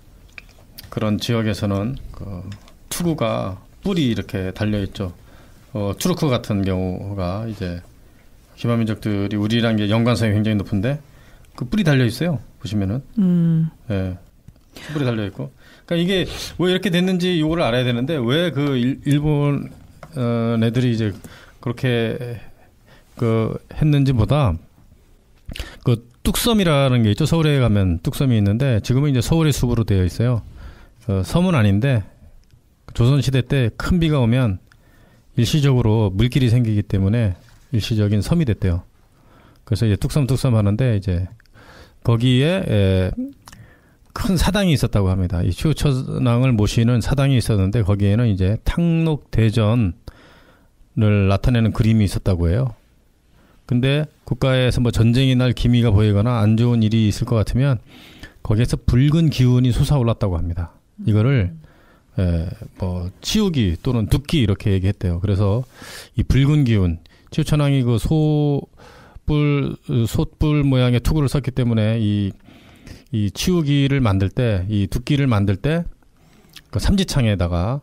[SPEAKER 4] 그런 지역에서는 그 투구가 뿔이 이렇게 달려 있죠. 어 투르크 같은 경우가 이제 기마민족들이 우리랑 이제 연관성이 굉장히 높은데 그 뿔이 달려 있어요. 보시면은
[SPEAKER 1] 음.
[SPEAKER 4] 예. 숯불이 달려 있고. 그러니까 이게 왜 이렇게 됐는지 이거를 알아야 되는데 왜 그 일본 어, 애들이 이제 그렇게 그 했는지보다 그 뚝섬이라는 게 있죠. 서울에 가면 뚝섬이 있는데 지금은 이제 서울의 숲으로 되어 있어요. 어, 섬은 아닌데 조선시대 때 큰 비가 오면 일시적으로 물길이 생기기 때문에 일시적인 섬이 됐대요. 그래서 이제 뚝섬뚝섬 하는데 이제 거기에 에, 큰 사당이 있었다고 합니다. 이 치우천왕을 모시는 사당이 있었는데 거기에는 이제 탕록대전을 나타내는 그림이 있었다고 해요. 근데 국가에서 뭐 전쟁이 날 기미가 보이거나 안 좋은 일이 있을 것 같으면 거기에서 붉은 기운이 솟아올랐다고 합니다. 이거를 에, 뭐 치우기 또는 둡기 이렇게 얘기했대요. 그래서 이 붉은 기운, 치우천왕이 그 소뿔 솥불 모양의 투구를 썼기 때문에 이, 이 치우기를 만들 때, 이 둡기를 만들 때 그 삼지창에다가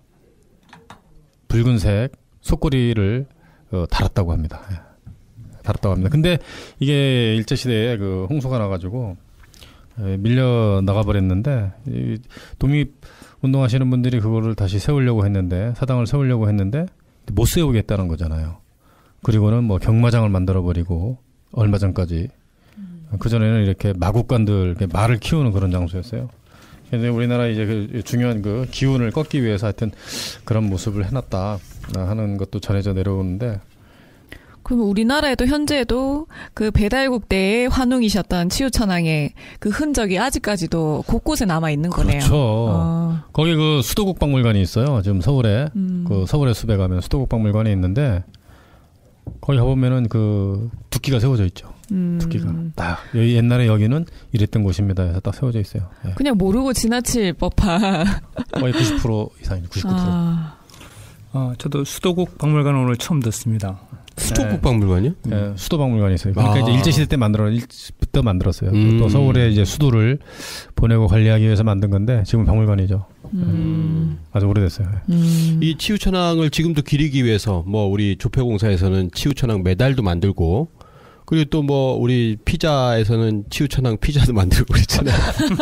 [SPEAKER 4] 붉은색 속꼬리를 어, 달았다고 합니다. 달았다고 합니다. 근데 이게 일제시대에 그 홍수가 나가지고 에, 밀려 나가버렸는데 이 독립 운동하시는 분들이 그거를 다시 세우려고 했는데 사당을 세우려고 했는데 못 세우겠다는 거잖아요. 그리고는 뭐 경마장을 만들어버리고 얼마 전까지 음. 그 전에는 이렇게 마국간들 이렇게 말을 키우는 그런 장소였어요. 그래서 우리나라 이제 그 중요한 그 기운을 꺾기 위해서 하여튼 그런 모습을 해놨다 하는 것도 전해져 내려오는데.
[SPEAKER 1] 그럼 우리나라에도 현재도 그 배달국대의 환웅이셨던 치우천왕의 그 흔적이 아직까지도 곳곳에 남아 있는 거네요.
[SPEAKER 4] 그렇죠.
[SPEAKER 1] 어.
[SPEAKER 4] 거기 그 수도국박물관이 있어요. 지금 서울에 음. 그 서울의 숲에 가면 수도국박물관이 있는데 거기 가보면은 그 둡기가 세워져 있죠. 음. 둡기가 딱 옛날에 여기는 이랬던 곳입니다. 해서 딱 세워져 있어요. 네.
[SPEAKER 1] 그냥 모르고 지나칠 법한
[SPEAKER 4] 거의 구십 퍼센트 이상이죠. 구십구 퍼센트.
[SPEAKER 1] 아.
[SPEAKER 2] 어, 저도 수도국 박물관 오늘 처음 듣습니다.
[SPEAKER 3] 수도국 박물관이요?
[SPEAKER 4] 네, 네, 수도박물관이 있어요. 그러니까 아. 이제 일제시대 때 만들어, 일부터 만들었어요.
[SPEAKER 3] 음.
[SPEAKER 4] 또 서울에 이제 수도를 보내고 관리하기 위해서 만든 건데 지금 박물관이죠.
[SPEAKER 1] 음.
[SPEAKER 4] 네. 아주 오래됐어요.
[SPEAKER 1] 음.
[SPEAKER 3] 이 치우천왕을 지금도 기리기 위해서 뭐 우리 조폐공사에서는 치우천왕 메달도 만들고 그리고 또 뭐 우리 피자에서는 치우천왕 피자도 만들고 그랬잖아요.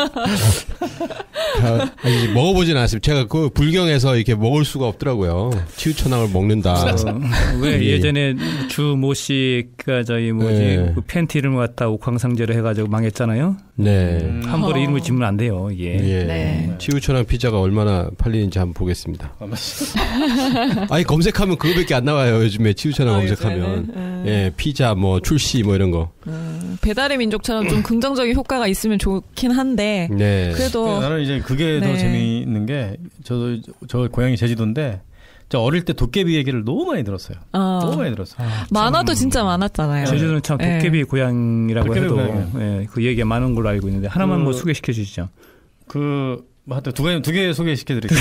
[SPEAKER 3] 아, 이제 먹어보진 않았습니다. 제가 그 불경에서 이렇게 먹을 수가 없더라고요. 치우천왕을 먹는다.
[SPEAKER 2] 어, 왜
[SPEAKER 3] 예.
[SPEAKER 2] 예전에 주 모 씨가 저희 뭐지
[SPEAKER 3] 네.
[SPEAKER 2] 그 팬티 이름을 갖다 옥황상제로 해가지고 망했잖아요.
[SPEAKER 3] 네.
[SPEAKER 2] 음, 함부로
[SPEAKER 1] 어.
[SPEAKER 2] 이름을 지으면 안 돼요. 예.
[SPEAKER 3] 예.
[SPEAKER 1] 네.
[SPEAKER 3] 치우천왕 피자가 얼마나 팔리는지 한번 보겠습니다. 아니 검색하면 그거밖에 안 나와요. 요즘에 치우천왕
[SPEAKER 1] 아,
[SPEAKER 3] 검색하면.
[SPEAKER 1] 음.
[SPEAKER 3] 예, 피자 뭐 출시 뭐 이런 거.
[SPEAKER 1] 음, 배달의 민족처럼 좀 긍정적인 효과가 있으면 좋긴 한데
[SPEAKER 3] 네.
[SPEAKER 1] 그래도
[SPEAKER 4] 나는 이제 그게
[SPEAKER 1] 네.
[SPEAKER 4] 더 재미있는 게 저도 저 고향이 제주도인데 저 어릴 때 도깨비 얘기를 너무 많이 들었어요.
[SPEAKER 1] 어.
[SPEAKER 4] 너무 많이 들었어요.
[SPEAKER 2] 아,
[SPEAKER 1] 만화도
[SPEAKER 2] 참,
[SPEAKER 1] 진짜 많았잖아요.
[SPEAKER 2] 제주도는 참 도깨비
[SPEAKER 1] 네.
[SPEAKER 2] 고향이라고
[SPEAKER 4] 도깨비
[SPEAKER 2] 해도
[SPEAKER 4] 고향이에요.
[SPEAKER 2] 예, 그 얘기가 많은 걸로 알고 있는데 하나만
[SPEAKER 4] 그,
[SPEAKER 2] 뭐 소개시켜 주시죠.
[SPEAKER 4] 그 뭐 하여튼 두 개 두 개 소개시켜 드릴게요.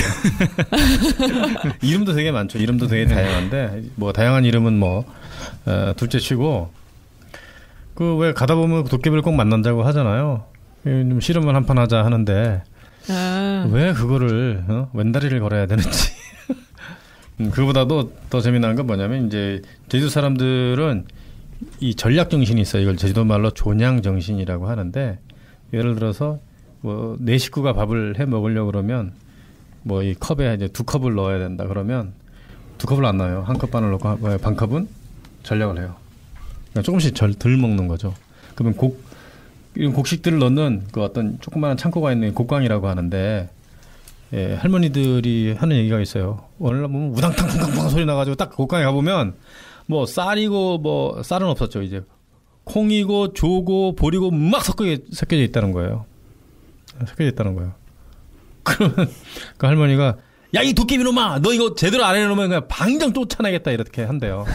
[SPEAKER 4] 이름도 되게 많죠. 이름도 되게 다양한데 뭐 다양한 이름은 뭐 어, 둘째 치고 그 왜 가다 보면 도깨비를 꼭 만난다고 하잖아요. 좀 씨름을 한판 하자 하는데
[SPEAKER 1] 아.
[SPEAKER 4] 왜 그거를 어? 왼다리를 걸어야 되는지. 음, 그보다도 더 재미난 건 뭐냐면 이제 제주도 사람들은 이 전략 정신이 있어요. 이걸 제주도 말로 존양 정신이라고 하는데 예를 들어서 뭐 네 식구가 밥을 해 먹으려고 그러면 뭐 이 컵에 이제 두 컵을 넣어야 된다 그러면 두 컵을 안 넣어요. 한 컵 반을 넣고 반 컵은 전략을 해요. 그러니까 조금씩 절, 덜 먹는 거죠. 그러면 곡 이런 곡식들을 넣는 그 어떤 조그마한 창고가 있는 곡광이라고 하는데 예, 할머니들이 하는 얘기가 있어요. 오늘 보면 우당탕 쿵쾅쿵 소리 나가지고 딱 곡광에 가보면 뭐 쌀이고 뭐 쌀은 없었죠. 이제 콩이고 조고 보리고 막 섞여, 섞여져 있다는 거예요. 섞여져 있다는 거예요. 그러면 그 할머니가 야, 이 도깨비놈아, 너 이거 제대로 안 해놓으면 그냥 방장 쫓아내겠다 이렇게 한대요.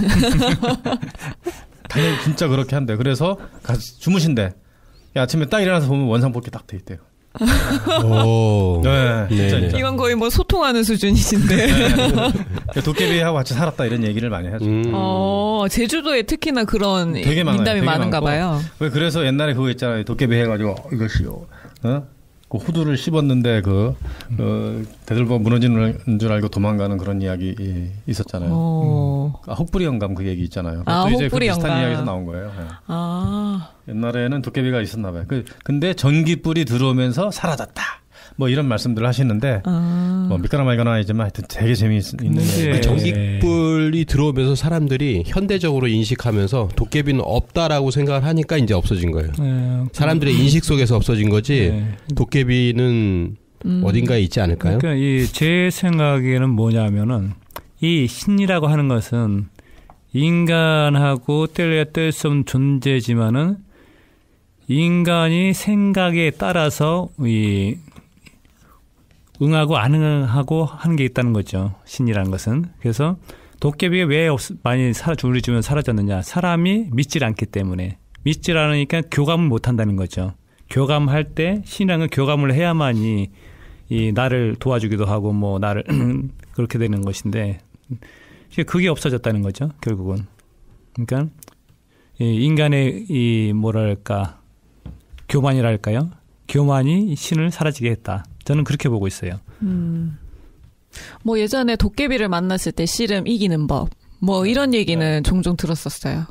[SPEAKER 4] 당연히 진짜 그렇게 한대. 그래서 가서 주무신대. 아침에 딱 일어나서 보면 원상복귀 딱 돼 있대요.
[SPEAKER 3] 오.
[SPEAKER 4] 네, 진짜, 진짜.
[SPEAKER 1] 이건 거의 뭐 소통하는 수준이신데.
[SPEAKER 4] 네. 도깨비하고 같이 살았다 이런 얘기를 많이 하죠.
[SPEAKER 3] 음.
[SPEAKER 1] 어, 제주도에 특히나 그런
[SPEAKER 4] 되게 많아요.
[SPEAKER 1] 민담이
[SPEAKER 4] 되게
[SPEAKER 1] 많은가
[SPEAKER 4] 많고.
[SPEAKER 1] 봐요.
[SPEAKER 4] 왜 그래서 옛날에 그거 있잖아요. 도깨비 해가지고 이것이요. 어? 그 호두를 씹었는데 그 어, 대들보 무너지는 줄 알고 도망가는 그런 이야기 있었잖아요.
[SPEAKER 1] 어.
[SPEAKER 4] 아, 혹부리 영감 그 얘기 있잖아요.
[SPEAKER 1] 아,
[SPEAKER 4] 그것도 이제
[SPEAKER 1] 혹부리
[SPEAKER 4] 그 비슷한
[SPEAKER 1] 영감.
[SPEAKER 4] 이야기에서 나온 거예요. 네.
[SPEAKER 1] 아.
[SPEAKER 4] 옛날에는 도깨비가 있었나 봐요. 그, 근데 전기불이 들어오면서 사라졌다. 뭐 이런 말씀들을 하시는데
[SPEAKER 1] 아.
[SPEAKER 4] 뭐 믿거나 말거나 아니지만 하여튼 되게 재미있는
[SPEAKER 2] 네.
[SPEAKER 3] 그 전기불이 들어오면서 사람들이 현대적으로 인식하면서 도깨비는 없다라고 생각을 하니까 이제 없어진 거예요.
[SPEAKER 2] 네.
[SPEAKER 3] 사람들의 인식 속에서 없어진 거지
[SPEAKER 2] 네.
[SPEAKER 3] 도깨비는
[SPEAKER 1] 음.
[SPEAKER 3] 어딘가에 있지 않을까요?
[SPEAKER 2] 그러니까 이 제 생각에는 뭐냐면은 이 신이라고 하는 것은 인간하고 뗄래야 뗄 수 없는 존재지만은 인간이 생각에 따라서 이 응하고 안 응하고 하는 게 있다는 거죠. 신이라는 것은. 그래서 도깨비가 왜 없, 많이 사라, 우리 주변에 사라졌느냐. 사람이 믿질 않기 때문에. 믿질 않으니까 교감을 못 한다는 거죠. 교감할 때 신이라는 건 교감을 해야만이 이 나를 도와주기도 하고 뭐 나를 그렇게 되는 것인데 그게 없어졌다는 거죠. 결국은. 그러니까 이 인간의 이 뭐랄까 교만이랄까요? 교만이 신을 사라지게 했다. 저는 그렇게 보고 있어요.
[SPEAKER 1] 음. 뭐 예전에 도깨비를 만났을 때 씨름 이기는 법. 뭐 이런 얘기는 네. 종종 들었었어요.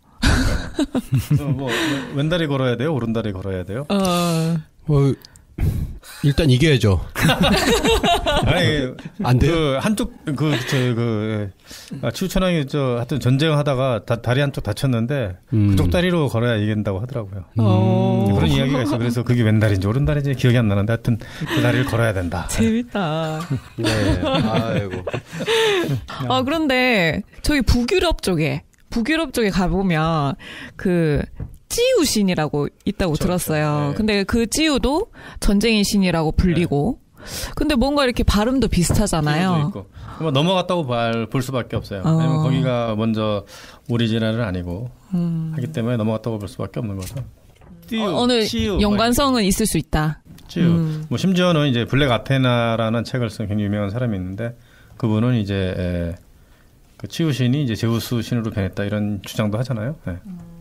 [SPEAKER 4] 뭐 왼다리 걸어야 돼요? 오른다리 걸어야 돼요?
[SPEAKER 1] 어.
[SPEAKER 3] 어, 일단 이겨야죠.
[SPEAKER 4] 아니
[SPEAKER 3] 안 돼요?
[SPEAKER 4] 그 한쪽 그저그 아, 추천왕이 저 하여튼 전쟁하다가 다, 다리 한쪽 다쳤는데 음. 그쪽 다리로 걸어야 이긴다고 하더라고요.
[SPEAKER 1] 음.
[SPEAKER 4] 그런 이야기가 있어. 그래서 그게 왼다리인지 오른다리인지 기억이 안 나는데 하여튼 그 다리를 걸어야 된다.
[SPEAKER 1] 재밌다.
[SPEAKER 3] 네. 아이고.
[SPEAKER 1] 아 그런데 저희 북유럽 쪽에 북유럽 쪽에 가보면 그 찌우 신이라고 있다고 그렇죠, 들었어요. 네. 근데 그 찌우도 전쟁의 신이라고 불리고. 네. 근데 뭔가 이렇게 발음도 비슷하잖아요.
[SPEAKER 4] 있고. 뭐 넘어갔다고 발, 볼 수밖에 없어요. 어. 왜냐면 거기가 먼저 오리지널은 아니고 음. 하기 때문에 넘어갔다고 볼 수밖에 없는 거죠. 찌우,
[SPEAKER 1] 어, 어느
[SPEAKER 4] 찌우,
[SPEAKER 1] 연관성은 있을 수 있다.
[SPEAKER 4] 찌우. 음. 뭐 심지어는 이제 블랙 아테나라는 책을 쓴 굉장히 유명한 사람이 있는데 그분은 이제 에, 그 찌우 신이 이제 제우스 신으로 변했다 이런 주장도 하잖아요. 네. 음.